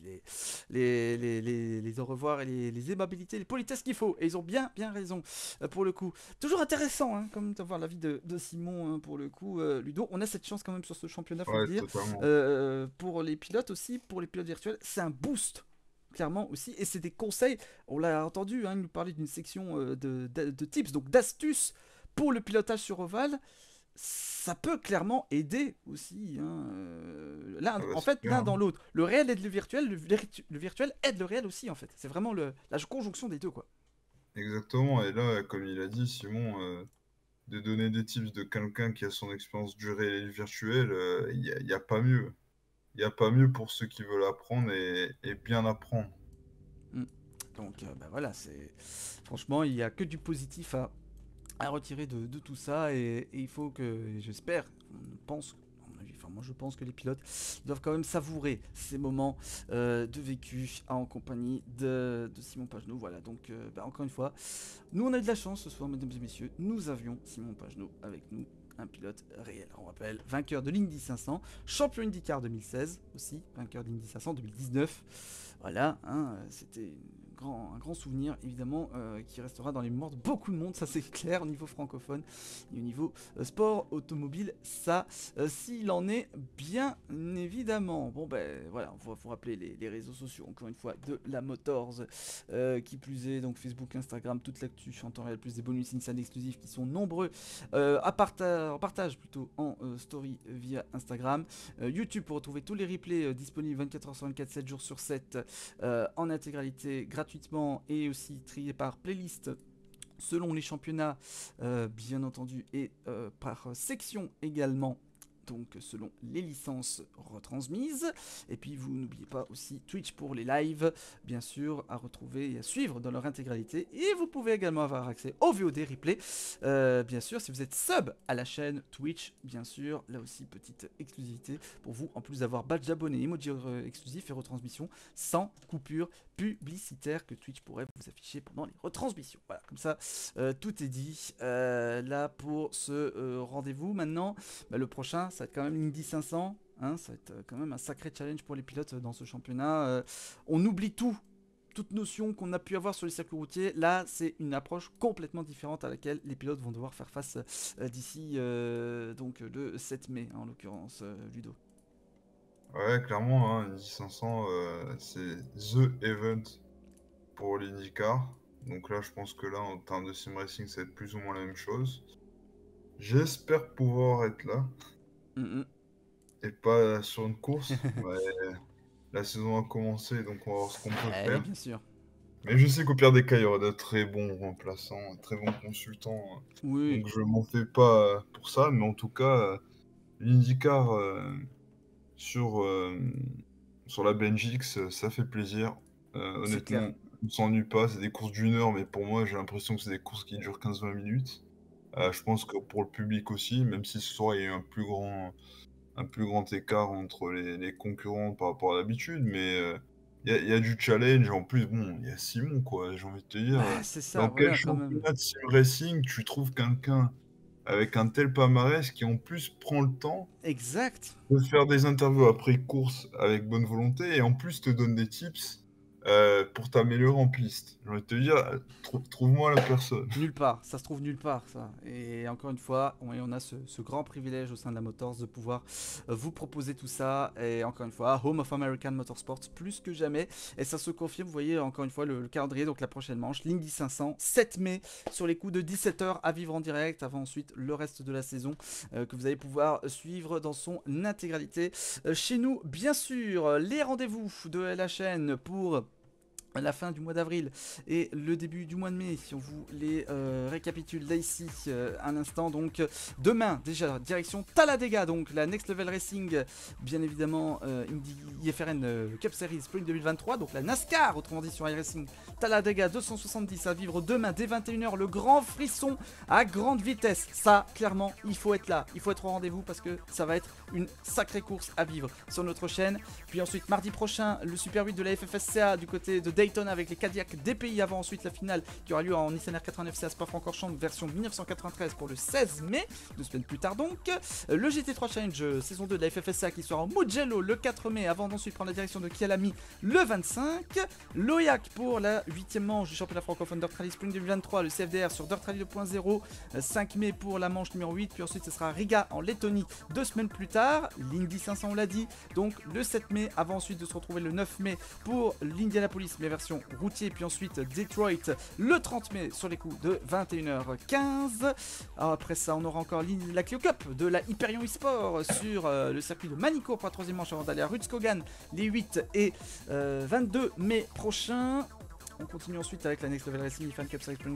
A: les au revoir et les aimabilités, les politesses qu'il faut. Et ils ont bien raison pour le coup. Toujours intéressant, hein, comme d'avoir l'avis de Simon hein, pour le coup. Ludo, on a cette chance quand même sur ce championnat, faut le
B: Ouais,
A: dire.
B: totalement.
A: Pour les pilotes aussi, pour les pilotes virtuels, c'est un boost. Clairement aussi, et c'est des conseils, on l'a entendu, hein, il nous parlait d'une section de tips, donc d'astuces pour le pilotage sur Oval. Ça peut clairement aider aussi. Hein. Là,
B: Ah bah,
A: en
B: c'est
A: fait,
B: clair,
A: l'un
B: hein.
A: dans l'autre. Le réel aide le virtuel, le virtuel aide le réel aussi, en fait. C'est vraiment la conjonction des deux, quoi.
B: Exactement. Et là, comme il a dit, Simon, de donner des tips de quelqu'un qui a son expérience du réel et du virtuel, il n'y a pas mieux. Il n'y a pas mieux pour ceux qui veulent apprendre et bien apprendre.
A: Donc, bah voilà, franchement, il n'y a que du positif à retirer de tout ça et il faut que, j'espère, moi je pense que les pilotes doivent quand même savourer ces moments de vécu en compagnie de Simon Pagenaud. Voilà, donc bah, encore une fois, nous on a eu de la chance ce soir, mesdames et messieurs, nous avions Simon Pagenaud avec nous, un pilote réel. On rappelle, vainqueur de l'Indy 500, champion IndyCar 2016 aussi, vainqueur de l'Indy 500 2019. Voilà, hein, c'était une un grand souvenir évidemment qui restera dans les mémoires de beaucoup de monde, ça c'est clair, au niveau francophone et au niveau sport automobile, ça s'il en est bien évidemment. Bon ben voilà, on va vous rappeler les réseaux sociaux encore une fois de la Motors, qui plus est donc Facebook, Instagram, toute l'actu en temps réel, plus des bonus insights exclusifs qui sont nombreux en partage plutôt en story via Instagram, YouTube pour retrouver tous les replays disponibles 24h sur 24, 7 jours sur 7 en intégralité gratuitement et aussi triés par playlist selon les championnats bien entendu et par section également. Donc selon les licences retransmises. Et puis vous n'oubliez pas aussi Twitch pour les lives, bien sûr, à retrouver et à suivre dans leur intégralité. Et vous pouvez également avoir accès au VOD replay, bien sûr, si vous êtes sub à la chaîne Twitch, bien sûr. Là aussi, petite exclusivité pour vous, en plus d'avoir badge abonné, emoji exclusif et retransmission sans coupure publicitaire que Twitch pourrait vous afficher pendant les retransmissions. Voilà, comme ça, tout est dit. Là, pour ce rendez-vous, maintenant, le prochain, ça va être quand même l'Indy 500. Hein, ça va être quand même un sacré challenge pour les pilotes dans ce championnat. On oublie toute notion qu'on a pu avoir sur les circuits routiers. Là, c'est une approche complètement différente à laquelle les pilotes vont devoir faire face d'ici donc le 7 mai, en l'occurrence, Ludo.
B: Ouais, clairement, hein, Indy 500, c'est THE Event pour l'IndyCar. Donc là, je pense que là, en termes de sim racing, ça va être plus ou moins la même chose. J'espère pouvoir être là. Et pas sur une course. Ouais, la saison a commencé, donc on va voir ce qu'on peut faire.
A: Bien sûr.
B: Mais je sais qu'au pire des cas, il y aura de très bons remplaçants, très bons consultants.
A: Oui.
B: Donc je m'en fais pas pour ça, mais en tout cas, l'IndyCar sur la BenchX, ça fait plaisir. Honnêtement, on s'ennuie pas. C'est des courses d'1 heure, mais pour moi, j'ai l'impression que c'est des courses qui durent 15-20 minutes. Je pense que pour le public aussi, même si ce soir il y a eu un plus grand écart entre les concurrents par rapport à d'habitude, mais il y a du challenge. En plus, bon, il y a Simon, quoi, j'ai envie de te dire.
A: C'est ça,
B: Dans
A: voilà,
B: quel championnat de sim racing tu trouves quelqu'un avec un tel palmarès qui en plus prend le temps de faire des interviews après course avec bonne volonté et en plus te donne des tips pour t'améliorer en piste. J'ai envie de te dire, trouve-moi la personne.
A: Nulle part, ça se trouve nulle part, ça. Et encore une fois, on a ce grand privilège au sein de la Motors de pouvoir vous proposer tout ça. Et encore une fois, Home of American Motorsports, plus que jamais. Et ça se confirme, vous voyez encore une fois le calendrier, donc la prochaine manche, l'Indy 500, 7 mai, sur les coups de 17h à vivre en direct, avant ensuite le reste de la saison que vous allez pouvoir suivre dans son intégralité. Chez nous, bien sûr, les rendez-vous de la chaîne pour la fin du mois d'avril et le début du mois de mai, si on vous les récapitule là ici un instant. Donc demain déjà direction Talladega, donc la Next Level Racing, bien évidemment Indy IFRN Cup Series Spring 2023, donc la NASCAR autrement dit sur iRacing. Talladega 270 à vivre demain dès 21h, le grand frisson à grande vitesse. Ça clairement il faut être là, il faut être au rendez-vous parce que ça va être une sacrée course à vivre sur notre chaîne. Puis ensuite mardi prochain le Super 8 de la FFSCA du côté de Daytona avec les Cadillac DPI, avant ensuite la finale qui aura lieu en Nissan R89 à Spa-Francorchamps version 1993 pour le 16 mai, 2 semaines plus tard donc. Le GT3 Challenge saison 2 de la FFSA qui sera en Mugello le 4 mai avant d'ensuite prendre la direction de Kyalami le 25. L'OIAC pour la 8e manche du championnat francophone Dirt Rally Spring 2023, le CFDR sur Dirt Rally 2.0, 5 mai pour la manche numéro 8, puis ensuite ce sera Riga en Lettonie 2 semaines plus tard. L'Indy 500 on l'a dit, donc le 7 mai avant ensuite de se retrouver le 9 mai pour l'Indianapolis mais version routier, puis ensuite Detroit le 30 mai sur les coups de 21h15. Après ça on aura encore la Clio Cup de la Hyperion eSport sur le circuit de Manicourt pour la 3e manche avant d'aller à Rudskogan les 8 et 22 mai prochains. On continue ensuite avec la Next Level Racing Fan Cup Series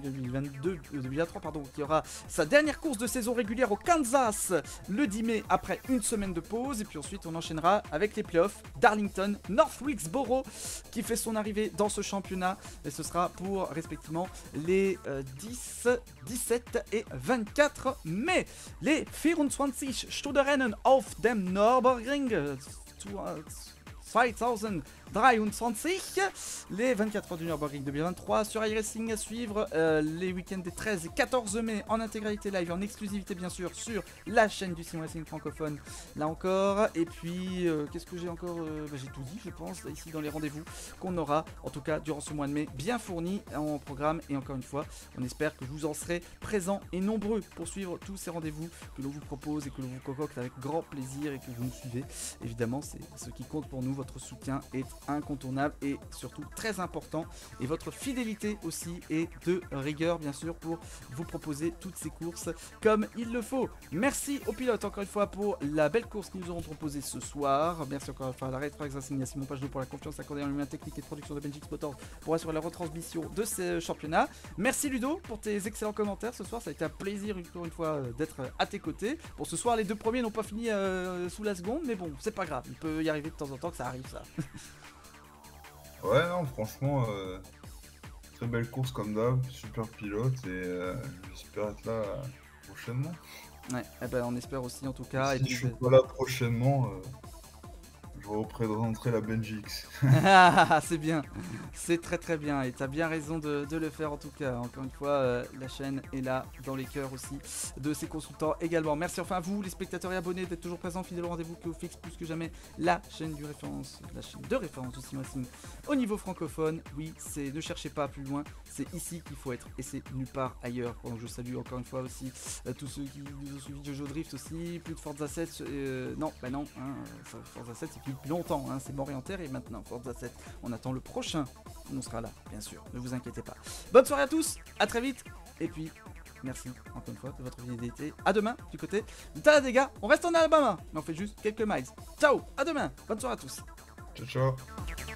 A: 2023 pardon, qui aura sa dernière course de saison régulière au Kansas le 10 mai après une semaine de pause. Et puis ensuite on enchaînera avec les playoffs d'Arlington, North Wilkesboro qui fait son arrivée dans ce championnat. Et ce sera pour respectivement les 10, 17 et 24 mai. Les 24 Studrerennen auf dem Nürburgring 2023, les 24 heures du Nürburgring 2023 sur iRacing à suivre les week-ends des 13 et 14 mai en intégralité live, en exclusivité bien sûr sur la chaîne du Sim Racing francophone, là encore. Et puis qu'est-ce que j'ai encore j'ai tout dit je pense ici dans les rendez-vous qu'on aura en tout cas durant ce mois de mai, bien fourni en programme. Et encore une fois, on espère que vous en serez présents et nombreux pour suivre tous ces rendez-vous que l'on vous propose et que l'on vous concocte avec grand plaisir, et que vous nous suivez. Évidemment, c'est ce qui compte pour nous. Votre soutien est incontournable et surtout très important, et votre fidélité aussi est de rigueur bien sûr pour vous proposer toutes ces courses comme il le faut. Merci aux pilotes encore une fois pour la belle course qu'ils nous auront proposée ce soir. Merci encore une fois à la Red Flags Racing, à Simon Pagenaud pour la confiance accordée en l'humain technique et de production de BenchX Motors pour assurer la retransmission de ces championnats. Merci Ludo pour tes excellents commentaires ce soir, ça a été un plaisir encore une fois d'être à tes côtés. Pour ce soir, les deux premiers n'ont pas fini sous la seconde, mais bon, c'est pas grave, il peut y arriver de temps en temps que ça arrive ça.
B: Ouais, non, franchement, très belle course comme d'hab, super pilote, et j'espère être là prochainement.
A: Ouais, eh ben, on espère aussi en tout cas.
B: Si
A: et puis,
B: je suis pas là prochainement, je représenterai la BenchX.
A: Ah, c'est bien, c'est très très bien, et t'as bien raison de le faire en tout cas. Encore une fois, la chaîne est là dans les cœurs aussi de ses consultants également. Merci enfin à vous les spectateurs et abonnés d'être toujours présents, fidèles au rendez-vous qui vous fixe plus que jamais la chaîne de référence du Sim Racing au niveau francophone. Oui, c'est ne cherchez pas plus loin, c'est ici qu'il faut être et c'est nulle part ailleurs. Donc je salue encore une fois aussi tous ceux qui nous ont suivi de Jojo Drift aussi, plus de Forza 7, non, bah non, hein, Forza 7 c'est depuis longtemps, hein, c'est mort et enterré maintenant. Forza 7, on attend le prochain, on sera là, bien sûr, ne vous inquiétez pas. Bonne soirée à tous, à très vite, et puis merci encore une fois de votre fidélité. À demain du côté de Talladega, on reste en Alabama, mais on fait juste quelques miles. Ciao, à demain, bonne soirée à tous.
B: Ciao, ciao.